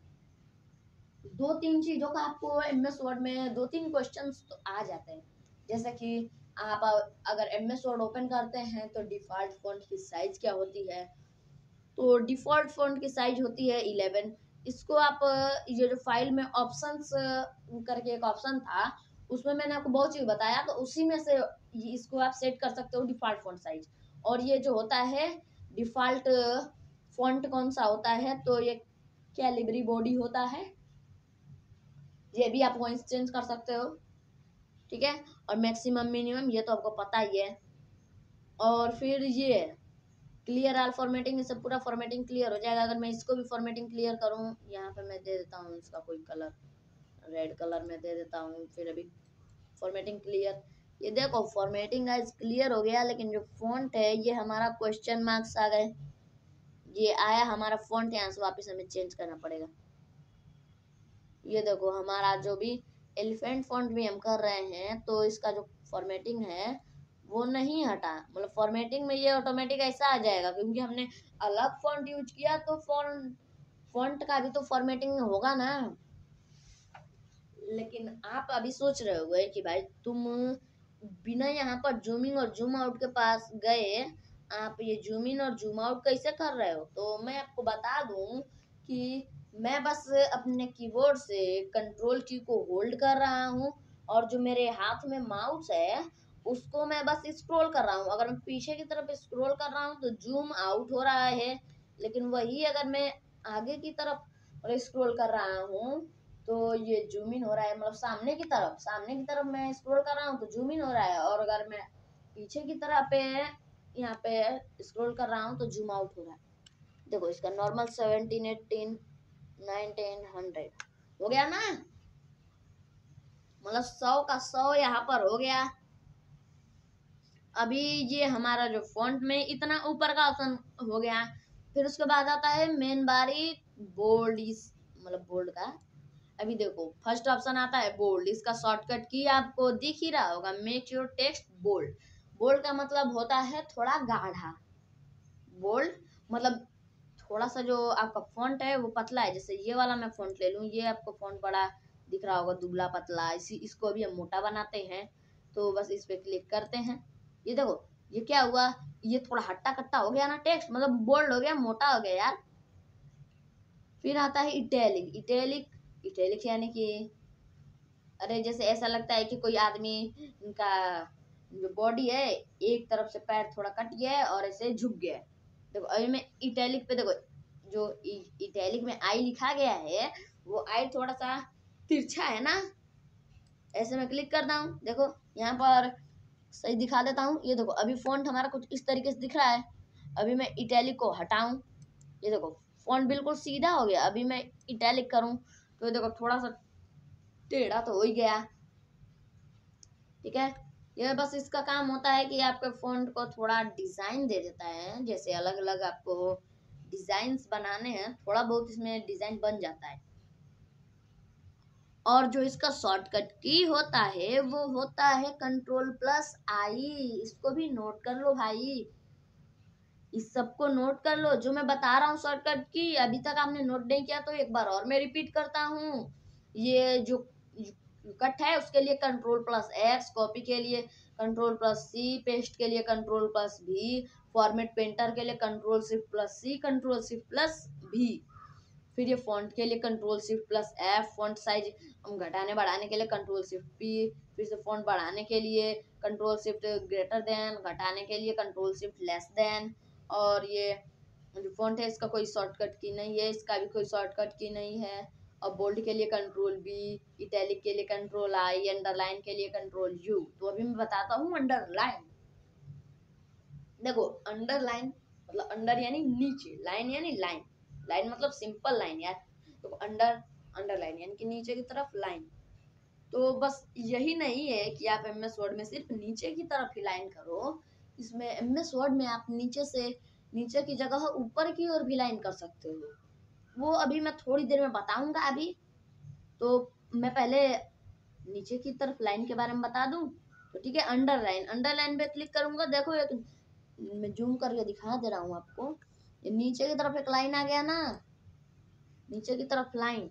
2-3 चीजों का आपको एमएस वर्ड में 2-3 क्वेश्चंस तो आ जाते हैं। जैसे कि आप अगर एमएस वर्ड ओपन करते हैं तो डिफॉल्ट फॉन्ट की साइज क्या होती है, तो डिफॉल्ट फॉन्ट की साइज होती है 11। इसको आप ये जो फाइल में ऑप्शंस करके एक ऑप्शन था उसमें मैंने आपको बहुत चीज बताया, तो उसी में से इसको आप सेट कर सकते हो डिफॉल्ट फॉन्ट साइज। और ये जो होता है डिफॉल्ट फॉन्ट कौन सा होता है, तो ये कैलिबरी बॉडी होता है, ये भी आप वहीं चेंज कर सकते हो। ठीक है, और मैक्सिमम मिनिमम ये तो आपको पता ही है। और फिर ये क्लियर ऑल फॉर्मेटिंग, इससे पूरा फॉर्मेटिंग क्लियर हो जाएगा। अगर मैं इसको भी फॉर्मेटिंग क्लियर करूं, यहाँ पे मैं दे देता हूँ इसका कोई कलर, रेड कलर में दे देता हूँ। फिर अभी फॉर्मेटिंग क्लियर, ये देखो फॉर्मेटिंग गाइस क्लियर हो गया, लेकिन जो फॉन्ट है ये हमारा क्वेश्चन मार्क्स आ गए, ये आया हमारा फॉन्ट, यहाँ से वापस हमें चेंज करना पड़ेगा। ये देखो हमारा जो भी एलिफेंट फॉन्ट भी हम कर रहे हैं तो इसका जो फॉर्मेटिंग है वो नहीं हटा, मतलब फॉर्मेटिंग में ये ऑटोमेटिक ऐसा आ जाएगा क्योंकि हमने अलग फॉन्ट यूज किया, तो फॉन्ट का भी तो फॉर्मेटिंग होगा ना। लेकिन आप अभी सोच रहे होगे कि भाई तुम बिना यहाँ पर जूमिंग और जूम आउट के पास गए आप ये जूम इन और जूम आउट कैसे कर रहे हो, तो मैं आपको बता दूं कि मैं बस अपने कीबोर्ड से कंट्रोल की को होल्ड कर रहा हूँ, और जो मेरे हाथ में माउस है उसको मैं बस स्क्रॉल कर रहा हूँ। अगर मैं पीछे की तरफ स्क्रॉल कर रहा हूँ तो जूम आउट हो रहा है, लेकिन वही अगर मैं आगे की तरफ स्क्रॉल कर रहा हूँ तो ये जूम इन हो रहा है। मतलब सामने की तरफ मैं स्क्रॉल कर रहा हूँ तो जूम इन हो रहा है, और अगर मैं पीछे की तरफ पे यहाँ पे स्क्रॉल कर रहा हूँ तो जूम आउट हो रहा है। देखो इसका नॉर्मल 17, 18, 19, 100 हो गया ना, मतलब 100 का 100 यहाँ पर हो गया। अभी ये हमारा जो फॉन्ट में इतना ऊपर का ऑप्शन हो गया। फिर उसके बाद आता है मेन बारी बोल्ड, मतलब बोल्ड का। अभी देखो फर्स्ट ऑप्शन आता है बोल्ड, इसका शॉर्टकट की आपको दिख ही रहा होगा, make your text bold. Bold का मतलब होता है थोड़ा गाढ़ा, बोल्ड मतलब थोड़ा सा जो आपका फॉन्ट है वो पतला है। जैसे ये वाला मैं फॉन्ट ले लूं, ये आपको फॉन्ट बड़ा दिख रहा होगा दुबला पतला, इसको अभी हम मोटा बनाते हैं, तो बस इस पे क्लिक करते हैं। ये देखो ये क्या हुआ, ये थोड़ा हट्टा कट्टा हो गया ना टेक्स्ट, मतलब बोल्ड हो गया, मोटा हो गया यार। फिर आता है इटैलिक। इटैलिक यानी कि अरे जैसे ऐसा लगता है कि कोई आदमी का जो बॉडी है एक तरफ से पैर थोड़ा कट गया है और ऐसे झुक गया है। देखो अभी मैं इटैलिक पे देखो, जो इटैलिक में आई लिखा गया है वो आई थोड़ा सा तिरछा है ना, ऐसे मैं क्लिक करता हूँ, देखो यहाँ पर सही दिखा देता हूँ। ये देखो अभी फॉन्ट हमारा कुछ इस तरीके से दिख रहा है। अभी मैं इटैलिक को हटाऊं, ये देखो फॉन्ट बिल्कुल सीधा हो गया। अभी मैं इटैलिक करूं तो देखो थोड़ा सा टेढ़ा तो हो ही गया। ठीक है, यह बस इसका काम होता है कि आपके फॉन्ट को थोड़ा डिजाइन दे देता है, जैसे अलग अलग आपको डिजाइन्स बनाने हैं, थोड़ा बहुत इसमें डिजाइन बन जाता है। और जो इसका शॉर्टकट की होता है वो होता है Ctrl+I। इसको भी नोट कर लो भाई, इस सबको नोट कर लो। जो मैं बता रहा हूँ शॉर्टकट की, अभी तक आपने नोट नहीं किया तो एक बार और मैं रिपीट करता हूँ। ये जो कट है उसके लिए Ctrl+X, कॉपी के लिए Ctrl+C, पेस्ट के लिए Ctrl+V, फॉर्मेट पेंटर के लिए Ctrl+Shift+C, Ctrl+Shift+V। फिर ये फॉन्ट के लिए Ctrl+Shift+F, फॉन्ट साइज हम घटाने बढ़ाने के लिए Ctrl+Shift+P, फिर से फॉन्ट बढ़ाने के लिए Ctrl+Shift+, घटाने के लिए Ctrl+Shift+, और ये जो फॉन्ट है इसका कोई शॉर्टकट की नहीं है, इसका भी कोई शॉर्टकट की नहीं है। और बोल्ड के लिए Ctrl+B, इटैलिक के लिए Ctrl+I, अंडरलाइन के लिए Ctrl+U। तो अभी मैं बताता हूँ अंडरलाइन। देखो अंडरलाइन मतलब अंडर यानी नीचे, लाइन यानी लाइन, लाइन मतलब सिंपल लाइन यार। तो अंडरलाइन यानी कि नीचे की तरफ लाइन। तो बस यही नहीं है कि आप MS वर्ड में सिर्फ नीचे की तरफ ही लाइन करो, इसमें MS वर्ड में आप नीचे से नीचे की जगह ऊपर की ओर भी लाइन कर सकते हो। वो अभी मैं थोड़ी देर में बताऊंगा। अभी तो मैं पहले नीचे की तरफ लाइन के बारे में बता दूं। तो ठीक है, अंडरलाइन, अंडरलाइन पे क्लिक करूंगा। देखो एक मैं जूम करके दिखा दे रहा हूँ आपको, ये नीचे की तरफ एक लाइन आ गया ना, नीचे की तरफ लाइन,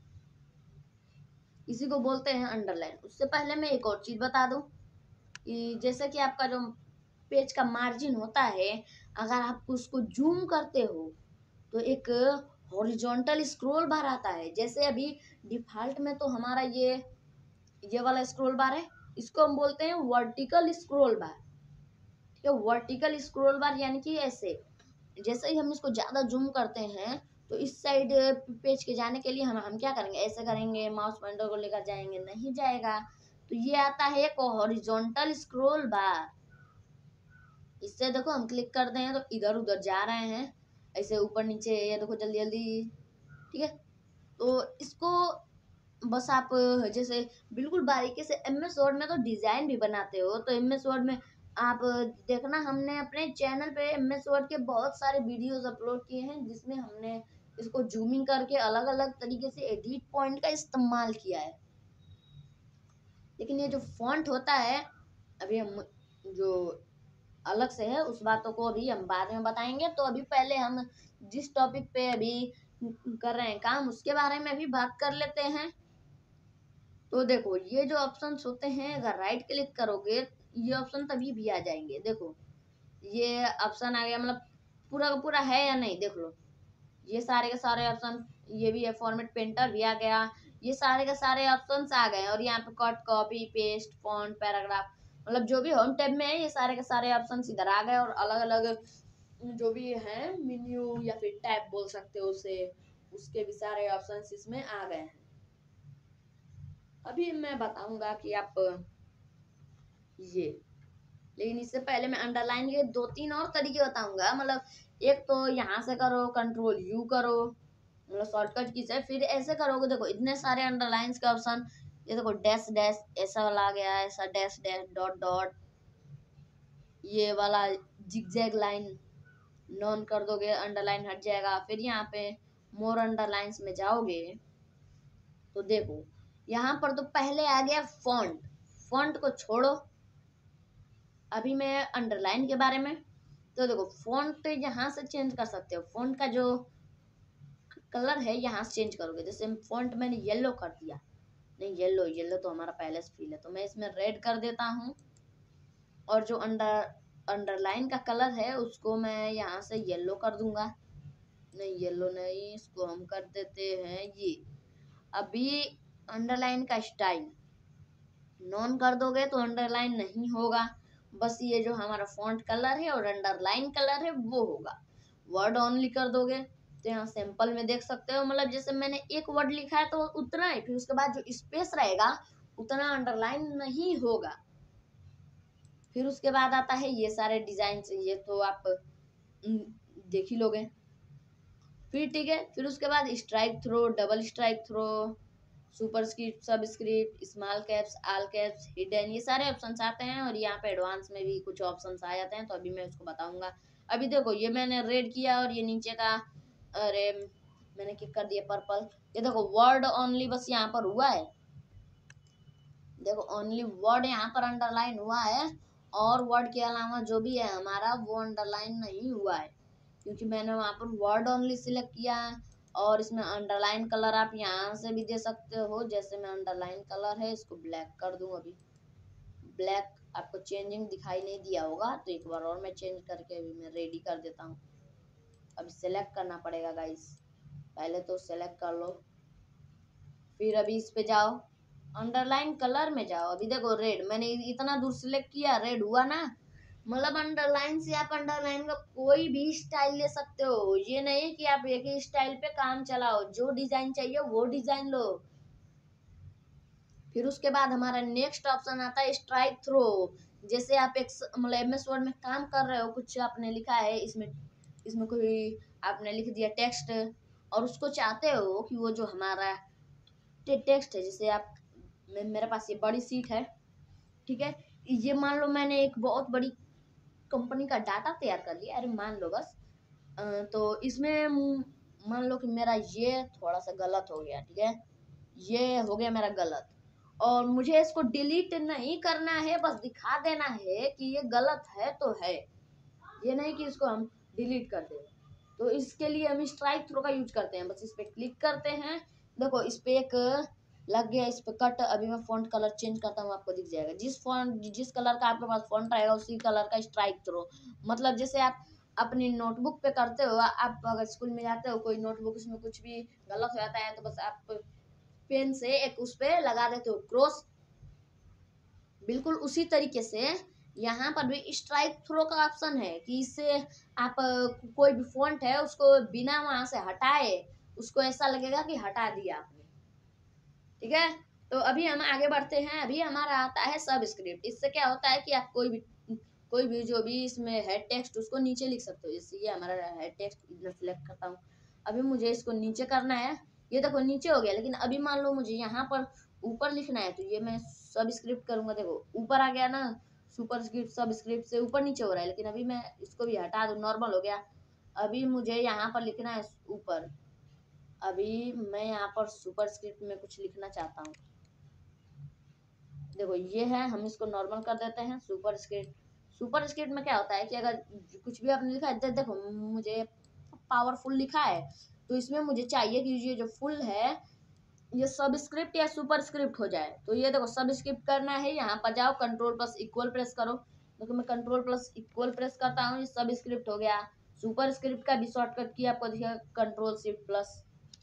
इसी को बोलते हैं अंडरलाइन। उससे पहले मैं एक और चीज बता दूं कि जैसे कि आपका जो पेज का मार्जिन होता है, अगर आप उसको जूम करते हो तो एक हॉरिजॉन्टल स्क्रॉल बार आता है। जैसे अभी डिफॉल्ट में तो हमारा ये वाला स्क्रॉल बार है, इसको हम बोलते हैं वर्टिकल स्क्रॉल बार। ठीक है, वर्टिकल स्क्रॉल बार यानी कि ऐसे, जैसे ही हम इसको ज्यादा जूम करते हैं तो इस साइड पेज के जाने के लिए हम क्या करेंगे, ऐसे करेंगे, माउस पॉइंटर को लेकर जाएंगे, नहीं जाएगा। तो ये आता है एक हॉरिजॉन्टल स्क्रॉल बार। इससे देखो हम क्लिक करते हैं तो इधर उधर जा रहे हैं, ऐसे ऊपर नीचे, ये देखो जल्दी जल्दी। ठीक है, तो इसको बस आप जैसे बिल्कुल बारीकी से MS वर्ड में तो डिजाइन भी बनाते हो, तो MS वर्ड में आप देखना, हमने अपने चैनल पे MS वर्ड के बहुत सारे वीडियोस अपलोड किए हैं जिसमें हमने इसको जूमिंग करके अलग अलग तरीके से एडिट पॉइंट का इस्तेमाल किया है। लेकिन ये जो फॉन्ट होता है, अभी हम जो अलग से है उस बातों को भी हम बाद में बताएंगे। तो अभी पहले हम जिस टॉपिक पे अभी कर रहे हैं काम, उसके बारे में भी बात कर लेते हैं। तो देखो ये जो ऑप्शंस होते हैं, अगर राइट क्लिक करोगे ये ऑप्शन तभी भी आ जाएंगे। देखो ये ऑप्शन आ गया, मतलब पूरा का पूरा है या नहीं देख लो, ये सारे के सारे ऑप्शन, ये भी है, फॉर्मेट पेंटर भी आ गया, ये सारे के सारे ऑप्शंस आ गए। और यहाँ पे cut, copy, paste, font, paragraph, मतलब जो भी होम टैब में है ये सारे के सारे ऑप्शंस इधर आ गए। और अलग अलग जो भी है मेन्यू या फिर टैब बोल सकते हो उसे, उसके भी सारे ऑप्शंस इसमें आ गए हैं। अभी मैं बताऊंगा कि आप ये, लेकिन इससे पहले मैं अंडरलाइन के 2-3 और तरीके बताऊंगा। मतलब एक तो यहाँ से करो, Ctrl+U करो, मतलब शॉर्टकट की से, फिर ऐसे करोगे, देखो इतने सारे अंडरलाइंस के ऑप्शन, ये देखो डैश डैश ऐसा वाला आ गया, ऐसा डैश डैश, डॉट डॉट, ये वाला जिगजैग लाइन, नॉन कर दोगे अंडरलाइन हट जाएगा। फिर यहाँ पे मोर अंडरलाइंस में जाओगे तो देखो यहाँ पर तो पहले आ गया फॉन्ट, फॉन्ट को छोड़ो, अभी मैं अंडरलाइन के बारे में। तो देखो फॉन्ट यहाँ से चेंज कर सकते हो, फॉन्ट का जो कलर है यहाँ से चेंज करोगे। जैसे फॉन्ट मैंने येलो कर दिया, नहीं येलो तो हमारा पहले से फिल है, तो मैं इसमें रेड कर देता हूँ। और जो अंडरलाइन का कलर है उसको मैं यहाँ से येलो कर दूंगा, नहीं येलो नहीं, इसको हम कर देते हैं ये। अभी अंडरलाइन का स्टाइल नॉन कर दोगे तो अंडरलाइन नहीं होगा, बस ये जो हमारा फॉन्ट कलर है और अंडरलाइन कलर है वो होगा। वर्ड ओनली कर दोगे तो यहाँ सैंपल में देख सकते हो, मतलब जैसे मैंने एक वर्ड लिखा है तो उतना ही, फिर उसके बाद जो स्पेस रहेगा उतना अंडरलाइन नहीं होगा। फिर उसके बाद आता है ये सारे डिजाइन, ये तो आप देख ही लोगे। फिर ठीक है, फिर उसके बाद strikethrough, double strikethrough, superscript, subscript, small caps, all caps, hidden, ये सारे ऑप्शंस आते हैं। और यहाँ पे एडवांस में भी कुछ ऑप्शंस आ जाते हैं, तो अभी मैं उसको बताऊंगा। अभी देखो ये मैंने रेड किया और ये नीचे का, अरे मैंने क्लिक कर दिया पर्पल। ये देखो वर्ड ओनली बस यहाँ पर हुआ है, देखो ओनली वर्ड यहाँ पर अंडरलाइन हुआ है, और वर्ड के अलावा जो भी है हमारा वो अंडरलाइन नहीं हुआ है, क्योंकि मैंने वहां पर वर्ड ओनली सिलेक्ट किया है। और इसमें अंडरलाइन कलर आप यहाँ से भी दे सकते हो, जैसे मैं अंडरलाइन कलर है इसको ब्लैक कर दूं। अभी ब्लैक आपको चेंजिंग दिखाई नहीं दिया होगा, तो एक बार और मैं चेंज करके अभी मैं रेडी कर देता हूँ। अभी सेलेक्ट करना पड़ेगा गाइस, पहले तो सेलेक्ट कर लो, फिर अभी इस पे जाओ, अंडरलाइन कलर में जाओ। अभी देखो रेड, मैंने इतना दूर सिलेक्ट किया, रेड हुआ ना। मतलब अंडरलाइन से आप अंडरलाइन का कोई भी स्टाइल ले सकते हो, ये नहीं कि आप एक ही स्टाइल पे काम चलाओ, जो डिजाइन चाहिए वो डिजाइन लो। फिर उसके बाद हमारा नेक्स्ट ऑप्शन आता है स्ट्राइक थ्रो। जैसे आप एक मतलब एमएस वर्ड में काम कर रहे हो, कुछ आपने लिखा है इसमें, इसमें कोई आपने लिख दिया टेक्स्ट, और उसको चाहते हो कि वो जो हमारा टेक्स्ट है, जैसे आप मेरे पास ये बड़ी सीट है, ठीक है, ये मान लो मैंने एक बहुत बड़ी कंपनी का डाटा तैयार कर लिया, अरे मान लो बस, तो इसमें मान लो कि मेरा ये थोड़ा सा गलत हो गया, ठीक है, ये हो गया मेरा गलत, और मुझे इसको डिलीट नहीं करना है, बस दिखा देना है कि ये गलत है तो है, ये नहीं कि इसको हम डिलीट कर दें। तो इसके लिए हम स्ट्राइक थ्रो का यूज करते हैं, बस इस पे क्लिक करते हैं, देखो इस पे एक लग गया, इस पे कट। अभी मैं फॉन्ट कलर चेंज करता हूँ, आपको दिख जाएगा, जिस कलर का आपके पास फॉन्ट रहेगा उसी कलर का स्ट्राइक थ्रो। मतलब जैसे आप अपनी नोटबुक पे करते हो, आप अगर स्कूल में जाते हो, कोई नोटबुक उसमें कुछ भी गलत हो जाता है तो बस आप पेन से एक उस पे लगा देते हो क्रॉस, बिल्कुल उसी तरीके से यहाँ पर भी स्ट्राइक थ्रो का ऑप्शन है, कि इससे आप कोई भी फॉन्ट है उसको बिना वहां से हटाए, उसको ऐसा लगेगा कि हटा दिया आपने, ठीक है। तो अभी हम आगे बढ़ते हैं, अभी हमारा आता है सब स्क्रिप्ट। इससे क्या होता है कि आप कोई भी जो भी इसमें है टेक्स्ट उसको नीचे लिख सकते हो, जैसे ये हमारा है टेक्स्ट, इधर सिलेक्ट करता हूँ, अभी मुझे इसको नीचे करना है, ये देखो नीचे हो गया, लेकिन अभी मान लो मुझे यहाँ पर ऊपर लिखना है, तो ये मैं सब स्क्रिप्ट करूंगा, देखो ऊपर आ गया ना, सुपर स्क्रिप्ट सब स्क्रिप्ट से ऊपर नीचे हो रहा है, लेकिन अभी मैं इसको भी हटा दूं, नॉर्मल हो गया। अभी मुझे यहाँ पर लिखना है ऊपर, अभी मैं यहाँ पर सुपर स्क्रिप्ट में कुछ लिखना चाहता हूँ, देखो ये है, हम इसको नॉर्मल कर देते हैं सुपर स्क्रिप्ट। सुपर स्क्रिप्ट में क्या होता है कि अगर कुछ भी आपने लिखा है, देखो मुझे पावरफुल लिखा है, तो इसमें मुझे चाहिए कि ये जो फुल है ये सब स्क्रिप्ट या सुपर स्क्रिप्ट हो जाए। तो ये देखो सब स्क्रिप्ट करना है, यहाँ पर जाओ कंट्रोल प्लस इक्वल प्रेस करो, देखो मैं कंट्रोल प्लस इक्वल प्रेस करता हूँ, ये सब स्क्रिप्ट हो गया। सुपर स्क्रिप्ट का भी शॉर्टकट की आपको दिखेगा control shift plus,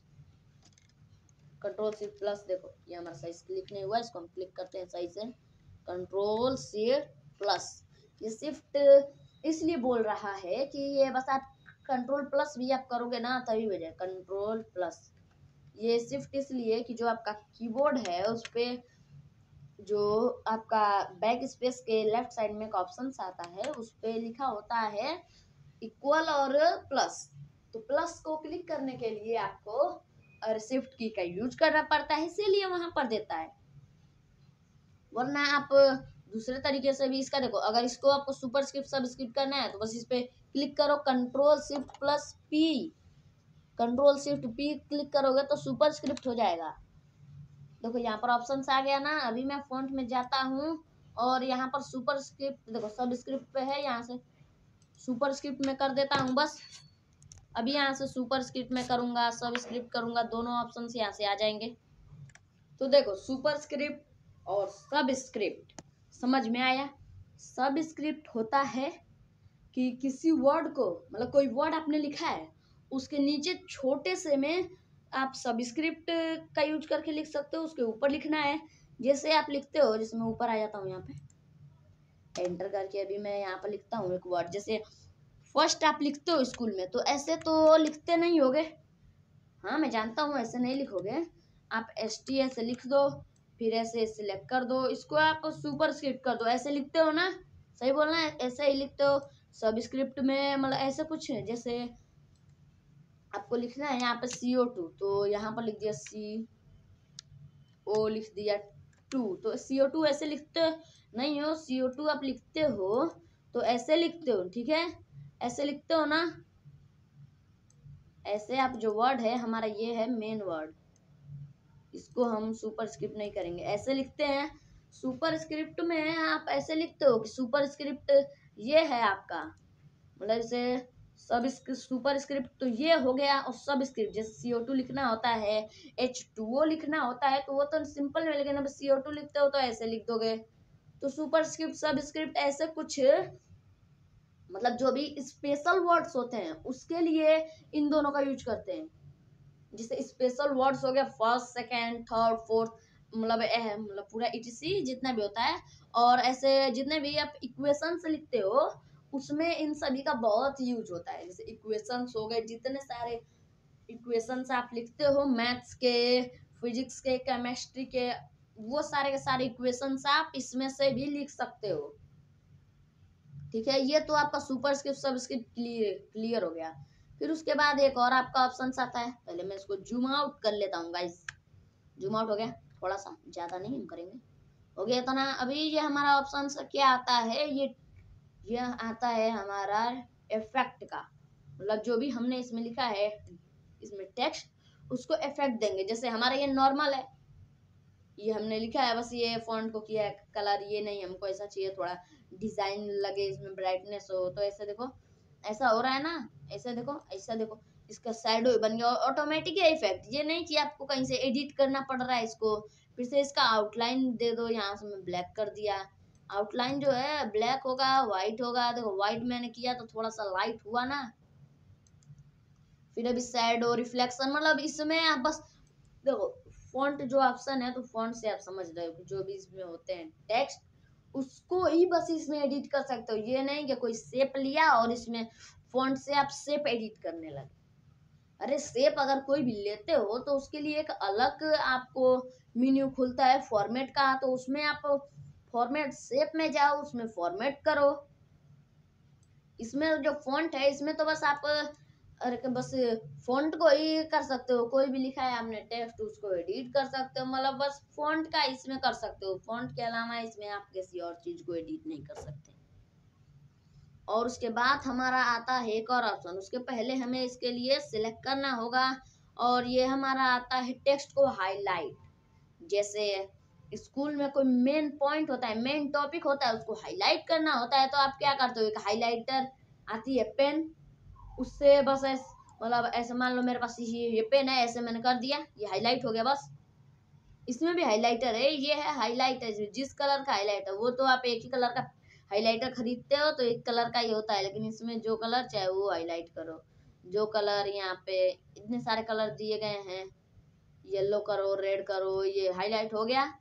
control shift plus, देखो ये हमारा सही क्लिक नहीं हुआ, इसको हम क्लिक करते हैं सही से, कंट्रोल शिफ्ट प्लस। ये शिफ्ट इसलिए बोल रहा है कि ये बस आप कंट्रोल प्लस भी आप करोगे ना तभी बजेगा कंट्रोल प्लस। ये शिफ्ट इसलिए कि जो आपका कीबोर्ड है उस पे जो आपका बैक स्पेस के लेफ्ट साइड में एक ऑप्शन आता है, उस पे लिखा होता है इक्वल और प्लस, तो प्लस को क्लिक करने के लिए आपको और शिफ्ट की का यूज करना पड़ता है, इसीलिए वहां पर देता है, वरना आप दूसरे तरीके से भी इसका देखो, अगर इसको आपको सुपर स्क्रिप्ट सब स्क्रिप्ट करना है तो बस इस पे क्लिक करो, control shift plus P, control shift P click करोगे तो सुपर स्क्रिप्ट हो जाएगा। देखो यहाँ पर ऑप्शन आ गया ना, अभी मैं फॉन्ट में जाता हूँ और यहाँ पर सुपर स्क्रिप्ट देखो सब स्क्रिप्ट पे है, यहाँ से सुपर स्क्रिप्ट में कर देता हूँ बस। अभी यहाँ से सुपर स्क्रिप्ट में करूंगा, सब स्क्रिप्ट करूंगा, दोनों ऑप्शन यहाँ से आ जाएंगे। तो देखो सुपर स्क्रिप्ट और सब स्क्रिप्ट समझ में आया। सब स्क्रिप्ट होता है कि किसी वर्ड को, मतलब कोई वर्ड आपने लिखा है उसके नीचे छोटे से में आप सब स्क्रिप्ट का यूज करके लिख सकते हो, उसके ऊपर लिखना है, जैसे आप लिखते हो, जैसे मैं ऊपर आ जाता हूँ यहाँ पे एंटर करके, अभी मैं यहाँ पर लिखता हूँ एक वर्ड, जैसे फर्स्ट आप लिखते हो स्कूल में तो ऐसे तो लिखते नहीं होगे, हाँ मैं जानता हूँ ऐसे नहीं लिखोगे, आप ST ऐसे लिख दो, फिर ऐसे सिलेक्ट कर दो, इसको आप सुपर स्क्रिप्ट कर दो, ऐसे लिखते हो ना, सही बोलना है, ऐसे ही लिखते हो। सब स्क्रिप्ट में मतलब ऐसा कुछ है, जैसे आपको लिखना है यहाँ पे CO2, तो यहाँ पर लिख दिया CO लिख दिया 2, तो CO2 ऐसे लिखते नहीं हो, CO2 आप लिखते हो तो ऐसे लिखते हो, ठीक है। ऐसे लिखते हो ना, ऐसे आप जो वर्ड है हमारा ये है मेन वर्ड, इसको हम सुपर स्क्रिप्ट नहीं करेंगे, ऐसे लिखते हैं। सुपर स्क्रिप्ट में आप ऐसे लिखते हो कि सुपर स्क्रिप्ट ये है आपका, मतलब जैसे सब सुपर स्क्रिप्ट तो ये हो गया, और सब स्क्रिप्ट जैसे CO2 लिखना होता है, H2O लिखना होता है, तो वो तो सिंपल में, लेकिन अब CO2 लिखते हो तो ऐसे लिख दोगे। तो सुपर स्क्रिप्ट सब स्क्रिप्ट ऐसे कुछ, मतलब जो भी स्पेशल वर्ड्स होते हैं उसके लिए इन दोनों का यूज करते हैं। जैसे स्पेशल वर्ड्स हो गया फर्स्ट, सेकेंड, थर्ड, फोर्थ, मतलब पूरा ETC जितना भी होता है। और ऐसे जितने भी आप इक्वेशंस लिखते हो उसमें इन सभी का बहुत यूज होता है। जैसे इक्वेशंस हो गए, जितने सारे इक्वेशंस आप लिखते हो मैथ्स के, फिजिक्स के, केमिस्ट्री के, वो सारे के सारे इक्वेशंस आप इसमें से भी लिख सकते हो। ठीक है, ये तो आपका superscript subscript clear हो गया। फिर उसके बाद एक और आपका ऑप्शन आता है, पहले मैं इसको जूम आउट कर लेता हूँ गाइस। जूम आउट हो गया, थोड़ा सा, ज्यादा नहीं हम करेंगे, हो गया इतना। अभी ये हमारा ऑप्शन क्या आता है, ये आता है हमारा इफेक्ट का, मतलब जो भी हमने इसमें लिखा है इसमें टेक्स्ट, उसको इफेक्ट देंगे। जैसे हमारा ये नॉर्मल है, ये हमने लिखा है बस, ये फॉन्ट को किया है कलर, ये नहीं, हमको ऐसा चाहिए थोड़ा डिजाइन लगे, इसमें ब्राइटनेस हो, तो ऐसे देखो ऐसा हो रहा है ना, ऐसे देखो, ऐसा देखो, इसका शैडो बन गया ऑटोमेटिक है इफेक्ट। ये नहीं कि आपको कहीं से एडिट करना पड़ रहा है इसको। फिर से इसका आउटलाइन दे दो, यहाँ से मैं ब्लैक कर दिया, आउटलाइन जो है ब्लैक होगा, व्हाइट होगा, देखो व्हाइट मैंने किया तो थोड़ा सा लाइट हुआ ना। फिर अभी शैडो, रिफ्लेक्शन, मतलब इसमें आप बस देखो फॉन्ट जो ऑप्शन है, तो फॉन्ट से आप समझ रहे हो कि जो भी इसमें होते हैं टेक्स्ट, उसको ही बस इसमें एडिट कर सकते हो। ये नहीं कि कोई शेप लिया और इसमें फॉन्ट से आप शेप एडिट करने लगे। अरे शेप अगर कोई भी लेते हो तो उसके लिए एक अलग आपको मेन्यू खुलता है फॉर्मेट का, तो उसमें आप फॉर्मेट शेप में जाओ, उसमें फॉर्मेट करो। इसमें जो फॉन्ट है इसमें तो बस आप अरे बस फॉन्ट को ही कर सकते हो, कोई भी लिखा है आपने टेक्स्ट उसको एडिट कर सकते हो, मतलब बस फॉन्ट का इसमें कर सकते हो। फॉन्ट के अलावा इसमें आप किसी और चीज को एडिट नहीं कर सकते। और उसके बाद हमारा आता है एक और ऑप्शन, उसके पहले हमें इसके लिए सिलेक्ट करना होगा, और ये हमारा आता है टेक्स्ट को हाईलाइट। जैसे स्कूल में कोई मेन पॉइंट होता है, मेन टॉपिक होता है, उसको हाईलाइट करना होता है, तो आप क्या करते हो, एक हाईलाइटर आती है पेन, उससे बस ऐसे, मतलब ऐसे मान लो मेरे पास ये पेन है, ऐसे मैंने कर दिया, ये हाईलाइट हो गया बस। इसमें भी हाईलाइटर है, ये है हाईलाइटर, जिस कलर का हाईलाइटर, वो तो आप एक ही कलर का हाईलाइटर खरीदते हो तो एक कलर का ही होता है, लेकिन इसमें जो कलर चाहे वो हाईलाइट करो। जो कलर यहाँ पे इतने सारे कलर दिए गए हैं, येलो करो, रेड करो, ये हाईलाइट हो गया।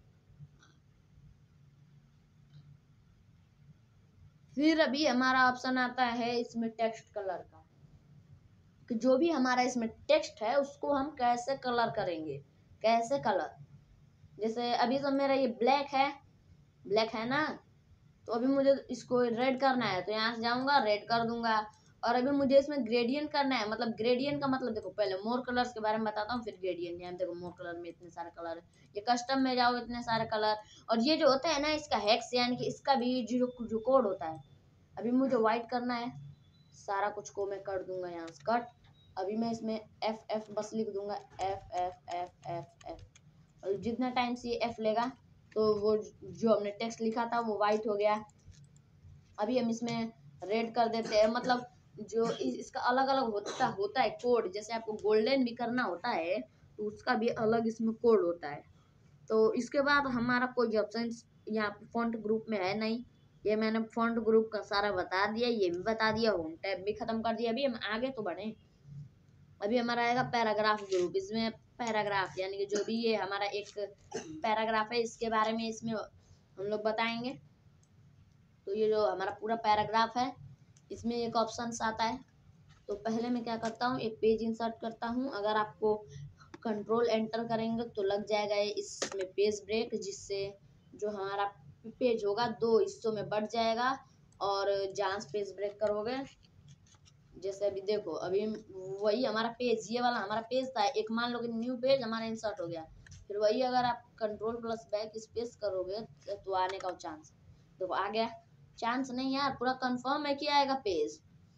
फिर अभी हमारा ऑप्शन आता है इसमें टेक्स्ट कलर का, कि जो भी हमारा इसमें टेक्स्ट है उसको हम कैसे कलर करेंगे, कैसे कलर। जैसे अभी तो मेरा ये ब्लैक है ना, तो अभी मुझे इसको रेड करना है, तो यहाँ से जाऊंगा रेड कर दूंगा। और अभी मुझे इसमें ग्रेडियंट करना है, मतलब ग्रेडियंट का मतलब देखो, पहले मोर कलर्स के बारे में बताता हूँ, फिर ग्रेडियंट। यहाँ देखो मोर कलर में इतने सारे कलर है, ये कस्टम में जाओ इतने सारे कलर। और ये जो होता है ना इसका हेक्स, यानी कि इसका भी जो कोड होता है। अभी मुझे व्हाइट करना है, सारा कुछ को मैं कर दूंगा यहाँ से कट। अभी मैं इसमें एफ बस लिख दूंगा, F F F F F, और जितना टाइम से ये एफ लेगा तो वो जो हमने टेक्स्ट लिखा था वो व्हाइट हो गया। अभी हम इसमें रेड कर देते हैं, मतलब जो इसका अलग अलग होता है कोड। जैसे आपको गोल्डन भी करना होता है तो उसका भी अलग इसमें कोड होता है। तो इसके बाद हमारा कोई ऑप्शन यहाँ फॉन्ट ग्रुप में है नहीं, ये मैंने फॉन्ट ग्रुप का सारा बता दिया, ये भी बता दिया, होम टैब भी खत्म कर दिया। अभी हम आगे तो बढ़े, अभी हमारा आएगा पैराग्राफ ग्रुप। इसमें पैराग्राफ यानी कि जो भी ये हमारा एक पैराग्राफ है इसके बारे में इसमें हम लोग बताएंगे। तो ये जो हमारा पूरा पैराग्राफ है इसमें एक ऑप्शन आता है। तो पहले मैं क्या करता हूँ, एक पेज इंसर्ट करता हूँ। अगर आपको कंट्रोल एंटर करेंगे तो लग जाएगा इसमें पेज ब्रेक, जिससे जो हमारा पेज होगा दो हिस्सों में बढ़ जाएगा। और जहाँ पेज ब्रेक करोगे, जैसे अभी देखो, अभी वही हमारा पेज, ये वाला हमारा पेज था, एक मान लो कि न्यू पेज हमारा इंसर्ट हो गया। फिर वही अगर आप कंट्रोल प्लस बैक स्पेस करोगे तो आने का चांस, देखो आ गया। चांस नहीं यार, पूरा कंफर्म है कि आएगा पेज।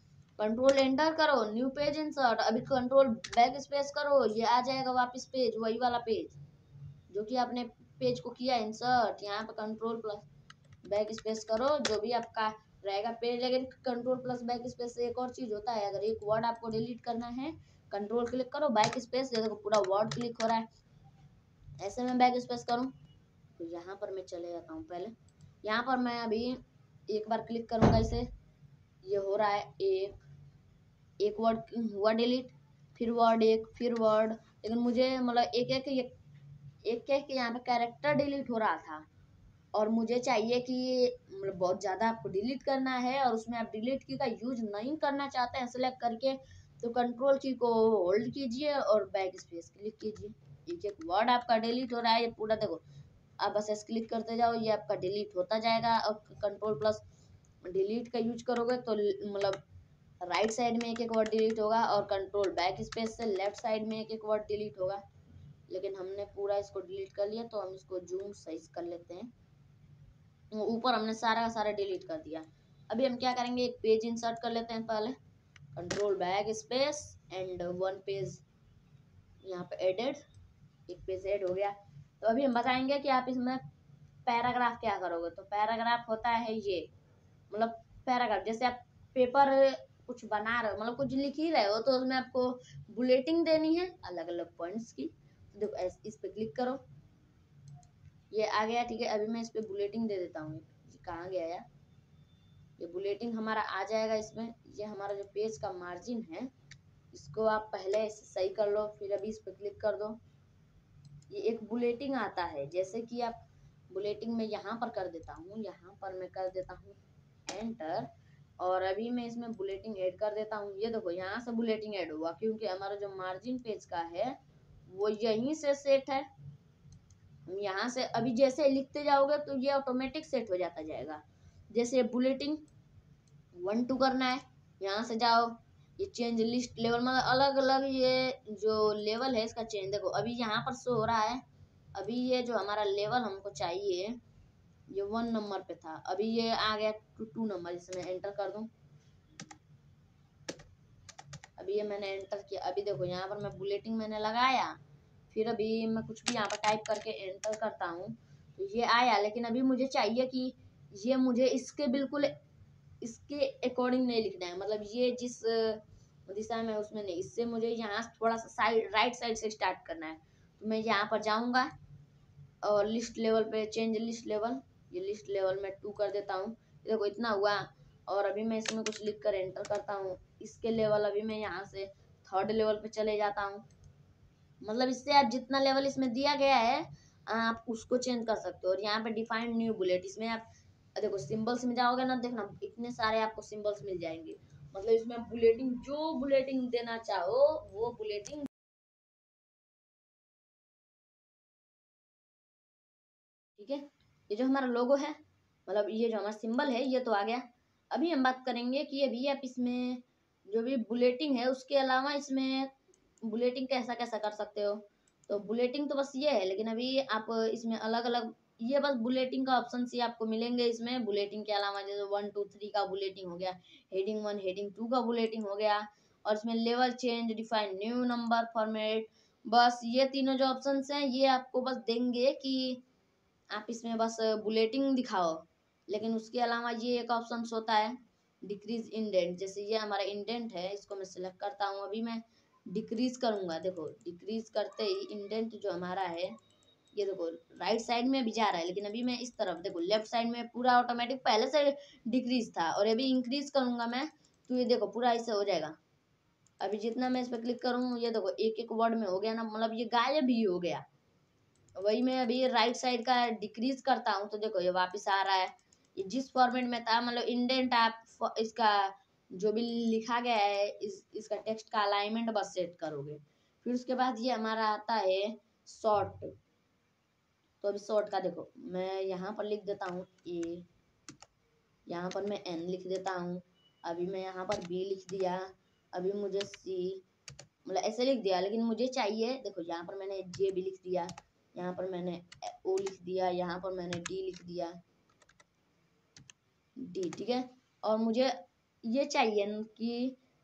कंट्रोल एंटर करो, न्यू पेज इंसर्ट, अभी कंट्रोल बैक स्पेस करो, ये आ जाएगा वापस पेज, वही वाला पेज जो कि आपने पेज को किया इंसर्ट। यहाँ पे कंट्रोल प्लस बैक स्पेस करो, जो भी आपका रहेगा पेज। लेकिन कंट्रोल प्लस बैक स्पेस से एक और चीज होता है, अगर एक वर्ड आपको डिलीट करना है, कंट्रोल क्लिक करो, बैक स्पेस, देखो पूरा वर्ड क्लिक हो रहा है। ऐसे में बैक स्पेस करूँ तो यहाँ पर मैं चले जाता हूँ। पहले यहाँ पर मैं अभी एक बार क्लिक करूंगा इसे, ये हो रहा है एक वर्ड हुआ डिलीट, फिर वर्ड एक, फिर वर्ड। लेकिन मुझे मतलब एक यहाँ पे कैरेक्टर डिलीट हो रहा था, और मुझे चाहिए कि मतलब बहुत ज़्यादा आपको डिलीट करना है, और उसमें आप डिलीट की का यूज नहीं करना चाहते हैं सेलेक्ट करके, तो कंट्रोल की को होल्ड कीजिए और बैक स्पेस क्लिक कीजिए। एक एक वर्ड आपका डिलीट हो रहा है, ये पूरा देखो, आप बस ऐसे क्लिक करते जाओ, ये आपका डिलीट होता जाएगा। और कंट्रोल प्लस डिलीट का यूज करोगे तो मतलब राइट साइड में एक एक वर्ड डिलीट होगा, और कंट्रोल बैक स्पेस से लेफ्ट साइड में एक एक वर्ड डिलीट होगा। लेकिन हमने पूरा इसको डिलीट कर लिया, तो हम इसको जूम साइज कर लेते हैं। ऊपर हमने सारा का सारा डिलीट कर दिया। अभी हम क्या करेंगे, एक पेज इंसर्ट कर लेते हैं। पहले control backspace and one page यहाँ पे एडेड, एक पेज ऐड हो गया। तो अभी हम बताएंगे कि आप इसमें पैराग्राफ क्या करोगे। तो पैराग्राफ होता है ये, मतलब पैराग्राफ जैसे आप पेपर कुछ बना रहे हो, मतलब कुछ लिख ही रहे हो, तो उसमें आपको बुलेटिंग देनी है अलग अलग पॉइंट्स की। तो देखो इस पे क्लिक करो, ये आ गया, ठीक है। अभी मैं इस पे बुलेटिंग दे देता हूँ। कहाँ गया यार, ये बुलेटिंग हमारा आ जाएगा इसमें। ये हमारा जो पेज का मार्जिन है, इसको आप पहले सही कर लो, फिर अभी इस पे क्लिक कर दो। ये एक बुलेटिंग आता है, जैसे कि आप बुलेटिंग में यहाँ पर कर देता हूँ, यहाँ पर मैं कर देता हूँ एंटर, और अभी मैं इसमें बुलेटिंग ऐड कर देता हूँ। ये देखो यहाँ से बुलेटिंग ऐड हुआ, क्योंकि हमारा जो मार्जिन पेज का है वो यहीं से सेट है। हम यहाँ से अभी जैसे लिखते जाओगे तो ये ऑटोमेटिक सेट हो जाता जाएगा। जैसे बुलेटिंग 1 2 करना है, यहाँ से जाओ, ये चेंज लिस्ट लेवल, मतलब अलग अलग ये जो लेवल है इसका चेंज। देखो अभी यहाँ पर शो हो रहा है, अभी ये जो हमारा लेवल हमको चाहिए ये 1 नंबर पे था, अभी ये आ गया 2 नंबर। इसमें एंटर कर दूं, अभी ये मैंने एंटर किया। अभी देखो यहाँ पर मैं बुलेटिंग मैंने लगाया, फिर अभी मैं कुछ भी यहाँ पर टाइप करके एंटर करता हूँ तो ये आया। लेकिन अभी मुझे चाहिए कि ये मुझे इसके बिल्कुल इसके अकॉर्डिंग नहीं लिखना है, मतलब ये जिस दिशा में उसमें नहीं, इससे मुझे यहाँ थोड़ा सा साइड राइट साइड से स्टार्ट करना है। तो मैं यहाँ पर जाऊँगा और लिस्ट लेवल पे चेंज लिस्ट लेवल, ये लिस्ट लेवल में 2 कर देता हूँ। देखो इतना हुआ, और अभी मैं इसमें कुछ लिख कर एंटर करता हूँ। इसके लेवल अभी मैं यहाँ से 3rd लेवल पे चले जाता हूँ। मतलब इससे आप जितना लेवल इसमें दिया गया है आप उसको चेंज कर सकते हो। और यहाँ पे डिफाइंड न्यू बुलेट, इसमें आप देखो सिंबल्स में जाओगे ना, देखना इतने सारे आपको सिंबल्स मिल जाएंगे। मतलब इसमें बुलेटिंग जो बुलेटिंग देना चाहो वो बुलेटिंग, ठीक है। ये जो हमारा लोगो है, मतलब ये जो हमारा सिंबल है, ये तो आ गया। अभी हम बात करेंगे कि अभी आप इसमें जो भी बुलेटिंग है उसके अलावा इसमें बुलेटिंग कैसा कैसा कर सकते हो। तो बुलेटिंग तो बस ये है, लेकिन अभी आप इसमें अलग अलग, ये बस बुलेटिंग का ऑप्शन ही आपको मिलेंगे इसमें। बुलेटिंग के अलावा जैसे 1 2 3 का बुलेटिंग हो गया, हेडिंग 1 हेडिंग 2 का बुलेटिंग हो गया, और इसमें level change, define new number format, बस ये तीनों जो ऑप्शन हैं ये आपको बस देंगे कि आप इसमें बस बुलेटिंग दिखाओ। लेकिन उसके अलावा ये एक ऑप्शन होता है डिक्रीज इंडेंट, जैसे ये हमारा इंडेंट है, इसको मैं सिलेक्ट करता हूँ। अभी मैं डिक्रीज करूंगा, देखो डिक्रीज करते ही इंडेंट जो हमारा है ये देखो राइट साइड में भी जा रहा है, लेकिन अभी मैं इस तरफ देखो लेफ्ट साइड में पूरा ऑटोमेटिक पहले से डिक्रीज था, और अभी इंक्रीज करूंगा मैं तो ये देखो पूरा ऐसे हो जाएगा। अभी जितना मैं इस पर क्लिक करूँ ये देखो एक एक वर्ड में हो गया ना, मतलब ये गायब ही हो गया। वही मैं अभी राइट साइड का डिक्रीज करता हूँ तो देखो ये वापस आ रहा है। ये जिस फॉर्मेट में था, मतलब इंडेंट आप इसका जो भी लिखा गया है इसका टेक्स्ट का अलाइनमेंट बस सेट करोगे। फिर उसके बाद ये हमारा आता है शॉर्ट। तो अभी शॉर्ट का देखो मैं यहाँ पर लिख देता हूँ ए, यहाँ पर मैं एन लिख देता हूँ, अभी मैं यहाँ पर बी लिख दिया, अभी मुझे सी, मतलब ऐसे लिख दिया। लेकिन मुझे चाहिए देखो यहाँ पर मैंने जे भी लिख दिया, यहाँ पर मैंने ओ लिख दिया, यहाँ पर मैंने डी लिख दिया, डी, ठीक है। और मुझे ये चाहिए कि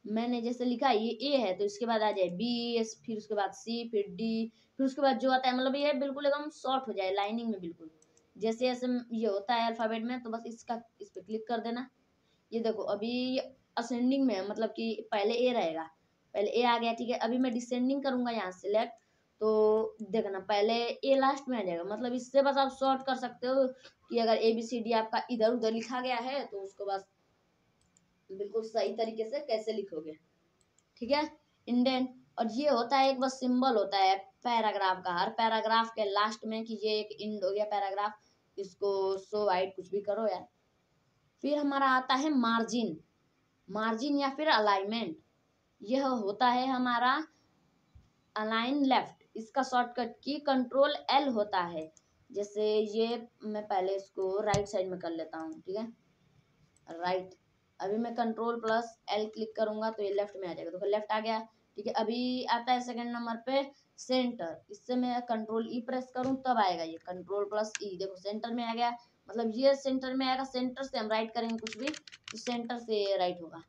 मैंने जैसे लिखा ये ए है तो इसके बाद आ जाए बी, फिर उसके बाद सी, फिर डी, फिर उसके बाद जो आता है मतलब ये बिल्कुल एकदम शॉर्ट हो जाए लाइनिंग में बिल्कुल जैसे ऐसे ये होता है अल्फाबेट में। तो बस इसका इस पे क्लिक कर देना। ये देखो अभी असेंडिंग में है, मतलब कि पहले ए रहेगा, पहले ए आ गया ठीक है। अभी मैं डिसेंडिंग करूंगा यहाँ सेलेक्ट, तो देखना पहले ए लास्ट में आ जाएगा। मतलब इससे बस आप सॉर्ट कर सकते हो कि अगर ए बी सी डी आपका इधर उधर लिखा गया है तो उसको बस बिल्कुल सही तरीके से कैसे लिखोगे, ठीक है। इंडेंट, और ये होता है एक बस सिंबल होता है पैराग्राफ का, हर पैराग्राफ के लास्ट में कि ये एक इंड हो गया पैराग्राफ, इसको सो वाइट कुछ भी करो यार। फिर हमारा आता है मार्जिन, मार्जिन या फिर अलाइनमेंट। यह होता है हमारा अलाइन लेफ्ट, इसका शॉर्टकट की कंट्रोल एल होता है। जैसे ये मैं पहले इसको राइट साइड में कर लेता हूँ, ठीक है, राइट। अभी मैं कंट्रोल प्लस एल क्लिक करूंगा तो ये लेफ्ट में आ जाएगा, तो लेफ्ट आ गया, ठीक है। अभी आता है सेकंड नंबर पे सेंटर, इससे मैं कंट्रोल ई प्रेस करूं तब आएगा ये कंट्रोल प्लस ई, देखो सेंटर में आ गया। मतलब ये सेंटर में आएगा, सेंटर से हम राइट करेंगे कुछ भी तो सेंटर से राइट होगा।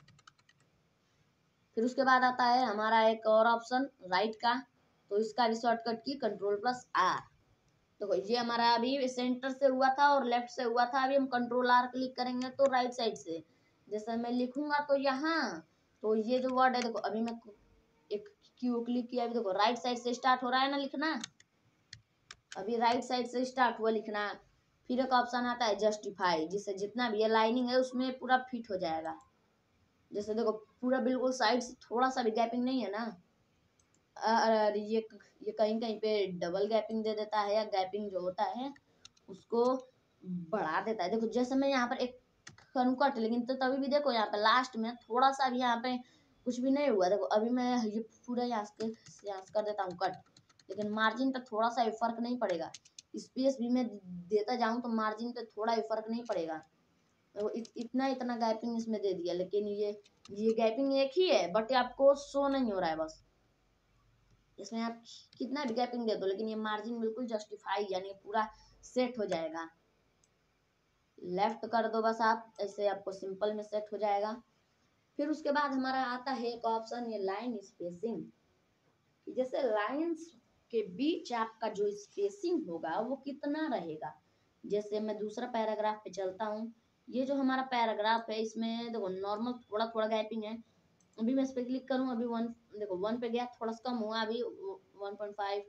फिर उसके बाद आता है हमारा एक और ऑप्शन राइट का, तो इसका भी shortcut key control plus are. देखो ये हमारा अभी सेंटर से हुआ था और लेफ्ट से हुआ था, अभी हम कंट्रोल आर क्लिक करेंगे तो राइट साइड से। जैसे मैं लिखूंगा तो यहाँ, तो ये जो वर्ड है देखो अभी मैं एक क्यू क्लिक किया, अभी देखो राइट साइड से स्टार्ट हो रहा है ना लिखना, अभी राइट साइड से स्टार्ट हुआ लिखना। फिर एक ऑप्शन आता है जस्टिफाई, जिससे जितना भी लाइनिंग है उसमें पूरा फिट हो जाएगा। जैसे देखो पूरा बिल्कुल साइड से थोड़ा सा भी गैपिंग नहीं है ना, ये कहीं कहीं पे डबल गैपिंग दे देता है, या गैपिंग जो होता है उसको बढ़ा देता है। देखो जैसे मैं यहाँ पर एक करूँ कट, लेकिन तो तभी भी देखो यहाँ पे लास्ट में थोड़ा सा भी यहाँ पे कुछ भी नहीं हुआ। देखो अभी मैं ये पूरा यहाँ से कर देता हूँ कट, लेकिन मार्जिन पे थोड़ा सा भी फर्क नहीं पड़ेगा। स्पेस भी मैं देता जाऊँ तो मार्जिन पे थोड़ा भी फर्क नहीं पड़ेगा। तो इतना इतना गैपिंग इसमें दे दिया, लेकिन ये गैपिंग एक ही है बट आपको शो नहीं हो रहा है बस। इसमें आप कितना भी गैपिंग दे दो लेकिन ये मार्जिन बिल्कुल जस्टिफाई यानी पूरा सेट हो जाएगा। लेफ्ट कर दो बस आप, ऐसे आपको सिंपल में सेट हो जाएगा। फिर उसके बाद हमारा आता है एक ऑप्शन ये लाइन स्पेसिंग, जैसे लाइंस के बीच आपका जो स्पेसिंग होगा वो कितना रहेगा। जैसे मैं दूसरा पैराग्राफ पे चलता हूँ, ये जो हमारा पैराग्राफ है इसमें देखो नॉर्मल थोड़ा थोड़ा गैपिंग है। अभी मैं इस पर क्लिक करूँ, अभी वन देखो वन पे गया थोड़ा सा कम हुआ, अभी 1.5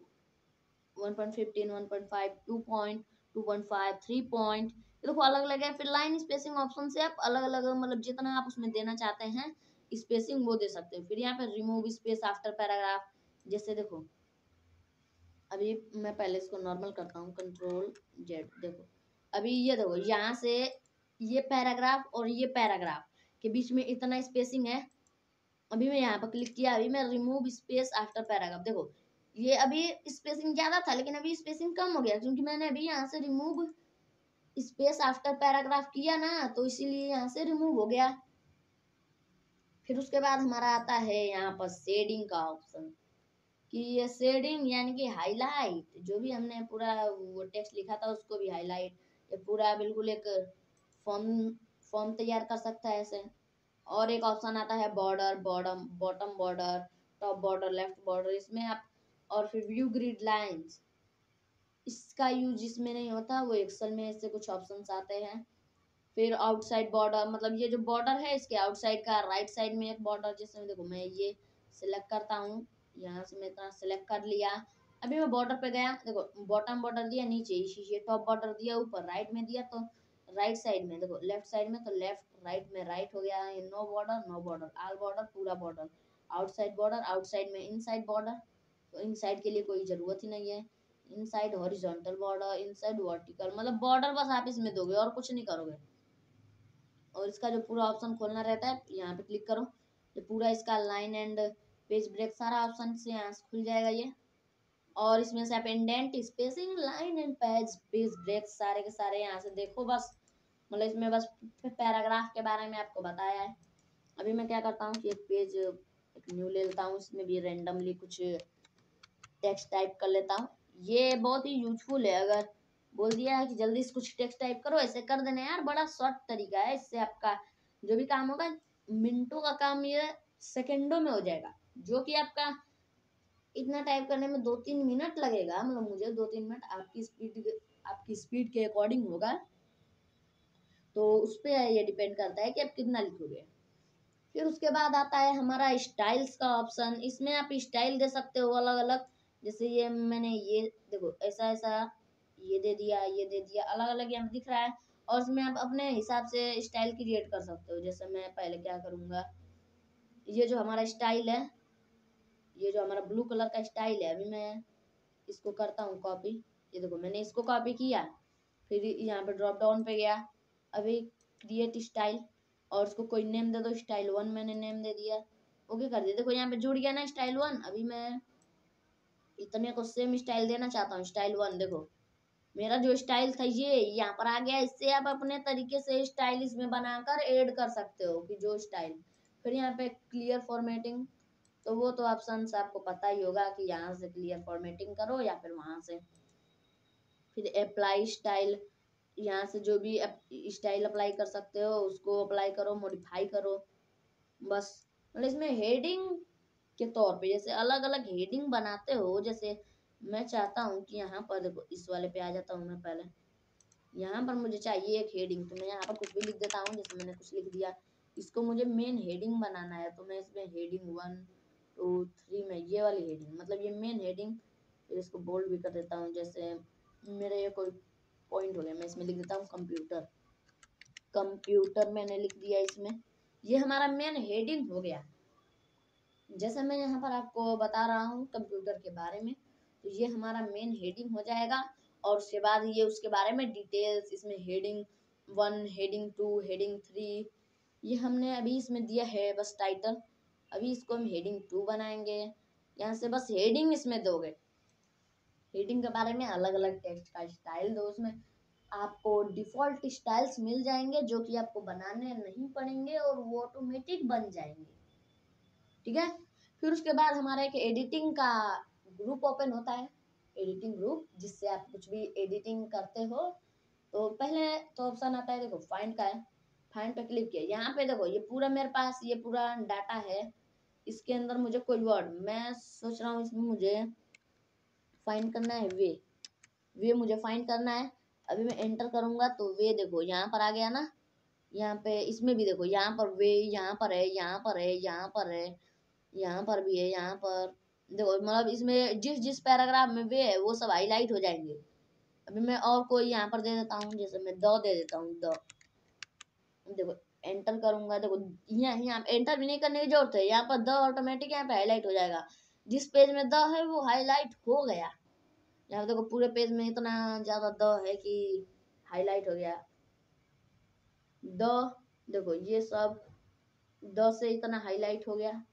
1.15 1.5 2.2.5 3 पॉइंट, देखो अलग अलग है। फिर लाइन स्पेसिंग ऑप्शन से आप अलग अलग मतलब जितना आप उसमें देना चाहते हैं स्पेसिंग वो दे सकते हो। फिर यहाँ पे रिमूव स्पेस आफ्टर पैराग्राफ, जैसे देखो अभी मैं पहले इसको नॉर्मल करता हूँ कंट्रोल जेड, देखो अभी ये देखो यहाँ से ये पैराग्राफ और ये पैराग्राफ के बीच में इतना स्पेसिंग है। अभी मैं यहाँ पर क्लिक किया, अभी मैं रिमूव स्पेस आफ्टर पैराग्राफ, देखो ये अभी स्पेसिंग ज्यादा था लेकिन अभी स्पेसिंग कम हो गया क्योंकि मैंने अभी यहाँ से रिमूव स्पेस आफ्टर पैराग्राफ किया ना, तो इसीलिए यहाँ से रिमूव हो गया। फिर उसके बाद हमारा आता है यहाँ पर शेडिंग का ऑप्शन, कि ये शेडिंग यानी कि हाईलाइट, जो भी हमने पूरा वो टेक्स्ट लिखा था उसको भी हाईलाइट, ये पूरा बिल्कुल एक फॉर्म फॉर्म तैयार कर सकता है ऐसे। और एक ऑप्शन आता है border, bottom border, top border, left border, इसमें आप और फिर व्यू ग्रिड लाइंस, इसका यूज इसमें नहीं होता, वो एक्सेल में ऐसे कुछ ऑप्शंस आते हैं। फिर आउटसाइड बॉर्डर, मतलब ये जो बॉर्डर है इसके आउटसाइड का राइट साइड में एक बॉर्डर, जिसमें देखो मैं ये सिलेक्ट करता हूँ, यहाँ से मैं इतना सिलेक्ट कर लिया। अभी मैं बॉर्डर पे गया, देखो बॉटम बॉर्डर दिया नीचे, ये टॉप बॉर्डर दिया ऊपर, राइट में दिया तो राइट साइड में, देखो लेफ्ट साइड में तो लेफ्ट, राइट में राइट हो गया। ये no border, no border, all border, पूरा बॉर्डर, आउटसाइड बॉर्डर, आउटसाइड में इनसाइड बॉर्डर, तो इनसाइड के लिए कोई जरूरत ही नहीं है। Inside horizontal border, inside vertical, मतलब बॉर्डर बस आप इसमें दोगे और कुछ नहीं करोगे। और इसका जो पूरा ऑप्शन खोलना रहता है यहाँ पे क्लिक करो, तो पूरा इसका लाइन एंड पेज ब्रेक सारा ऑप्शन से यहाँ से खुल जाएगा ये। और इसमें से आप indent, spacing, line and page break सारे के सारे यहाँ से देखो बस। मतलब इसमें बस पैराग्राफ के बारे में आपको बताया है। अभी मैं क्या करता हूँ कि एक पेज एक न्यू ले लेता हूँ, इसमें भी रेंडमली कुछ टेक्स्ट टाइप कर लेता हूँ। ये बहुत ही यूजफुल है, अगर बोल दिया है कि जल्दी से कुछ टेक्स्ट टाइप करो ऐसे कर देना यार, बड़ा शॉर्ट तरीका है, इससे आपका जो भी काम होगा मिनटों का काम ये सेकंडों में हो जाएगा, जो कि आपका इतना टाइप करने में 2-3 मिनट लगेगा, मतलब मुझे 2-3 मिनट, आपकी स्पीड के अकॉर्डिंग होगा, तो उस पर ये डिपेंड करता है कि आप कितना लिखोगे। फिर उसके बाद आता है हमारा स्टाइल्स का ऑप्शन। इसमें आप स्टाइल दे सकते हो अलग अलग, जैसे ये मैंने ये देखो ऐसा ऐसा ये दे दिया, ये दे दिया, अलग अलग यहाँ दिख रहा है। और इसमें आप अपने हिसाब से स्टाइल क्रिएट कर सकते हो। जैसे मैं पहले क्या करूँगा, ये जो हमारा स्टाइल है, ये जो हमारा ब्लू कलर का स्टाइल है, अभी मैं इसको करता हूँ कॉपी। ये देखो मैंने इसको कॉपी किया, फिर यहाँ पे ड्रॉप डाउन पे गया, अभी क्रिएट स्टाइल, और उसको कोई नेम दे दो, स्टाइल 1 मैंने नेम दे दिया, ओके कर दिया। देखो यहाँ पे जुड़ गया ना स्टाइल 1। अभी मैं इतने को सेम स्टाइल देना चाहता हूँ, स्टाइल 1 देखो मेरा जो स्टाइल था ये यहाँ पर आ गया। इससे आप अपने तरीके से स्टाइल इसमें बनाकर ऐड कर सकते हो कि जो स्टाइल। फिर यहाँ पे क्लियर फॉर्मेटिंग, तो वो तो ऑप्शन आपको पता ही होगा कि यहाँ से क्लियर फॉर्मेटिंग करो या फिर वहां से। फिर अप्लाई स्टाइल, यहाँ से जो भी स्टाइल अप्लाई कर सकते हो उसको अप्लाई करो, मॉडिफाई करो बस। मतलब इसमें हेडिंग के तौर पे जैसे अलग अलग हेडिंग बनाते हो, जैसे मैं चाहता हूँ कि यहाँ पर देखो इस वाले पे आ जाता हूँ मैं। पहले यहाँ पर मुझे चाहिए एक हेडिंग, तो मैं यहाँ पर कुछ भी लिख देता हूँ। जैसे मैंने कुछ लिख दिया, इसको मुझे मेन हेडिंग बनाना है, तो मैं इसमें हेडिंग 1 2 3 में ये वाली हेडिंग, मतलब ये मेन हेडिंग। फिर इसको बोल्ड भी कर देता हूँ। जैसे मेरा ये कोई पॉइंट हो गया, मैं इसमें लिख देता हूँ कंप्यूटर। कंप्यूटर मैंने लिख दिया इसमें, ये हमारा मेन हेडिंग हो गया। जैसे मैं यहाँ पर आपको बता रहा हूँ कंप्यूटर के बारे में, तो ये हमारा मेन हेडिंग हो जाएगा। और उसके बाद ये उसके बारे में डिटेल्स, इसमें हेडिंग 1 हेडिंग 2 हेडिंग 3 ये हमने अभी इसमें दिया है बस टाइटल। अभी इसको हम हेडिंग 2 बनाएंगे। यहाँ से बस हेडिंग इसमें दोगे, हेडिंग के बारे में अलग अलग टेक्स्ट का स्टाइल दो। उसमें आपको डिफॉल्ट स्टाइल्स मिल जाएंगे जो कि आपको बनाने नहीं पड़ेंगे और वो ऑटोमेटिक बन जाएंगे, ठीक है। फिर उसके बाद हमारा एक एडिटिंग का ग्रुप ओपन होता है, एडिटिंग ग्रुप, जिससे आप कुछ भी एडिटिंग करते हो। तो पहले तो ऑप्शन आता है देखो फाइंड का है, फाइंड पे क्लिक किया। यहाँ पे देखो ये पूरा मेरे पास ये पूरा डाटा है, इसके अंदर मुझे कोई वर्ड, मैं सोच रहा हूँ इसमें मुझे फाइंड करना है वे मुझे फाइंड करना है। अभी मैं एंटर करूंगा तो वे देखो यहाँ पर आ गया ना। यहाँ पे इसमें भी देखो यहाँ पर वे, यहाँ पर है, यहाँ पर है, यहाँ पर है, यहाँ पर भी है, यहाँ पर देखो, मतलब इसमें जिस जिस पैराग्राफ में वे है वो सब हाईलाइट हो जाएंगे। अभी मैं और कोई यहाँ पर दे देता हूँ, जैसे मैं द दे देता हूँ द। देखो एंटर करूंगा, देखो यहाँ एंटर भी नहीं करने की जरूरत है, यहाँ पर द ऑटोमेटिक यहाँ पे हाईलाइट हो जाएगा। जिस पेज में द है वो हाईलाइट हो गया। यहाँ देखो पूरे पेज में इतना ज्यादा द है कि हाईलाइट हो गया द। देखो ये सब द से इतना हाईलाइट हो गया।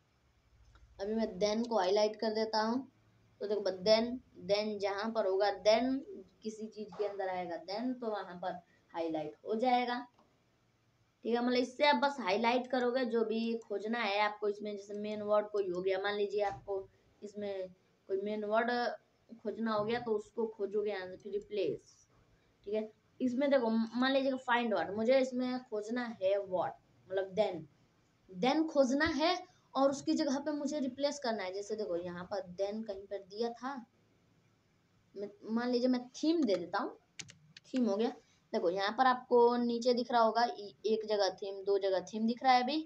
अभी मैं देन को हाईलाइट कर देता हूँ, तो देखो देन, देन जहां पर होगा देन, किसी चीज के अंदर आएगा देन, तो वहां पर हाईलाइट हो जाएगा, ठीक है। मतलब इससे आप बस हाईलाइट करोगे जो भी खोजना है आपको इसमें। जैसे मेन वर्ड कोई हो गया, मान लीजिए आपको इसमें कोई मेन वर्ड खोजना हो गया, तो उसको खोजोगे यहाँ से, फिर रिप्लेस, ठीक है। इसमें देखो मान लीजिए फाइंड वर्ड, मुझे इसमें खोजना है वर्ड, मतलब देन खोजना है, और उसकी जगह पे मुझे रिप्लेस करना है। जैसे देखो यहाँ पर देन कहीं पर दिया था, मान लीजिए मैं थीम दे देता हूँ, थीम हो गया। देखो यहाँ पर आपको नीचे दिख रहा होगा, एक जगह थीम, दो जगह थीम दिख रहा है। अभी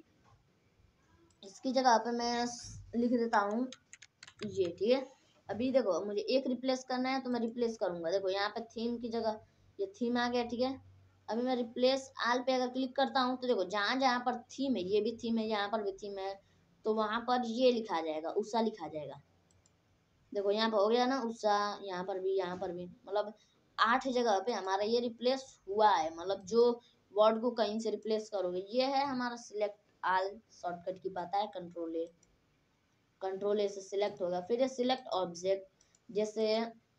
इसकी जगह पे मैं लिख देता हूँ ये, ठीक है। अभी देखो मुझे एक रिप्लेस करना है तो मैं रिप्लेस करूंगा। देखो यहाँ पे थीम की जगह ये थीम आ गया, ठीक है। अभी मैं रिप्लेस आल पे अगर क्लिक करता हूँ तो देखो जहां जहां पर थीम है, ये भी थीम है, यहाँ पर भी थीम है, तो वहां पर ये लिखा जाएगा, उषा लिखा जाएगा। देखो यहाँ पर हो गया ना उषा, यहाँ पर भी, यहाँ पर भी, मतलब 8 जगह पे हमारा ये रिप्लेस हुआ है। मतलब जो वर्ड को कहीं से रिप्लेस करोगे, ये है हमारा सिलेक्ट आल, शॉर्टकट की पता है, कंट्रोल ए से सिलेक्ट होगा। फिर ये सिलेक्ट ऑब्जेक्ट, जैसे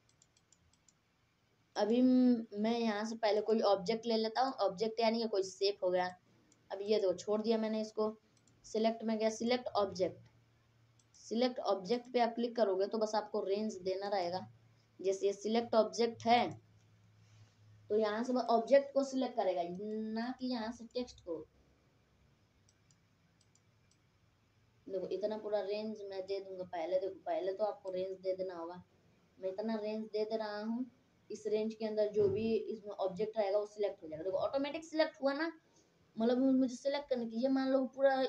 अभी मैं यहाँ से पहले कोई ऑब्जेक्ट ले लेता हूँ, ऑब्जेक्ट यानी कि कोई शेप हो गया। अब ये देखो छोड़ दिया मैंने इसको, सिलेक्ट में गया, सिलेक्ट ऑब्जेक्ट, सिलेक्ट ऑब्जेक्ट पे आप क्लिक करोगे तो बस आपको रेंज देना रहेगा। जैसे ये सिलेक्ट ऑब्जेक्ट है, तो यहाँ से ऑब्जेक्ट को सिलेक्ट करेगा, ना कि यहाँ से टेक्स्ट को। देखो इतना पूरा रेंज मैं दे दूंगा। पहले देखो, पहले तो आपको रेंज दे देना होगा। मैं इतना रेंज दे दे रहा हूँ, इस रेंज के अंदर जो भी इसमें ऑब्जेक्ट रहेगा वो सिलेक्ट हो जाएगा। देखो ऑटोमेटिक सिलेक्ट हुआ ना, मतलब मुझे सिलेक्ट करने की, ये मान लो पूरा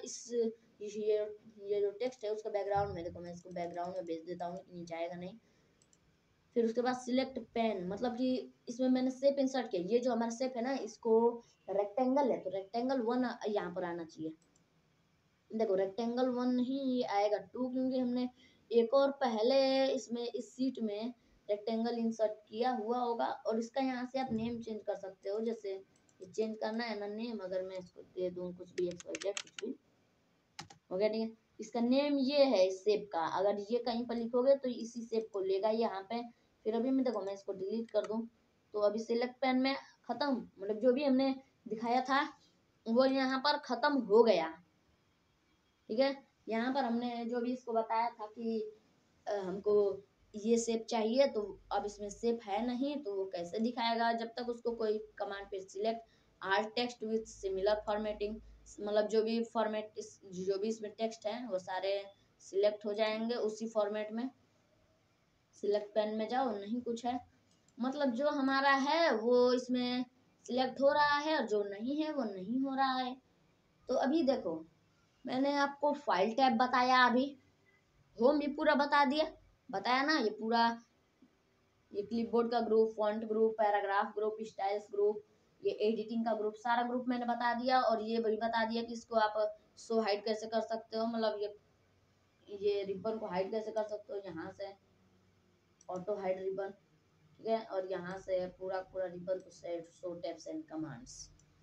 ये जो टेक्स्ट है उसका बैकग्राउंड में, देखो मैं इसको बैकग्राउंड में भेज देता हूँ, नीचे आएगा नहीं। फिर उसके बाद सिलेक्ट पेन, मतलब कि इसमें मैंने शेप इंसर्ट किया। ये जो हमारा शेप है ना, इसको रेक्टेंगल है तो रेक्टेंगल 1 यहाँ पर आना चाहिए। देखो रेक्टेंगल 1 नहीं आएगा 2, क्योंकि हमने एक और पहले इसमें इस सीट में रेक्टेंगल इंसर्ट किया हुआ होगा। और इसका यहाँ से आप नेम चेंज कर सकते हो, जैसे चेंज करना है ना नेम, अगर मैं इसको दे दूँ कुछ भी XYZ कुछ भी, हो गया ठीक है। इसका नेम ये है इस शेप का, अगर ये कहीं पर लिखोगे तो इसी शेप को लेगा यहाँ पे। फिर अभी मैं देखो मैं इसको डिलीट कर दूं, तो अभी सिलेक्ट पेन में खत्म, मतलब जो भी हमने दिखाया था वो यहाँ पर खत्म हो गया। ठीक है, यहाँ पर हमने जो भी इसको बताया था कि हमको ये शेप चाहिए, तो अब इसमें शेप है नहीं तो वो कैसे दिखाएगा, जब तक उसको कोई कमांड पे select all text with similar formatting, मतलब जो भी फॉर्मेट जो भी इसमें टेक्स्ट है वो सारे सिलेक्ट हो जाएंगे उसी फॉर्मेट में। सिलेक्ट पेन में जाओ, नहीं कुछ है, मतलब जो हमारा है वो इसमें सिलेक्ट हो रहा है और जो नहीं है वो नहीं हो रहा है। तो अभी देखो मैंने आपको फाइल टैब बताया, अभी होम भी पूरा बता दिया, बताया ना, ये पूरा ये क्लिपबोर्ड का group, font group, paragraph group, styles group, ये एडिटिंग का ग्रुप, सारा ग्रुप मैंने बता दिया। और ये भी बता दिया कि इसको आप शो हाइड कैसे कर सकते हो, मतलब ये रिबन को हाइड कैसे कर सकते हो, यहाँ से ऑटो हाइड रिबन, ठीक है। और यहाँ से पूरा पूरा रिबन तो set show tabs and commands.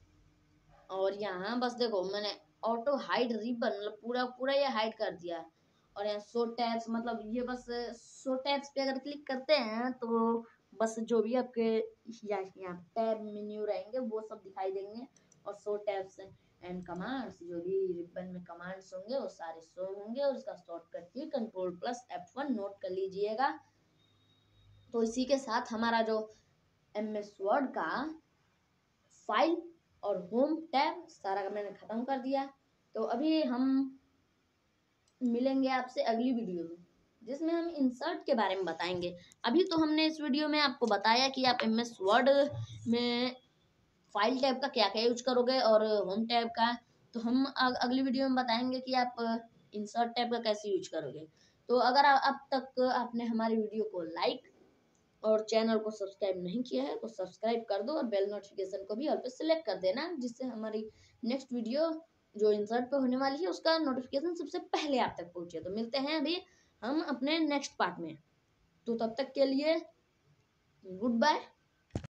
और यहाँ बस देखो मैंने ऑटो हाइड रिबन मतलब पूरा पूरा ये हाइड कर दिया। और यहाँ शो टैब्स, मतलब ये बस शो टैब्स पे अगर क्लिक करते हैं तो बस जो भी आपके यहाँ टैब मेन्यू रहेंगे वो सब दिखाई देंगे। और शो टैब्स एंड कमांड्स, जो भी रिबन में कमांड्स होंगे वो सारे शो होंगे। और इसका शॉर्टकट की Ctrl+F1 नोट कर लीजिएगा। तो इसी के साथ हमारा जो MS वर्ड का फाइल और होम टैब सारा मैंने खत्म कर दिया। तो अभी हम मिलेंगे आपसे अगली वीडियो में, जिसमें हम इंसर्ट के बारे में बताएंगे। अभी तो हमने इस वीडियो में आपको बताया कि आप MS वर्ड में फाइल टैब का क्या क्या यूज करोगे और होम टैब का। तो हम अगली वीडियो में बताएंगे कि आप इंसर्ट टैब का कैसे यूज करोगे। तो अगर अब तक आपने हमारी वीडियो को लाइक और चैनल को सब्सक्राइब नहीं किया है तो सब्सक्राइब कर दो, और बेल नोटिफिकेशन को भी ऑल पे सिलेक्ट कर देना, जिससे हमारी नेक्स्ट वीडियो जो इंसर्ट पे होने वाली है उसका नोटिफिकेशन सबसे पहले आप तक पहुंचे। तो मिलते हैं अभी हम अपने नेक्स्ट पार्ट में, तो तब तक के लिए गुड बाय।